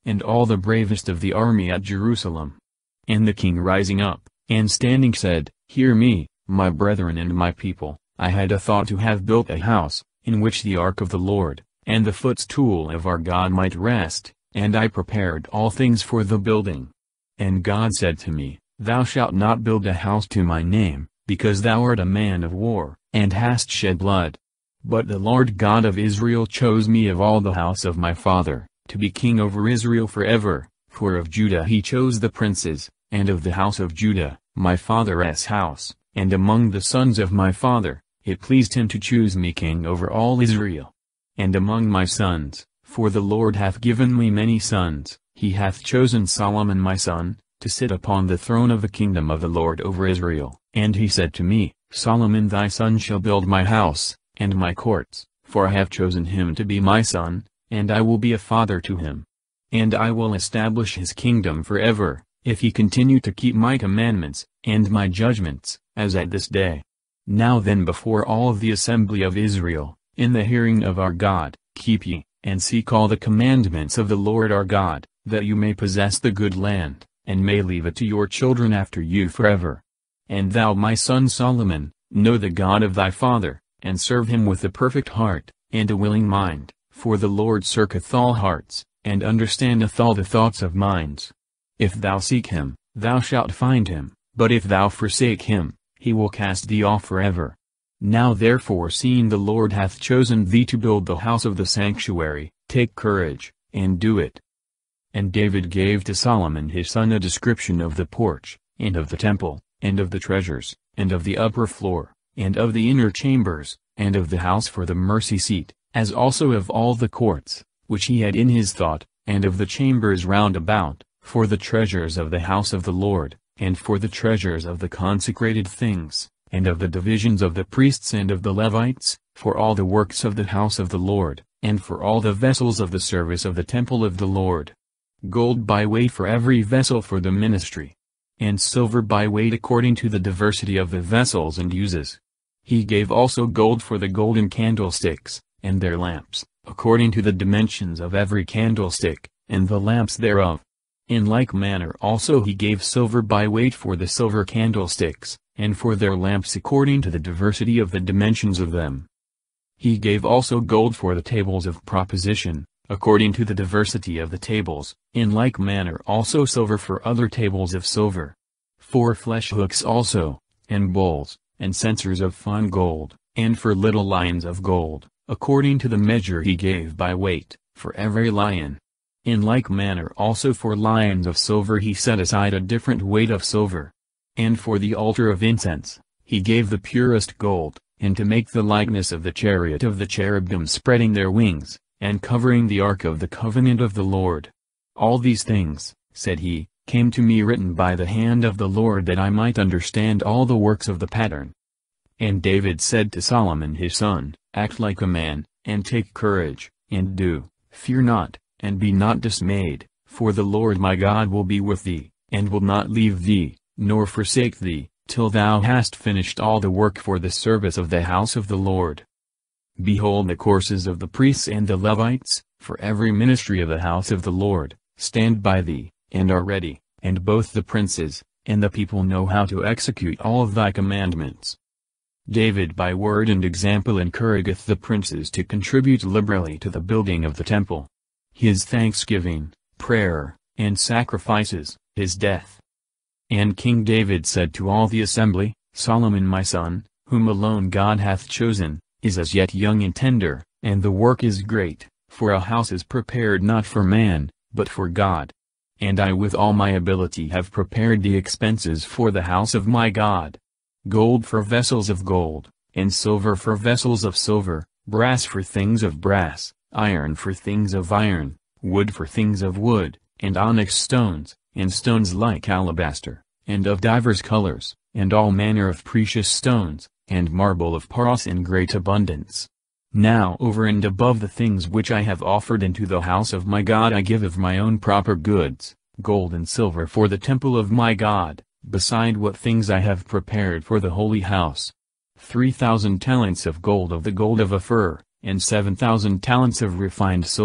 and all the bravest of the army at Jerusalem. And the king rising up, and standing said, Hear me, my brethren and my people, I had a thought to have built a house, in which the ark of the Lord, and the footstool of our God might rest, and I prepared all things for the building. And God said to me, Thou shalt not build a house to my name, because thou art a man of war, and hast shed blood. But the Lord God of Israel chose me of all the house of my father, to be king over Israel forever, for of Judah he chose the princes, and of the house of Judah, my father's house, and among the sons of my father, it pleased him to choose me king over all Israel. And among my sons, for the Lord hath given me many sons, he hath chosen Solomon my son, to sit upon the throne of the kingdom of the Lord over Israel. And he said to me, Solomon thy son shall build my house, and my courts, for I have chosen him to be my son, and I will be a father to him. And I will establish his kingdom forever, if he continue to keep my commandments, and my judgments, as at this day. Now then before all of the assembly of Israel, in the hearing of our God, keep ye, and seek all the commandments of the Lord our God, that you may possess the good land, and may leave it to your children after you forever. And thou my son Solomon, know the God of thy father, and serve him with a perfect heart, and a willing mind, for the Lord searcheth all hearts, and understandeth all the thoughts of minds. If thou seek him, thou shalt find him, but if thou forsake him, he will cast thee off forever. Now therefore seeing the Lord hath chosen thee to build the house of the sanctuary, take courage, and do it. And David gave to Solomon his son a description of the porch, and of the temple, and of the treasures, and of the upper floor, and of the inner chambers, and of the house for the mercy seat, as also of all the courts, which he had in his thought, and of the chambers round about, for the treasures of the house of the Lord, and for the treasures of the consecrated things, and of the divisions of the priests and of the Levites, for all the works of the house of the Lord, and for all the vessels of the service of the temple of the Lord. Gold by weight for every vessel for the ministry, and silver by weight according to the diversity of the vessels and uses. He gave also gold for the golden candlesticks, and their lamps, according to the dimensions of every candlestick, and the lamps thereof. In like manner also he gave silver by weight for the silver candlesticks, and for their lamps according to the diversity of the dimensions of them. He gave also gold for the tables of proposition, according to the diversity of the tables, in like manner also silver for other tables of silver. For flesh hooks also, and bowls, and censers of fine gold, and for little lions of gold, according to the measure he gave by weight, for every lion. In like manner also for lions of silver he set aside a different weight of silver. And for the altar of incense, he gave the purest gold, and to make the likeness of the chariot of the cherubim spreading their wings, and covering the ark of the covenant of the Lord. All these things, said he, came to me written by the hand of the Lord that I might understand all the works of the pattern. And David said to Solomon his son, Act like a man, and take courage, and do, fear not, and be not dismayed, for the Lord my God will be with thee, and will not leave thee, nor forsake thee, till thou hast finished all the work for the service of the house of the Lord. Behold, the courses of the priests and the Levites, for every ministry of the house of the Lord, stand by thee, and are ready, and both the princes, and the people know how to execute all of thy commandments. David by word and example encourageth the princes to contribute liberally to the building of the temple. His thanksgiving, prayer, and sacrifices, his death. And King David said to all the assembly, Solomon my son, whom alone God hath chosen, is as yet young and tender, and the work is great, for a house is prepared not for man, but for God. And I with all my ability have prepared the expenses for the house of my God. Gold for vessels of gold, and silver for vessels of silver, brass for things of brass, iron for things of iron, wood for things of wood, and onyx stones, and stones like alabaster, and of divers colors, and all manner of precious stones, and marble of Paros in great abundance. Now over and above the things which I have offered into the house of my God I give of my own proper goods, gold and silver for the temple of my God, beside what things I have prepared for the holy house. Three thousand talents of gold of the gold of Ophir, and seven thousand talents of refined silver,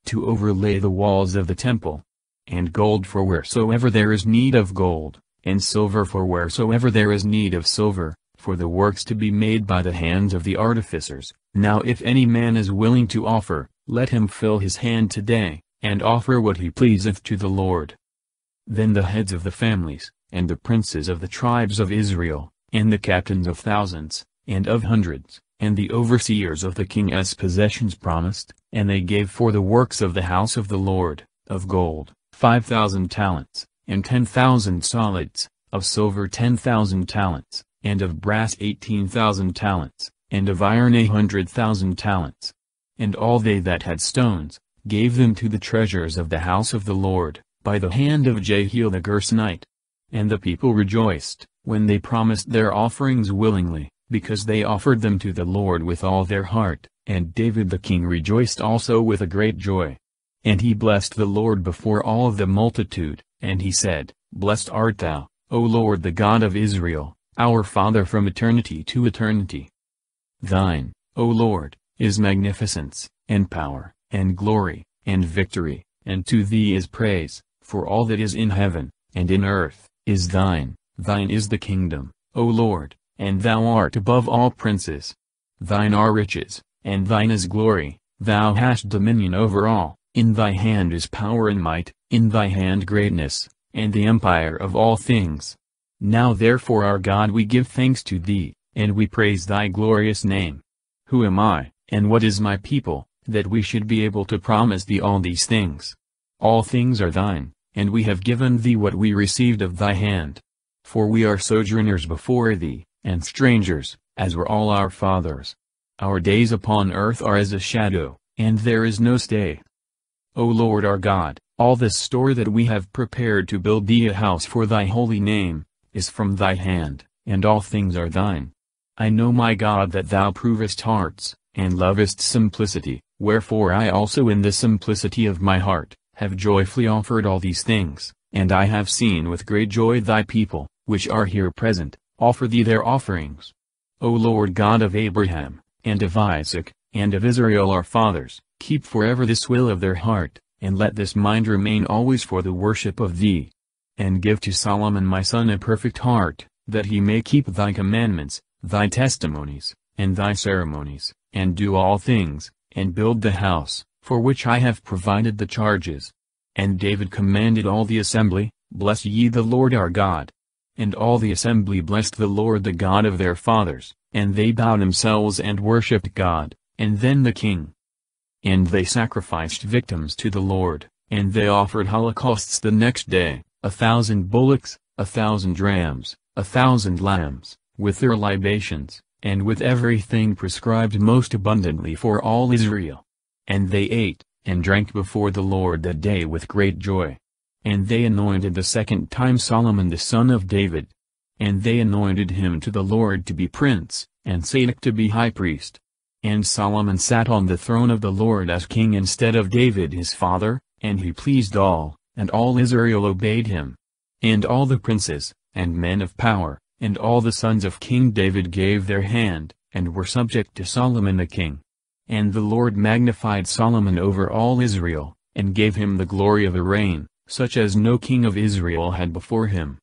to overlay the walls of the temple, and gold for wheresoever there is need of gold, and silver for wheresoever there is need of silver, for the works to be made by the hands of the artificers. Now if any man is willing to offer, let him fill his hand today, and offer what he pleaseth to the Lord. Then the heads of the families, and the princes of the tribes of Israel, and the captains of thousands, and of hundreds, and the overseers of the king's possessions promised, and they gave for the works of the house of the Lord, of gold, five thousand talents, and ten thousand solids, of silver ten thousand talents, and of brass eighteen thousand talents, and of iron a hundred thousand talents. And all they that had stones, gave them to the treasures of the house of the Lord, by the hand of Jehiel the Gershonite. And the people rejoiced, when they promised their offerings willingly, because they offered them to the Lord with all their heart, and David the king rejoiced also with a great joy. And he blessed the Lord before all the multitude, and he said, Blessed art thou, O Lord the God of Israel, our Father from eternity to eternity. Thine, O Lord, is magnificence, and power, and glory, and victory, and to thee is praise, for all that is in heaven, and in earth, is thine. Thine is the kingdom, O Lord, and thou art above all princes. Thine are riches, and thine is glory, thou hast dominion over all, in thy hand is power and might, in thy hand greatness, and the empire of all things. Now therefore our God we give thanks to thee, and we praise thy glorious name. Who am I, and what is my people, that we should be able to promise thee all these things? All things are thine, and we have given thee what we received of thy hand. For we are sojourners before thee, and strangers, as were all our fathers. Our days upon earth are as a shadow, and there is no stay. O Lord our God, all the store that we have prepared to build thee a house for thy holy name, is from thy hand, and all things are thine. I know my God that thou provest hearts, and lovest simplicity, wherefore I also in the simplicity of my heart, have joyfully offered all these things, and I have seen with great joy thy people, which are here present, offer thee their offerings. O Lord God of Abraham, and of Isaac, and of Israel our fathers, keep forever this will of their heart, and let this mind remain always for the worship of thee. And give to Solomon my son a perfect heart, that he may keep thy commandments, thy testimonies, and thy ceremonies, and do all things, and build the house, for which I have provided the charges. And David commanded all the assembly, Bless ye the Lord our God. And all the assembly blessed the Lord the God of their fathers, and they bowed themselves and worshipped God, and then the king. And they sacrificed victims to the Lord, and they offered holocausts the next day, a thousand bullocks, a thousand rams, a thousand lambs, with their libations, and with everything prescribed most abundantly for all Israel. And they ate, and drank before the Lord that day with great joy. And they anointed the second time Solomon the son of David. And they anointed him to the Lord to be prince, and Zadok to be high priest. And Solomon sat on the throne of the Lord as king instead of David his father, and he pleased all, and all Israel obeyed him. And all the princes, and men of power, and all the sons of King David gave their hand, and were subject to Solomon the king. And the Lord magnified Solomon over all Israel, and gave him the glory of a reign, such as no king of Israel had before him.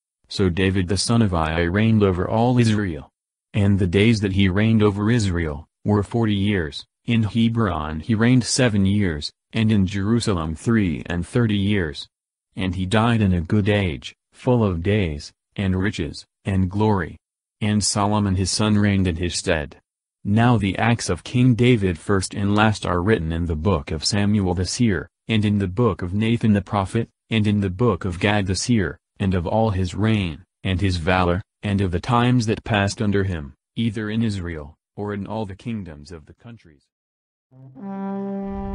So David the son of Ai reigned over all Israel. And the days that he reigned over Israel, were forty years. In Hebron he reigned seven years, and in Jerusalem three and thirty years. And he died in a good age, full of days, and riches, and glory. And Solomon his son reigned in his stead. Now the acts of King David first and last are written in the book of Samuel the seer, and in the book of Nathan the prophet, and in the book of Gad the seer, and of all his reign, and his valor, and of the times that passed under him, either in Israel, or in all the kingdoms of the countries.